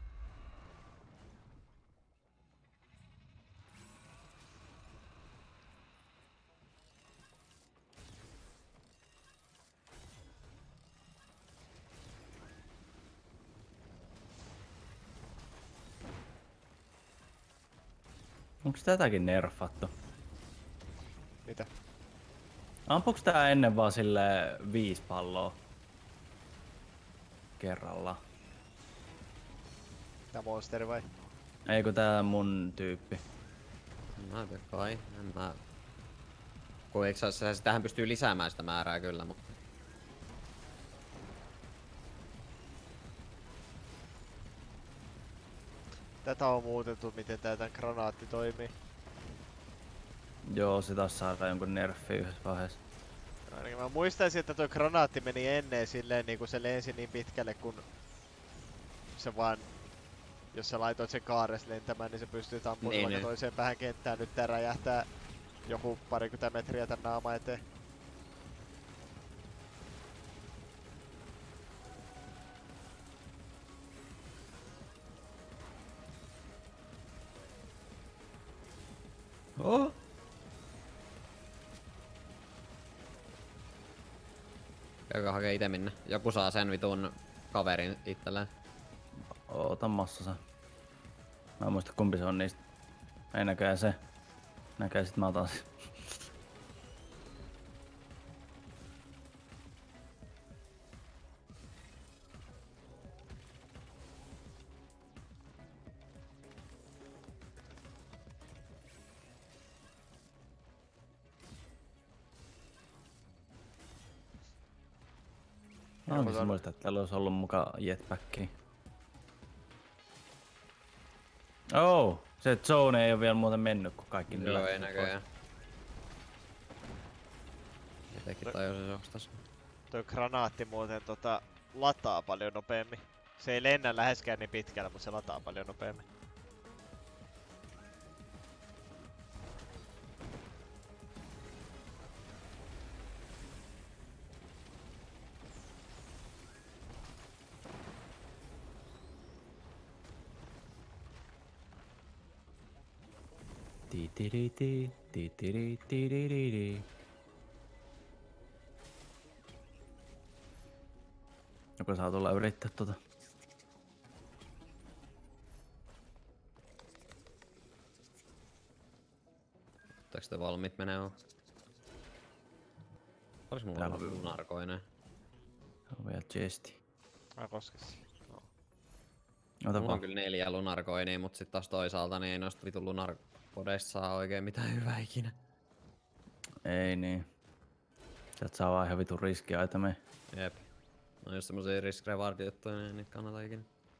Onks tätäkin nerfattu? Mitä? Ampuuks tää ennen vaan sille viisi palloa? Kerralla. Tää monsteri vai? Eikö tää mun tyyppi? Mä tiedän kai, en mä... Kun eikö se, tähän pystyy lisäämään sitä määrää kyllä, mutta... Tätä on muutettu, miten tää tän granaatti toimii. Joo, se taas saada jonkun nerfi yhdessä vaiheessa. Ainakin mä muistaisin, että toi granaatti meni ennen silleen niinku se lensi niin pitkälle kun se vaan, jos sä laitoit sen kaares lentämään, niin se pystyy ampumaan Niin, vaikka niin. toiseen päähän kenttään. Nyt tää räjähtää joku parikymmentä metriä tän naama eteen. Oh. Käykö hakee ite minne? Joku saa sen vitun kaverin itselleen. Oota massasa. Mä en muista kumpi se on niistä. Ei näköjään se. Näköjään sit mä otan sen. No, Onko niin tää- muista, että täällä olisi ollut muka jetpackia. Oh, se zone ei ole vielä muuten mennyt, kun kaikki ne Joo, lähti ei pois. näköjään. Jotenkin tajusin se ostas. Toi granaatti muuten tota lataa paljon nopeammin. Se ei lennä läheskään niin pitkällä, mutta se lataa paljon nopeammin. Ti ti ri ti, ti ti ri ti ri ri ri. Joku saa tulla yrittää tota. Oletteko te valmiit menee oo? Olis mulla Täällä ollut on- lunarkoinen? Se on vielä chesti. Mä koskes. Ota Mulla vaan. on kyllä neljä lunarkoinia, mut sit taas toisaalta niin ei noista vitun lunarkodeista saa oikein mitään hyvää ikinä. Ei niin. Sieltä saa vaan ihan vitun riskiä itemia. Jep. No jos semmosia risk reward juttuja, niin ei niitä kannata ikinä.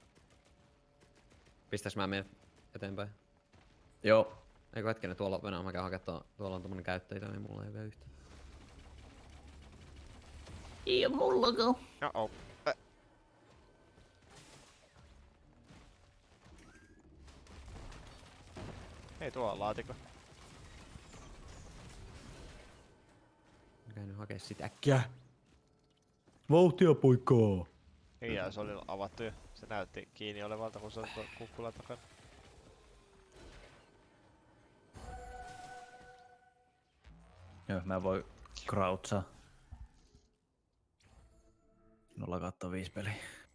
Pistäks mä menen eteenpäin? Joo. Eikö hetkinen, tuolla Venäjä, mä käyn hakea tuo, tuolla on tommonen käyttäjä, niin mulla ei vielä yhtään. Ei oo mullakaan. Oh. Äh. Ei tuo on laatikko. Mä käyn nyt hakee sit äkkiä. Vauhtia poikaa. Hiljaa, se oli avattu jo. Se näytti kiinni olevalta, kun se oli tuon kukkulan takana. Joo, mä voin crouchaa. nolla kautta viisi peliä.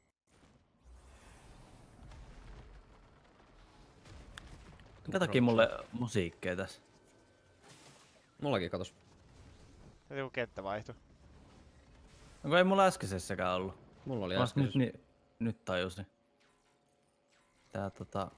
Minkä takia mulle musiikkeja tässä? Mullakin katos. Se joku kenttä vaihtui. No kun ei mulla äskeisessäkään ollut. Mulla oli Vasta äsken. nyt, ni, nyt tajusin. Tää tota...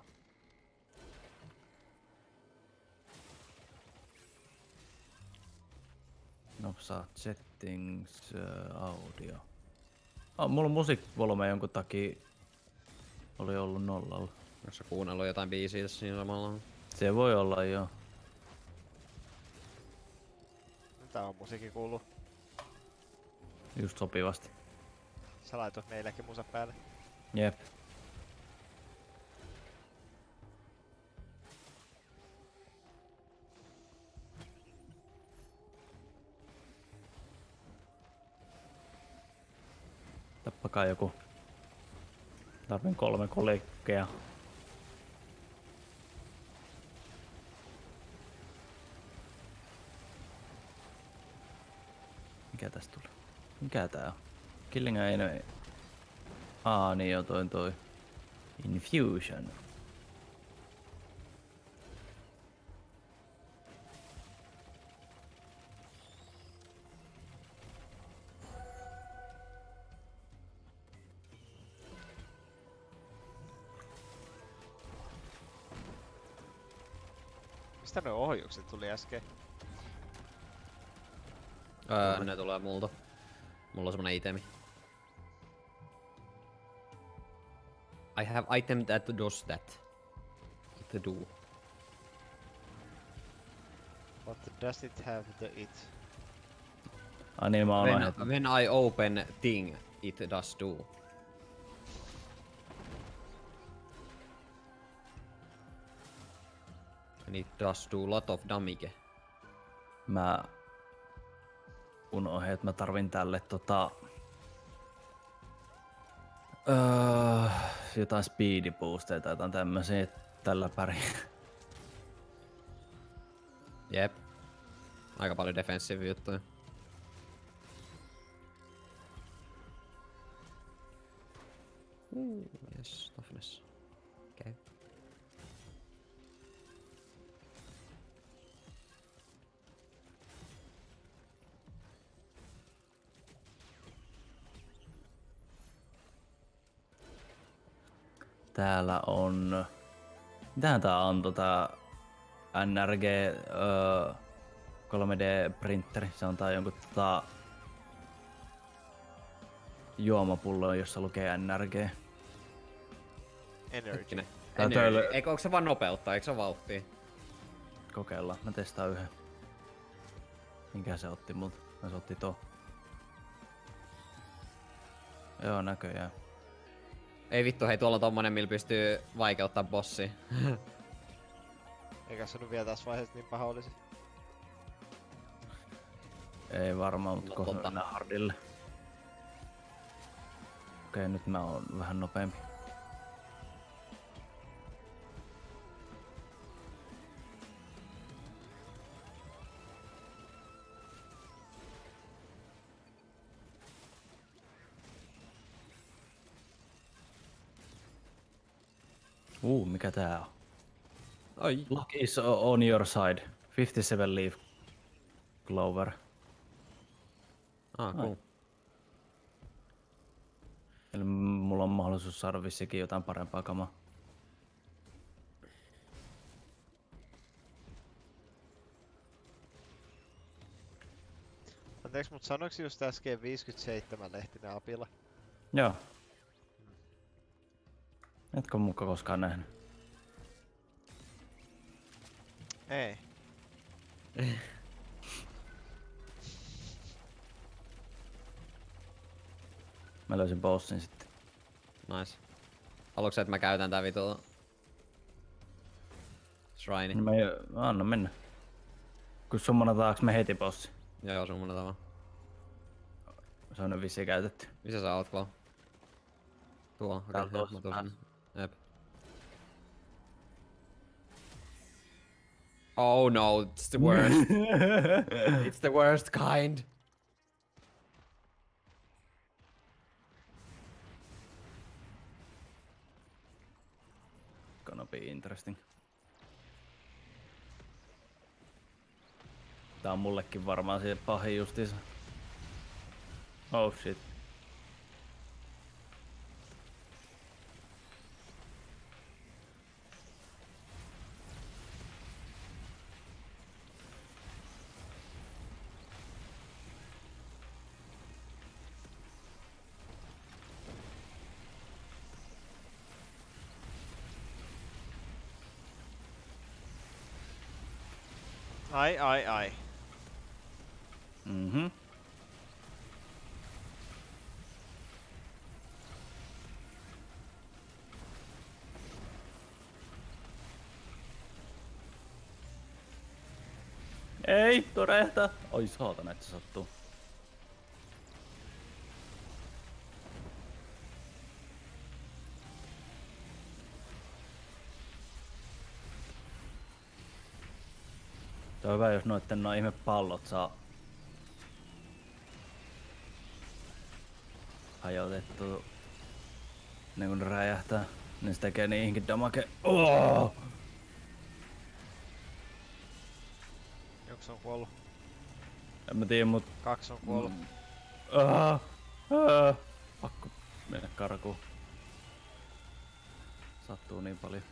Nopsaa settings, uh, audio. Oh, mulla musiikkivolume jonkun takia oli ollut nollalla. Jos sä kuunnellut jotain biisiä tässä siinä samalla. Se voi olla joo. Tää on musiikki kuuluu. Just sopivasti. Sä laitoit meillekin musa päälle. Jep. Nappakaa joku. Tarvin kolme kolikkeja. Mikä tästä tuli? Mikä tää on? Killing enemy. Aa niin jo toi toi. Infusion. Mistä ne ohjukset tuli äsken? Öö, ne tulee multa. Mulla on semmonen itemi. I have item that does that. It do. What does it have the it? Ai niin mä oon When, aiheuttanut. when I open thing, it does do. And it does do lot of damage. Mä unohdin, että mä tarvin tälle tota... Öö, jotain speed boosteita tai jotain tämmösiä tällä pärjää. Jep. Aika paljon defensive juttuja. Ooh, yes, toughness. Okay. Täällä on... Mitähän tää antoi tää N R G öö, kolme D-printeri? Se on tää jonkun tota... juomapullo, jossa lukee N R G. Energy. Hetkinen. Tää Energy. täällä- Eikö onko se vaan nopeuttaa, eikö se ole vauhtia? Kokeillaan. Mä testaan yhden. Minkä se otti multa? Mä se otti tuo. Joo, näköjään. Ei vittu, hei tuolla on tommonen, millä pystyy vaikeuttaa bossia. Eikä se nyt vielä tässä vaiheessa niin paha olisi. Ei varmaan, mutta No, kohta tota. mennään hardille. Okei, nyt mä oon vähän nopeampi. Uu, mikä tää on? Ai. Luck is on your side. fifty-seven leaf clover. Ah, cool. Eli mulla on mahdollisuus saada vissikin jotain parempaa kamaa. Anteeksi, mut sanoiko just äsken viisikymmentäseitsemän lehtinen apila? Joo. Etkö muka koskaan nähnyt? Ei. Mä löysin bossin sitten. Nice. Haluatko sä, että mä käytän tää vitu shrine? Niin mä ei, anna mennä. Kun summonataanko me heti bossi? Joo, joo, sun mun tava. Se on nyt vissiin käytetty. Missä sä oot, Klo? Tuo, okei, Täällä okay, toisessa mä tuun päässä. sinne. Jep. Oh no, it's the worst. It's the worst kind. Gonna be interesting. Tää on mullekin varmaan se pahin justiinsa. Oh shit. Ai, ai, ai. Mhm. Ei, torehta! Oi saatana, että se sattuu. Tuo on hyvä, jos noitten noin ihme pallot saa hajotettua niin kun ne räjähtää, niin se tekee niihinkin damage. Oh! Joks on kuollut? En mä tiedä, mut... Kaksi on kuollut. Mm. Ah, ah, pakko mennä karkuun. Sattuu niin paljon.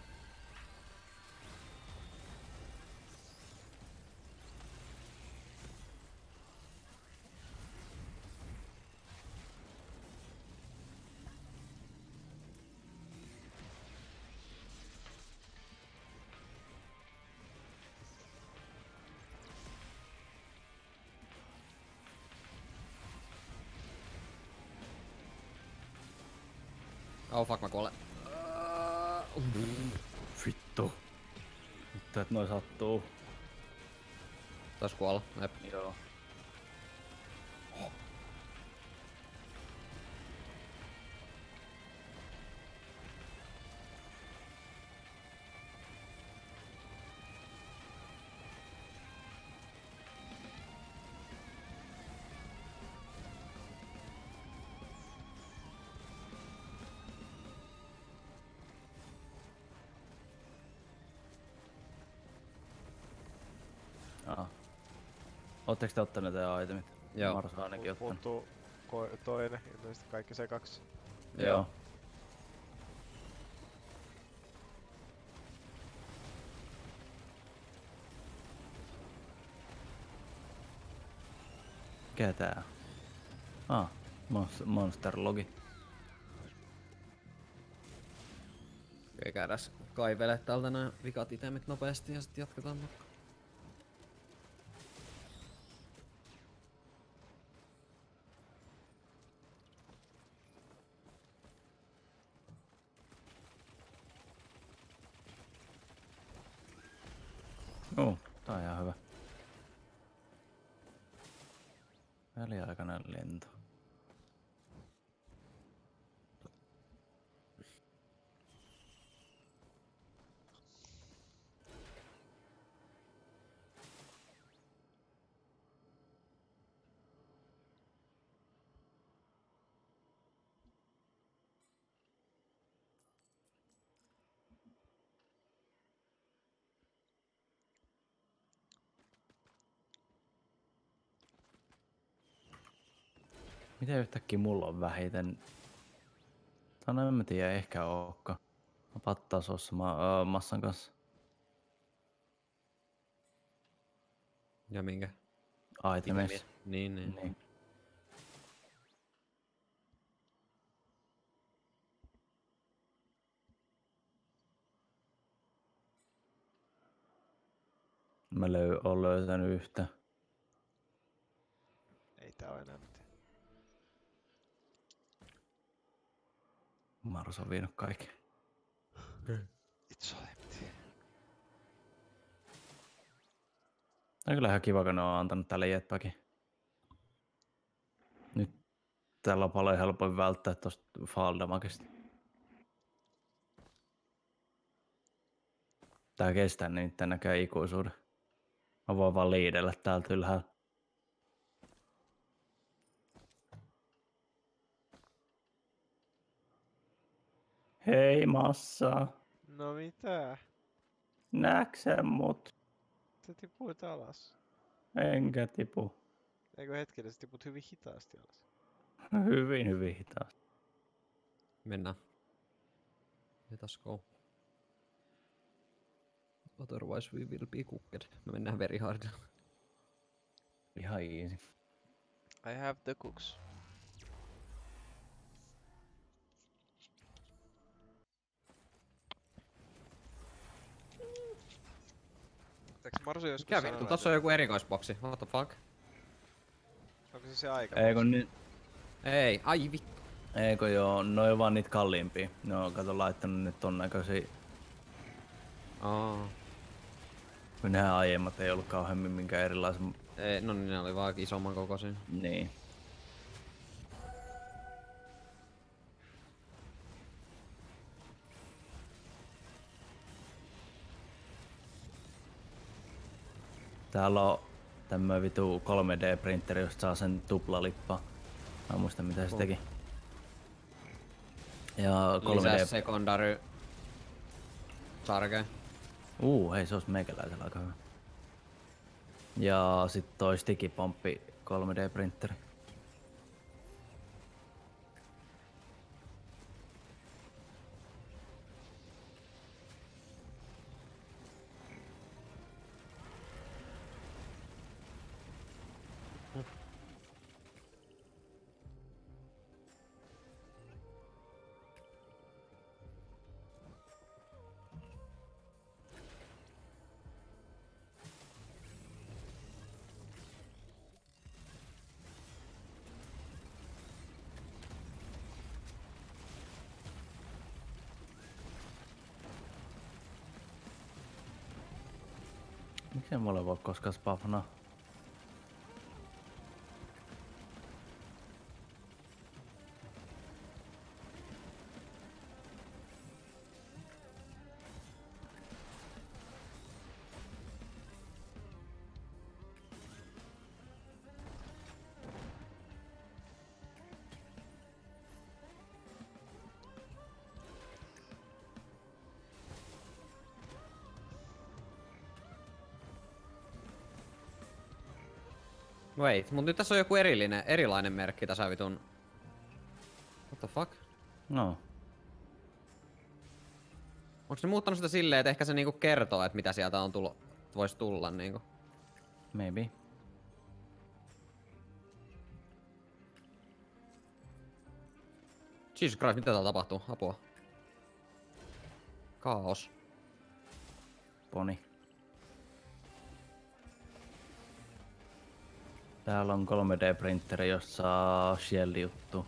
Oh fuck, mä kuolen. Vittu. Vittu, et noi sattuu. Tais kuolla. Jep. Joo. Aha. Ootteko te ottaneet teidän itemit? Joo. Marsa ainakin ottanut. Puuttuu ko- toinen, ilmeisesti kaikki sekaksi. Joo. Mikä tää on? Ah, Monster, Monster Logi. Okei, käydäs kaivele täältä nää vikat itemit nopeasti ja sit jatketaan matkaa. Oh, tää on ihan hyvä. Väliaikainen lento. Miten yhtäkkiä mulla on vähiten? Tänään en mä tiedä, ehkä ookka. Mä pattaa suossa ma- äh, massan kanssa. Ja minkä? Itemis. Niin, niin. Niin. Mä löy- oon löytänyt yhtä. Ei tää oo enää mitään. Marus on vienyt kaiken. It's all empty. On kyllä ihan kiva, kun ne on antanut tälle jetpackin. Nyt täällä on paljon helpoin välttää tosta fall damagesta. Tää kestää niin tän näköjään ikuisuuden. Mä voin vaan liidellä täältä ylhäällä. Hei massa, No mitä? näksä mut? Sä tipuit alas. Enkä tipu. Eikö hetkinen, sä tiput hyvin hitaasti alas. Hyvin, hyvin hitaasti. Mennään. Let us go. Otherwise we will be cooked. Me mennään very hard. Ihan easy. I have the cooks. Eikö Marsu joskus Mikä sanonut, vittu? Tossa on joku erikoisboksi. What the fuck? onko se se aika? Eikö ni- Ei, ai vittu. Eikö joo, ne on vaan niitä kalliimpia. Ne on kato laittanut nyt ton näköisiä. Aa. Kun nehän aiemmat ei ollut kauheammin minkään erilaisen. Ei, no niin, ne oli vaan isomman kokoisia. Niin. Täällä on tämmönen vitu kolme D-printeri, josta saa sen tuplalippaa. Mä en muista mitä se teki. Ja kolme D... Lisää secondary sarge. Uu, hei se olisi meikäläisellä aika hyvä. Ja sit toi stikipomppi kolme D-printeri. Miksei mulle voi koskaan spafnaa? Wait, mut nyt tässä on joku erillinen, erilainen merkki tässä vitun... What the fuck? No. Onks ne muuttanut sitä silleen, että ehkä se niinku kertoo, että mitä sieltä on tullut, vois tulla niinku? Maybe. Jesus Christ, mitä täällä tapahtuu? Apua. Kaos. Poni. Täällä on kolme D-printeri, jossa saa shell-juttu.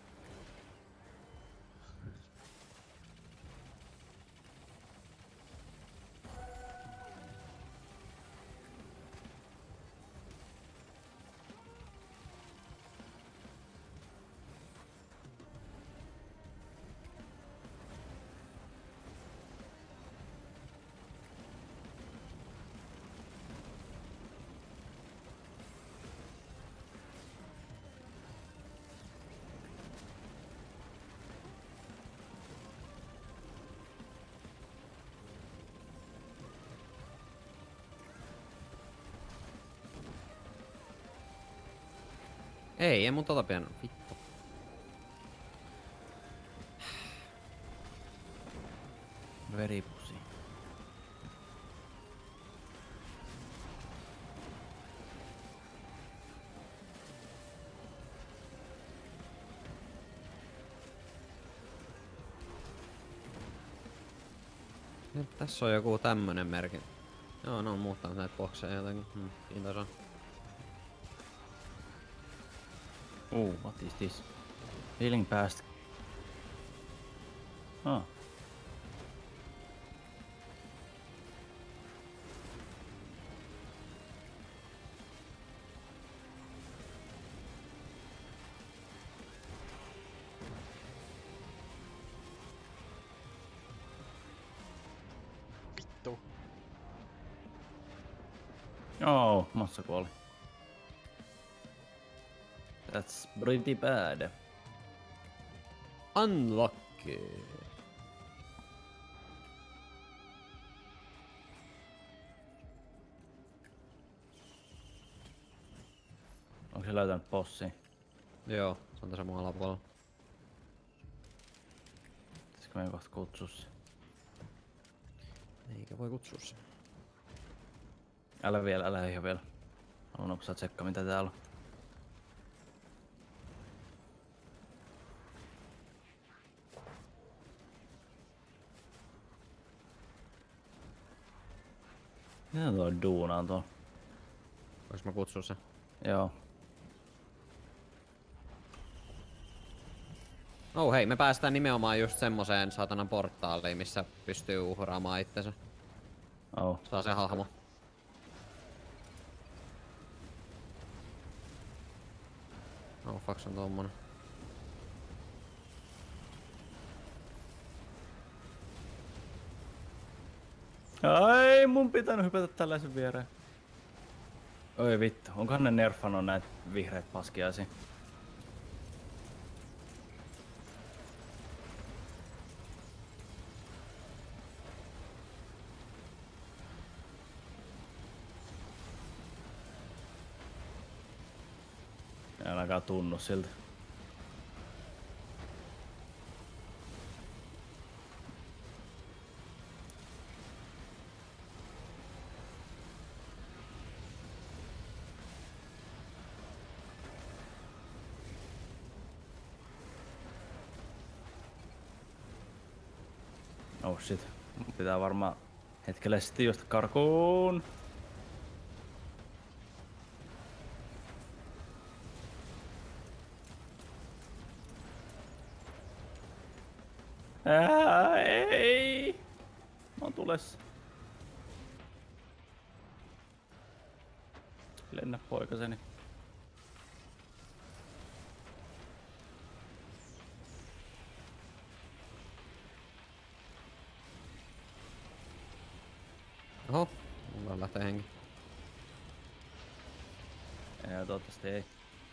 Ei, ei mun tota pian. Vittu. Veripusi. Ja tässä on joku tämmönen merkki. Joo, ne on muuttanut näitä bokseja jotenkin. Hmm, kiintoisaa. Uh, what is this? Healing past. Ah. Vittu. Oh, massa kuoli. That's pretty bad. Unlucky. Onko se löytänyt bossi? Joo, se on tässä mun alapuolella. Pitäisikö meidän kohta kutsua se? Eikä voi kutsua se. Älä vielä, älä ihan vielä. Haluan nopsaa tsekkaa mitä täällä on. Mitä tuo duunaa tuolla? Voinko mä kutsua se? Joo. Oh hei, me päästään nimenomaan just semmoseen saatanan portaaliin, missä pystyy uhraamaan itsensä. Oh. Saa se hahmo. Oh fuck, se on tommonen. Ai, mun pitänyt hypätä tällaisen viereen. Oi vittu, onkohan ne nerfannut näitä vihreät paskiaisia? Ei ainakaan tunnu siltä. Oh shit. Pitää varmaan hetkellisesti juosta karkuun. Ää, ei. Mä oon tulessa. Lennä poikaseni. Oho, mulla lähtee henki. Ei, toivottavasti ei.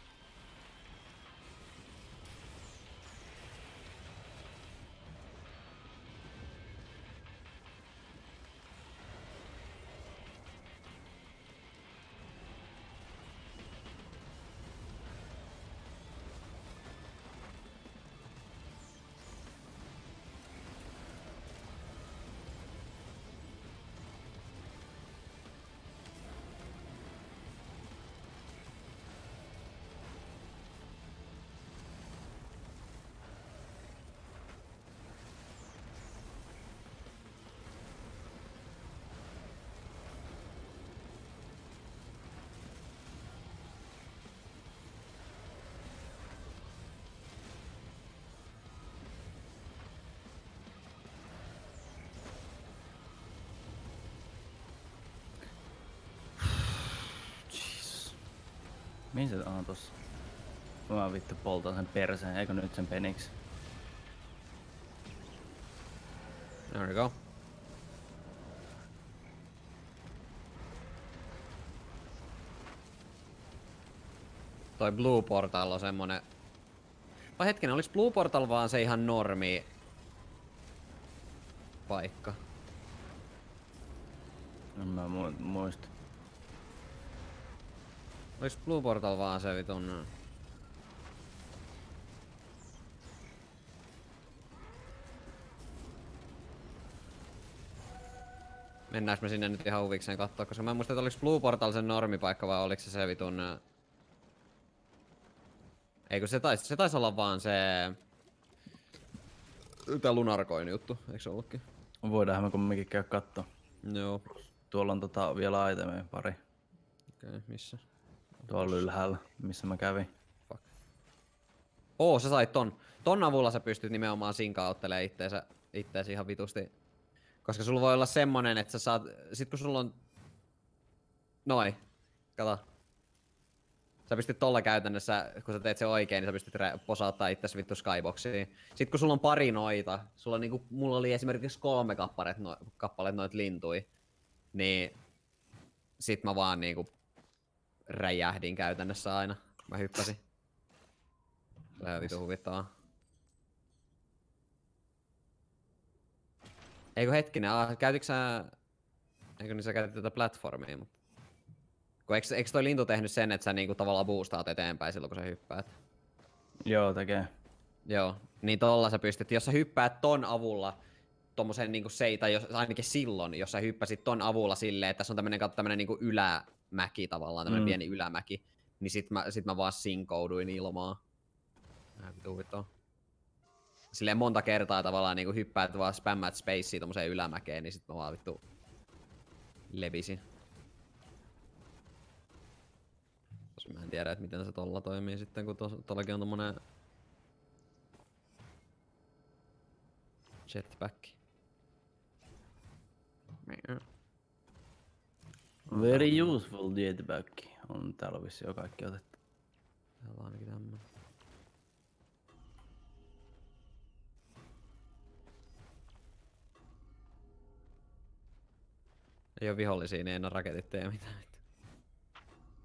Mihin se on tossa? Mä vittu poltan sen perseen, eikö nyt sen peniksi? There we go. Toi Blue Portal on semmonen... Vai hetken, olis Blue Portal vaan se ihan normi paikka? En mä mu- muista. Olis Blue Portal vaan se vitun... Mennäänkö me sinne nyt ihan huvikseen kattoo, koska mä en muista, että oliks Blue Portal sen normipaikka vai oliks se se vitun... Eikö se taisi, se taisi olla vaan se... Tää Lunarcoin juttu, eikö se ollutkin? Voidaanhan me kumminkin käydä kattoo. Joo. Tuolla on tota vielä itemia pari. Okei, okay, missä? Tuolla ylhäällä, missä mä kävin. Fuck. Oo, sä sait ton. Ton avulla sä pystyt nimenomaan sinkauttelemaan itteensä, itteesi ihan vitusti. Koska sulla voi olla semmonen, että sä saat... Sit kun sulla on... Noi. Kato. Sä pystyt tolla käytännössä, kun sä teet sen oikein, niin sä pystyt posauttaa itses vittu skyboxiin. Sit kun sulla on pari noita, sulla on niinku... Mulla oli esimerkiksi kolme kappalet, no, kappaleet noit lintui. Niin... Sit mä vaan niinku... Räjähdin käytännössä aina. Mä hyppäsin. Se on ihan vitu huvittavaa. Eikö hetkinen, ah, käytitkö sä... Eikö niin sä käytit tätä platformia, mutta... Kun eikö, eikö toi lintu tehnyt sen, että sä niinku tavallaan boostaat eteenpäin silloin kun sä hyppäät? Joo, tekee. Joo, niin tolla sä pystyt, jos sä hyppäät ton avulla tommosen niinku se, tai jos, ainakin silloin, jos sä hyppäsit ton avulla silleen, että tässä on tämmönen, tämmönen niinku ylämäki tavallaan, tämmönen mm. pieni ylämäki, niin sit mä, sit mä vaan sinkouduin ilmaa. Vähän vitu vittua. Silleen monta kertaa tavallaan niinku hyppäät vaan spämmäät spacea tommoseen ylämäkeen, niin sit mä vaan vittu levisin. Mä en tiedä, että miten se tolla toimii sitten, kun tollakin on tommonen jetpack. Very useful jetpack. On täällä vissi jo kaikki otettu. Täällä on ainakin tämmönen. Ei oo vihollisia, niin ei oo raketit tee mitään.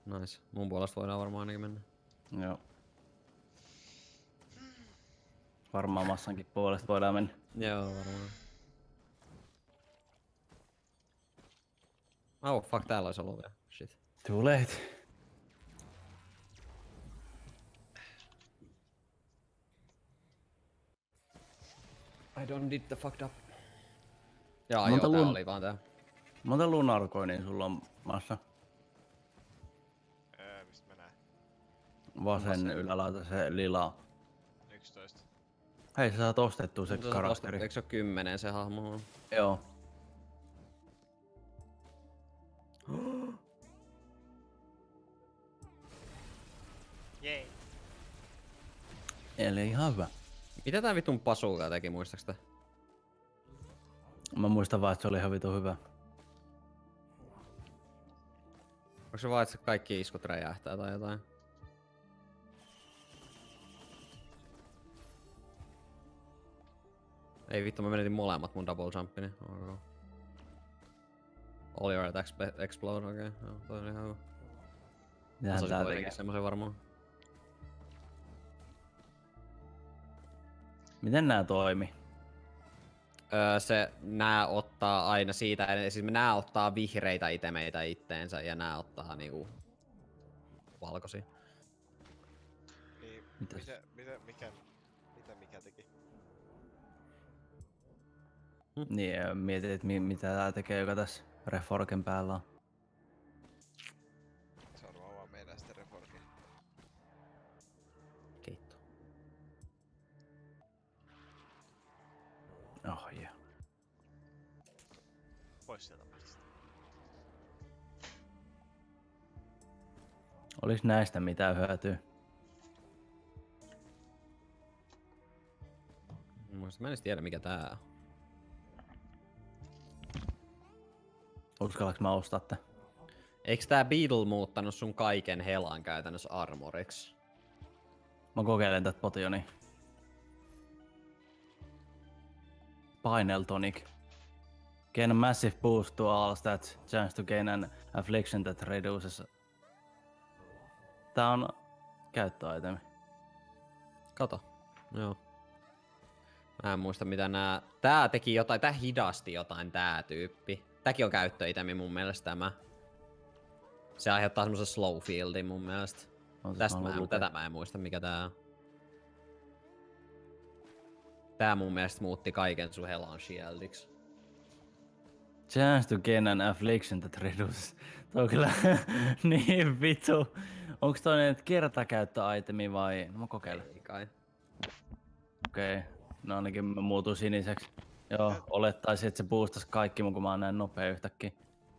Nice. Mun puolesta voidaan varmaan ainakin mennä. Joo. Varmaan massankin puolesta voidaan mennä. Joo, varmaan. Oh, fuck, täällä olisi ollut vielä. Shit. Too late. I don't did the fucked up. Jaa, Monta joo, tää lun- oli vaan tää. Monta lunarkoinia sulla on massa? Öö, mistä mä näen? Vasen Vasen. ylälaita se lila. yksitoista. Hei, sä saat ostettua se Mutta sä oot karakteri. ostettu- Eikö se oo kymmenen se hahmo? Joo. Jee. Eli ihan hyvä. Mitä tää vitun pasuuka teki, muistaaks tää? Mä muistan vaan, että se oli ihan vitu hyvä. Onko se vaan, että se kaikki iskut räjähtää tai jotain? Ei vittu, mä menetin molemmat mun double jumpini. Okay. All your attacks explode, okei. Okay. Joo, toi on ihan hyvä. Mitähän Osasin tää kuitenkin tekee? semmosen varmaan. Miten nää toimi? Öö, se nää ottaa aina siitä, siis nää ottaa vihreitä itemeitä itteensä ja nää ottaa niinku valkoisia. Niin, Mitäs? mitä, mitä, mikä, mitä mikä teki? Niin, ja mietit, että mi- mitä tää tekee, joka tässä Reforken päällä on. Se on varmaan vaan meidän sitä reforkia. Keitto. Oh yeah. Pois sieltä mastista. Olis näistä mitään hyötyä? Mä en edes tiedä mikä tää on. Uskallaks mä ostaa tää? Eiks tää Beetle muuttanut sun kaiken helan käytännössä armoriksi? Mä kokeilen tätä potioni. Spinal Tonic. Gain a massive boost to all stats. Chance to gain an affliction that reduces. Tää on käyttöaitemi. Kato. Joo. Mä en muista mitä nää... Tää teki jotain, tää hidasti jotain tää tyyppi. Tääkin on käyttöitemi mun mielestä tämä. Se aiheuttaa semmosen slow fieldin mun mielestä. On se Tästä mä mä en, lukea. tätä mä en muista mikä tää on. Tää mun mielestä muutti kaiken sun helan shieldiksi. Chance to gain an affliction that reduces. Tuo on kyllä niin vitu. Onks toi nyt kertakäyttöaitemi vai? No mä kokeilen. Ei kai. Okei. Okay. No ainakin mä muutun siniseksi. Joo, olettaisin, että se boostas kaikki mun, kun mä oon näin nopea yhtäkkiä.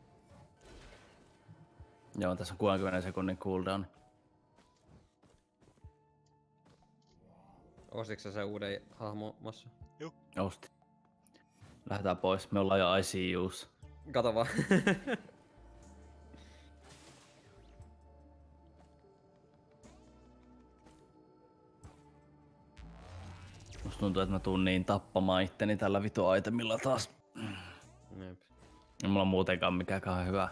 Joo, tässä on kuudenkymmenen sekunnin cooldown. Ostitko sä se uuden hahmo massa? Osti. Lähdetään pois, me ollaan jo I C U:ssa. Kato vaan. Musta tuntuu, että mä tuun niin tappamaan itteni tällä vitu aitemilla taas. Jep. Ei mulla on muutenkaan mikään kauhean hyvä.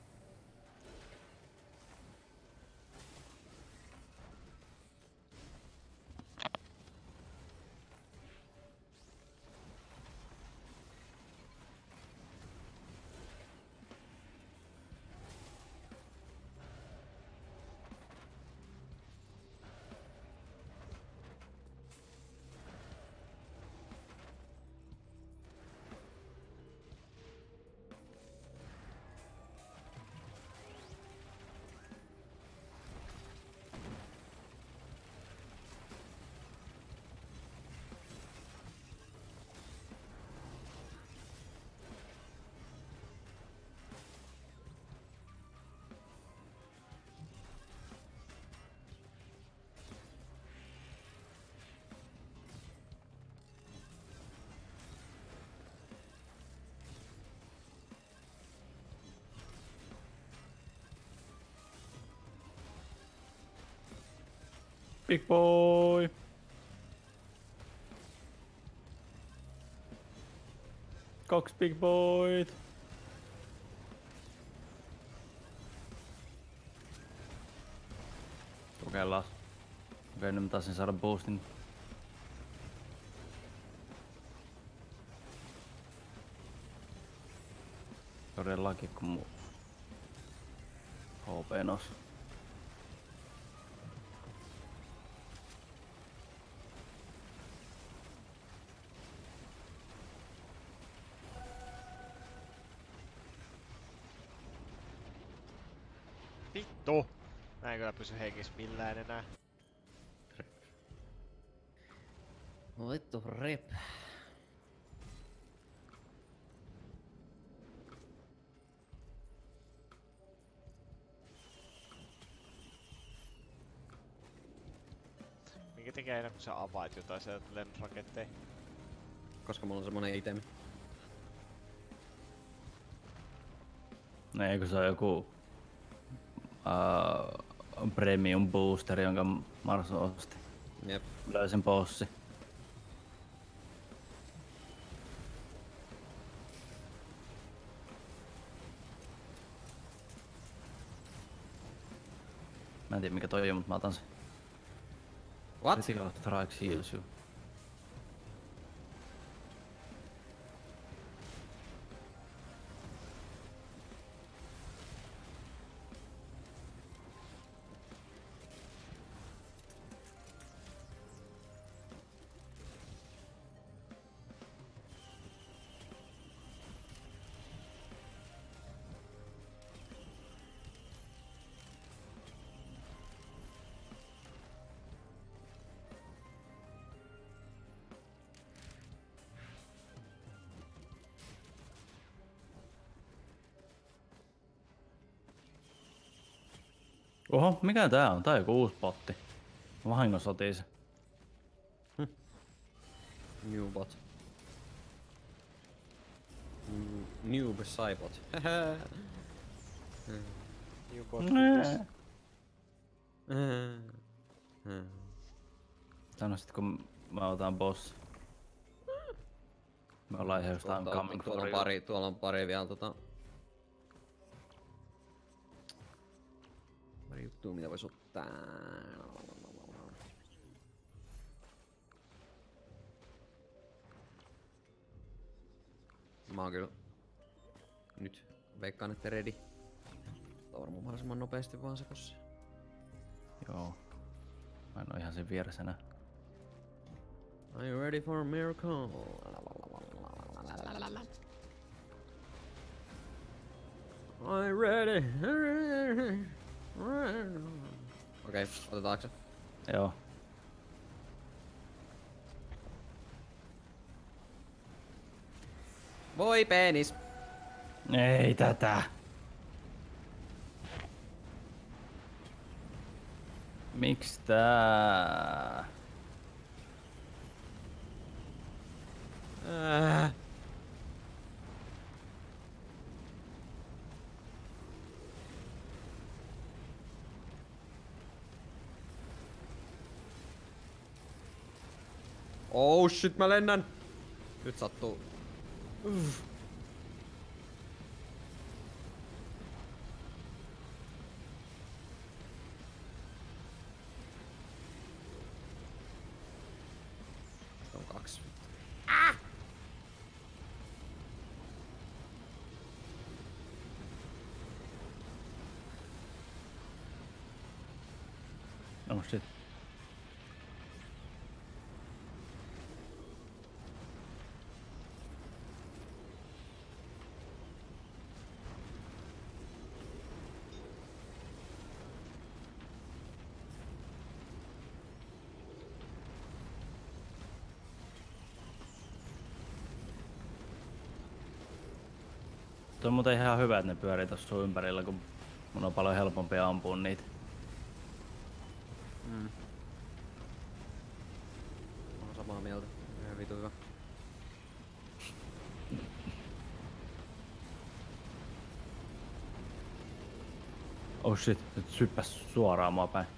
Big boy! Kaksi big boyt! Kokeillaan. Okei, nyt mä taisin saada boostin. Todellakin kun mun H P nos. Vittu! Mä en kyllä pysy hengissä millään enää. No vittu rip. Minkä tekee aina kun sä avaat jotain sieltä lennusraketteihin? Koska mulla on semmonen itemi. No eikö se on joku uh, premium booster, jonka Mars osti. Jep. Löysin bossi. Mä en tiedä mikä toi on, mutta mä otan sen. What? Critical strike heals you. Oho, mikä tää on? Tää on joku uusi potti. Mä vahingossa otin se. New bot. Mm, New Psybot. You got Nää. Mm. Sano sit kun mä otan boss. Me ollaan ihan jostain Tuolta- coming tuolla for on you. pari, tuolla on pari vielä tota... Pari juttua mitä vois ottaa. Mä oon kyllä nyt veikkaan että ready. Tää on varmaan mahdollisimman nopeasti vaan se kossa. Joo. Mä en oo ihan sen vieressä enää. Are you ready for a miracle? I'm ready. Okei, okay, otetaanko se? Joo. Voi penis! Ei tätä. Miks tää? Äh. Oh shit, mä lennän! Nyt sattuu. Uff. On kaksi. Oh shit. Tuo on muuten ihan hyvä, että ne pyörii tossa sun ympärillä, kun mun on paljon helpompi ampua niitä. Mm. Mä oon samaa mieltä. Ihan vitu hyvä. Oh shit, nyt syppäs suoraan mua päin.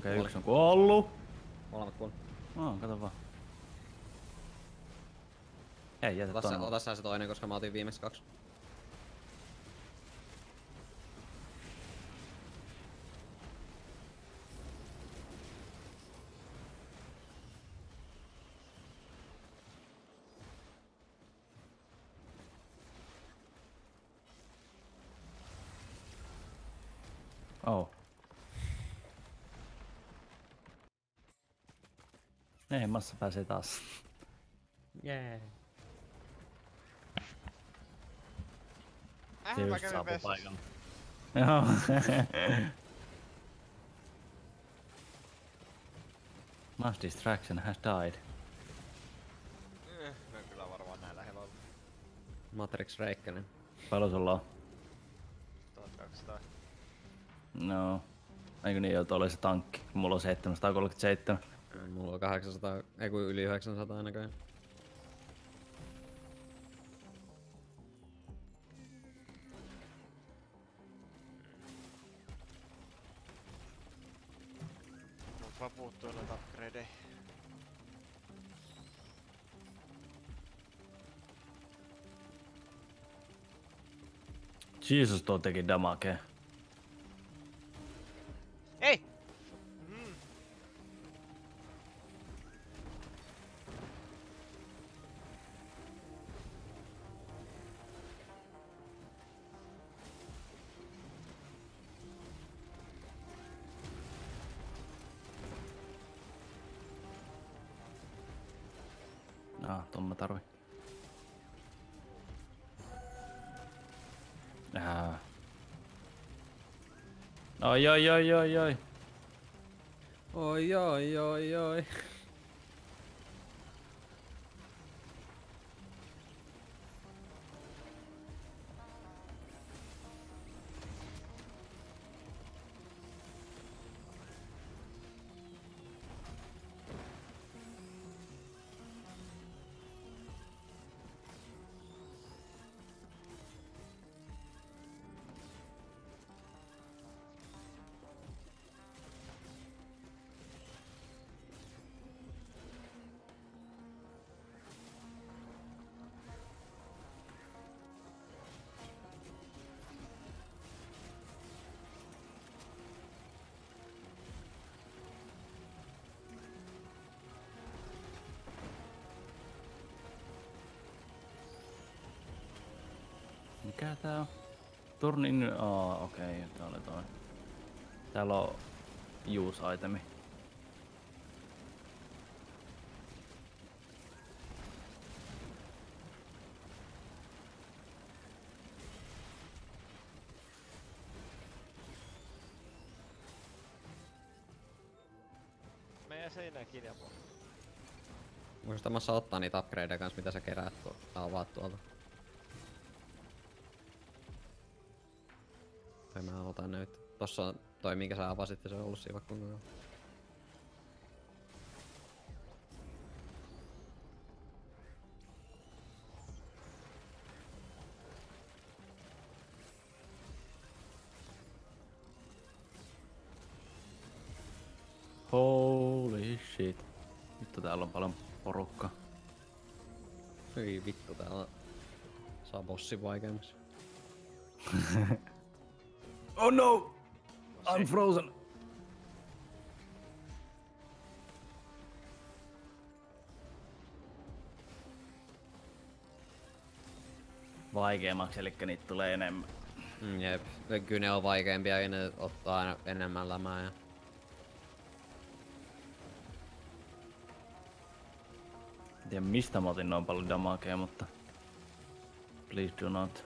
Okei, okay, yksi on kuollut. Molemmat kuoli. No, kato vaan. Ei jätä Ota, tonne. sä, ota sä se toinen, koska mä otin viimeksi kaksi. Oh. Ei, massa pääsee taas. Jee. Äh, Se mä just kävin saapui vessassa. paikalle. Joo. Mass distraction has died. Eh, mä en kyllä varmaan näillä heloilla. Matrix Reikkönen. Paljon sulla on? tuhatkaksisataa. No. Eikö niin, että oli se tankki? Mulla on seitsemänsataakolmekymmentäseitsemän. Mulla on kahdeksansataa, ei kun yli yhdeksänsataa näköjään. Mut vaan puuttuu noita upgradeja. Jesus, tuo teki damakea. Ei! Mm. Ah, ton mä tarvin. Ah. Oi, oi, oi, oi, oi. Oi oi oi oi. Mikä tää on? Turnin... Aa, okei, okay, tää oli toi. Täällä on use itemi. Meidän seinään kiinni apua. Muistamassa ottaa niitä upgradeja kans mitä sä keräät tuolta. Avaat tuolta. Tai mä otan ne nyt. Tossa on toi minkä sä avasit ja se on ollut siinä vaikka kuinka kauan. Holy shit. Vittu täällä on paljon porukkaa. Hyi vittu täällä saa bossin vaikeammaksi. Oh no! I'm frozen! Vaikeammaksi, eli niitä tulee enemmän. Mm, jep. Kyllä ne on vaikeampia ja ne ottaa aina enemmän lämää ja... En tiedä mistä mä otin noin paljon damakea, mutta... Please do not.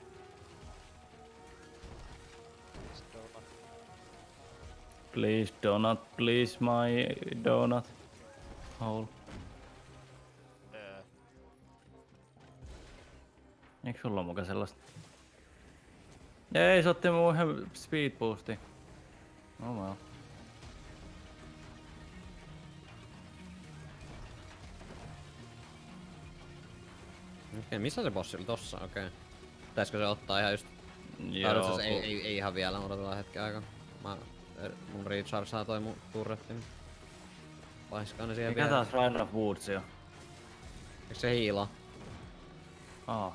Please donut, please my donut. Hole. Öö. Eikö sulla ole muka sellaista? Ei, se otti mun ihan speed boosti. Oh well. Okei, missä se bossi oli tossa? Okei. Pitäisikö se ottaa ihan just... Joo, Joo, ei, ei, ei ihan vielä, odotetaan hetken aikaa. Mä mun rechargeaa toi mun turretti. Paiskaa ne siihen Mikä vielä. taas Rider of Woods on? Eikö se hiilaa? Aa.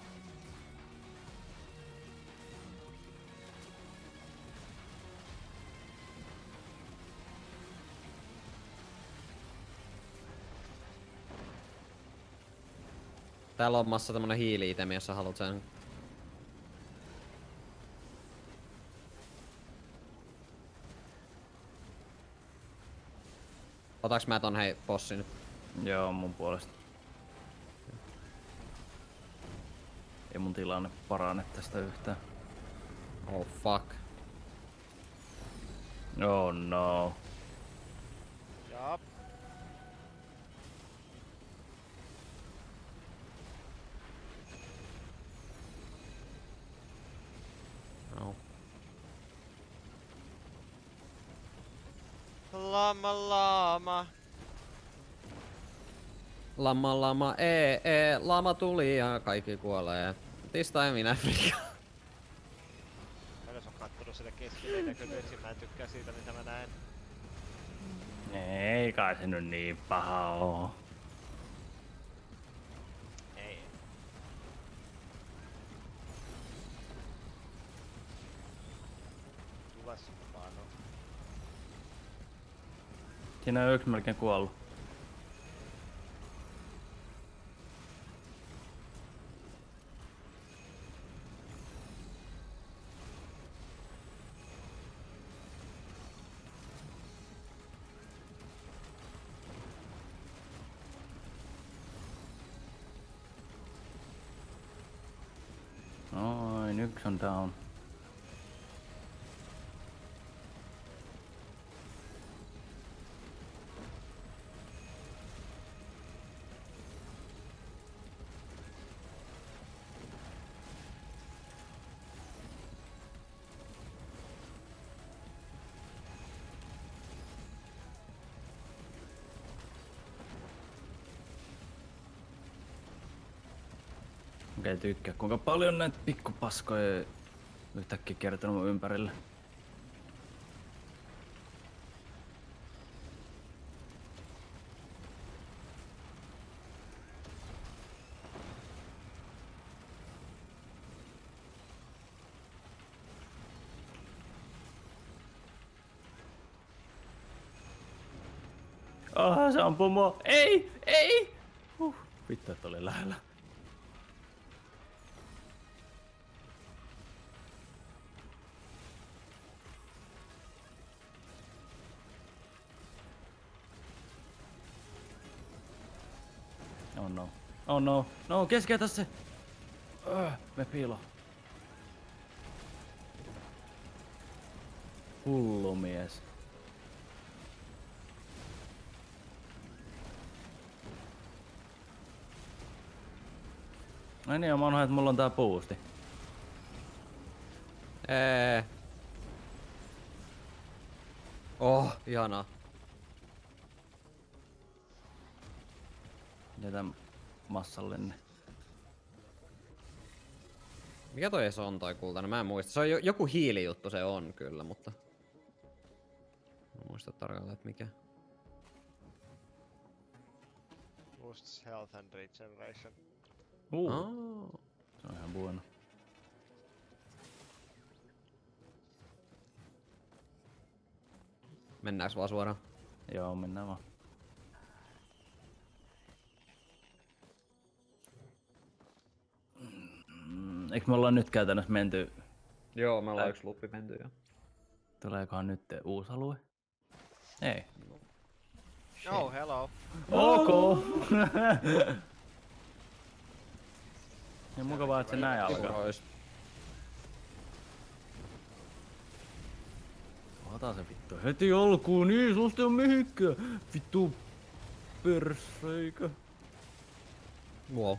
Täällä on massa tämmönen hiili-itemi, jos sä haluat sen. Otaks mä ton hei bossin nyt? Joo, mun puolesta. Ei mun tilanne parane tästä yhtään. Oh fuck. Oh no. Jaa. No. Lama lama. Lama lama ee ee, lama tuli ja kaikki kuolee. This time in Africa. Mä en oo kattonut sitä keskelle näköisesti, mä en tykkää siitä mitä mä näen. Ei kai se nyt niin paha oo. Ei. Tules vaan on. Siinä on yksi melkein kuollut. Noin, yksi on down. Okei, tykkää kuinka paljon näitä pikkupaskoja yhtäkkiä kertonut mun ympärille. Ah, se ampuu mua. Ei, ei! Huh, vittu, että oli lähellä. Oh no. Oh no. No, keskeytä se! Öö, me piilo. Hullu mies. Ai niin, mä unohdin, että mulla on tää boosti. Ee. Oh, ihanaa. Jätä massallenne. Mikä toi edes on toi kultainen? Mä en muista. Se on jo, joku hiilijuttu se on kyllä, mutta... Mä en muista tarkalleen, että mikä. Boosts health and regeneration. Uh, Oh. se on ihan buona. Mennäänkö vaan suoraan? Joo, mennään vaan. Mm, eikö me olla nyt käytännössä menty? Joo, me ollaan yksi luppi menty jo. Tuleekohan nyt uusi alue? Ei. Oh, hello. Ok! Ja mukavaa, että se näin alkaa. Ois. Ota se vittu heti alkuun, niin susta ei oo mihinkään. Vittu perseikä. Wow.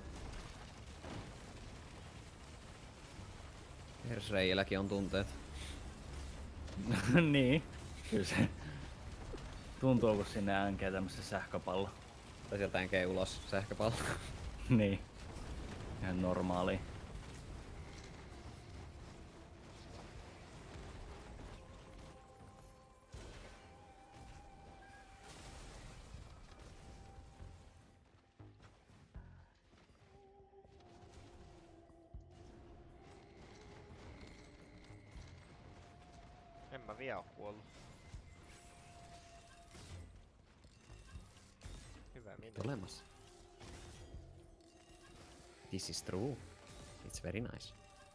Persreilläkin on tunteet. Niin, kyllä se tuntuu, kun sinne änkee tämmössä sähköpallo. Tai sieltä änkee ulos sähköpallo. Niin. Ihan normaali. mä vielä oo kuollut. Hyvä minä. Olemassa. This is true. It's very nice.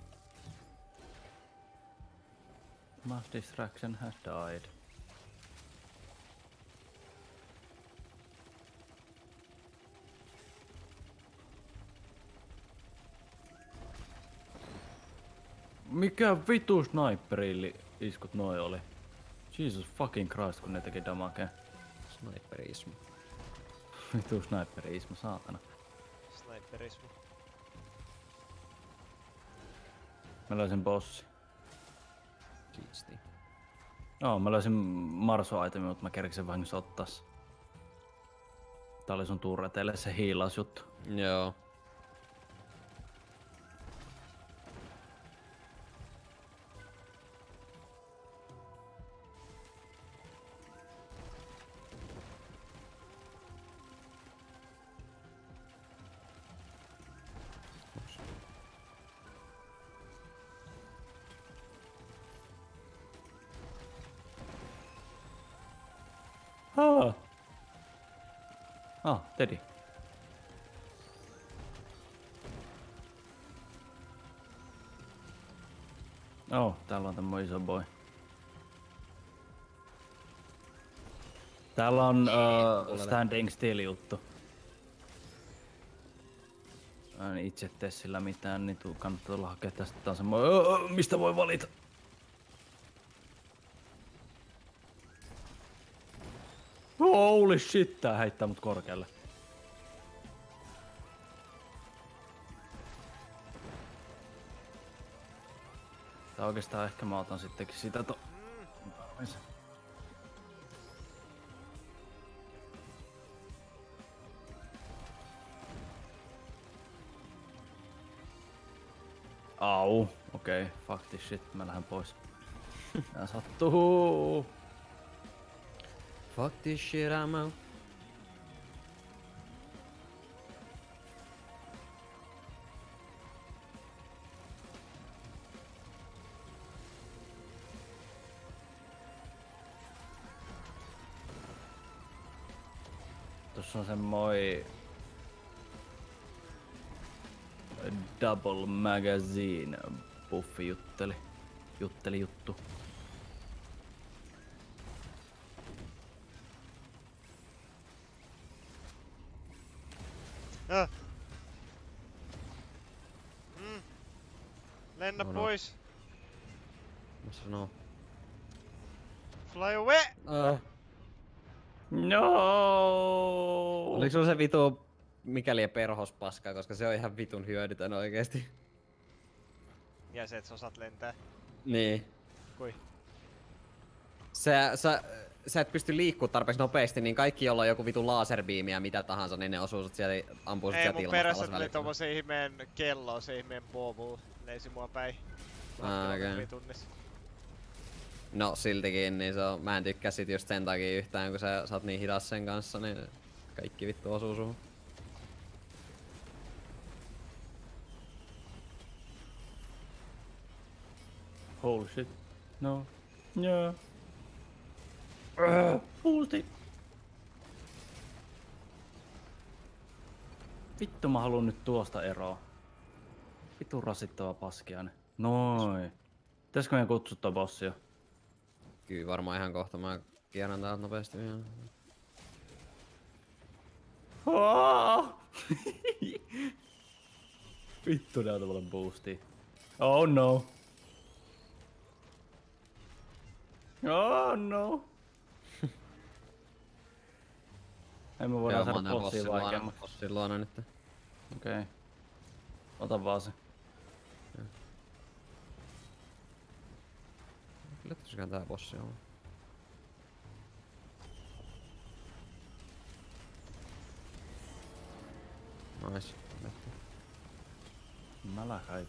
Mass distraction has died. Mikä vitu sniperi iskut noi oli? Jesus fucking Christ, kun ne teki damakea. Sniperismu. Vitu sniperi-ismu, saatana. Sniperismu. Mä löysin bossi. Siisti. Joo, mä löysin marsu-itemi, mutta mä kerkisin vahingossa ottaa se. Tää oli sun turreteille se hiilausjuttu. Joo. Ah. Ah, Teddy. Oh, täällä on tämmönen iso boy. Täällä on uh, standing still juttu. Mä en itse tee sillä mitään, niin tuu, kannattaa tulla hakea tästä. Tää on semmoinen, uh, mistä voi valita. Holy shit, tää heittää mut korkealle. Tää oikeastaan ehkä mä otan sittenkin sitä to... Au, okei, okay, fuck this shit, mä lähden pois. Tää sattuu. Fuck this shit, I'm out. Tuossa on semmoi double magazine buffi jutteli, jutteli juttu. Ah. Mm. Lennä No, no. pois. Mä sanoo. Fly away! Uh. No. Oliko sulla se vitu mikäli perhospaska, koska se on ihan vitun hyödytön oikeesti. Ja se, et sä osaat lentää. Niin. Kui? Sä, sä, sä et pysty liikkuu tarpeeksi nopeasti, niin kaikki, jolla on joku vitu laserbiimi ja mitä tahansa, niin ne osuu sut sieltä, ampuu sut Ei, sieltä mun ilmasta perässä alas tuli välittömästi. tommosen ihmeen kello, se ihmeen bobu. Leisi mua päin. Ah, okei. Tunnissa. No siltikin, niin se on, mä en tykkää sit just sen takia yhtään, kun sä, sä oot niin hidas sen kanssa, niin kaikki vittu osuu suhun. Holy shit. No. Yeah. Uh, Boosti. Vittu mä haluun nyt tuosta eroa. Vittu rasittava paskiainen. Noin. Pitäisikö meidän kutsuttaa bossia? Kyllä varmaan ihan kohta mä kierrän täältä nopeasti vielä. Oh! Vittu näytä mulle boostia. Oh no. Oh no. Ei me voidaan saada bossia vaikeammaksi. Bossin luona nyt. Okei. Okay. Ota vaan se. Kyllä tosiaan tää bossi on. Nice. Malachite.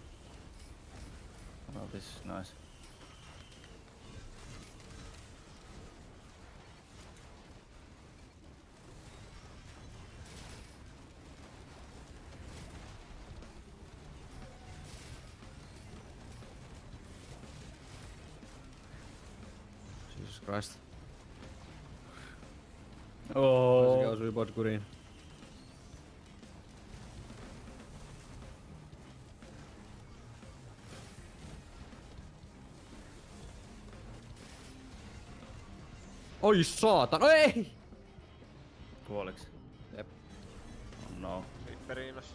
Oh, this is nice. Christ. Oo. Se osui potkuriin. Oi saatan, ei! Kuoliks? Jep. Oh no. Vipperiinos.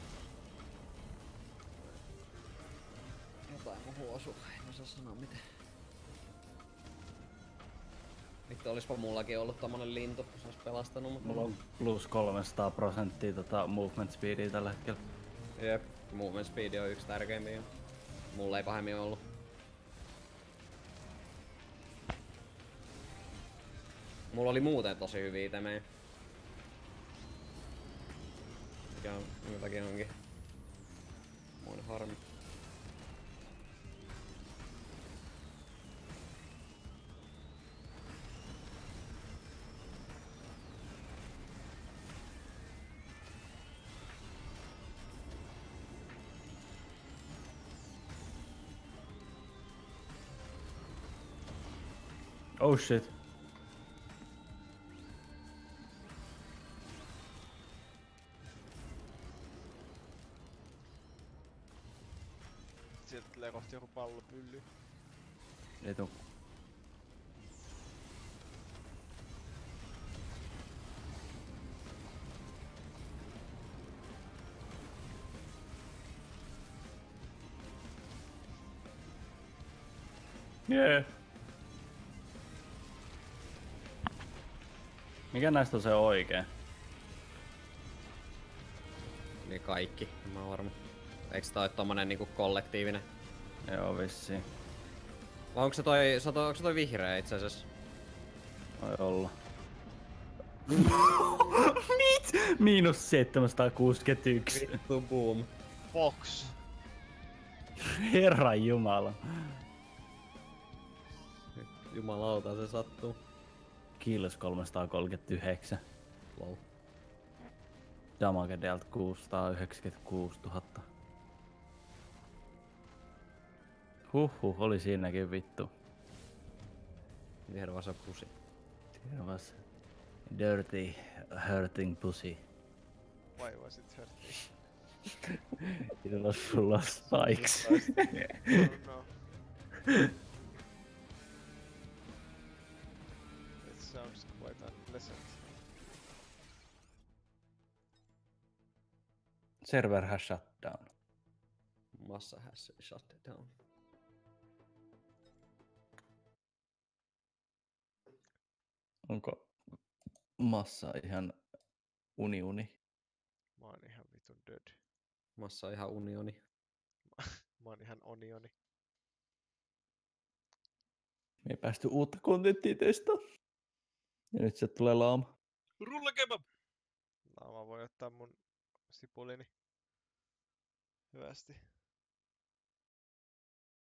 Jotain muhun osu, en osaa sanoa miten. Vittu olispa mullakin ollut tommonen lintu, kun se ois pelastanut mut. Mulla on plus kolmesataa prosenttia tota movement speedia tällä hetkellä. Jep, movement speed on yksi tärkeimpiä. Mulla ei pahemmin ollut. Mulla oli muuten tosi hyviä itemejä. Mikä on, minkä takia onkin. Muinen harmi. Oh shit. Sieltä tulee kohti joku pallopylly. Ei tuu. Jee. Mikä näistä on se oikee? Niin kaikki, en mä oon varma. Eiks toi tommonen niinku kollektiivinen? Joo, vissiin. Vai onko se toi, se toi, onko se toi vihreä itse asiassa? Voi olla. Mit? Miinus seitsemänsataakuusikymmentäyksi. Vittu boom. Fox. Herran jumala. Jumalauta se sattuu. Kills kolmesataakolmekymmentäyhdeksän. Lol. Damage dealt kuusisataayhdeksänkymmentäkuusituhatta. Huhhuh, oli siinäkin vittu. Viervasa pusi. There was dirty, hurting pussy. Why was it hurting? It was full of spikes. Oh no. It sounds quite unpleasant. Server has shut down. Massa has shut down. Onko massa ihan uni-uni? Mä oon ihan vitun dead. Massa on ihan unioni. Mä oon ihan onioni. Me ei päästy uutta kontenttia testaa. Ja nyt se tulee laama. Rullakebab! No mä voin ottaa mun sipulini. Hyvästi.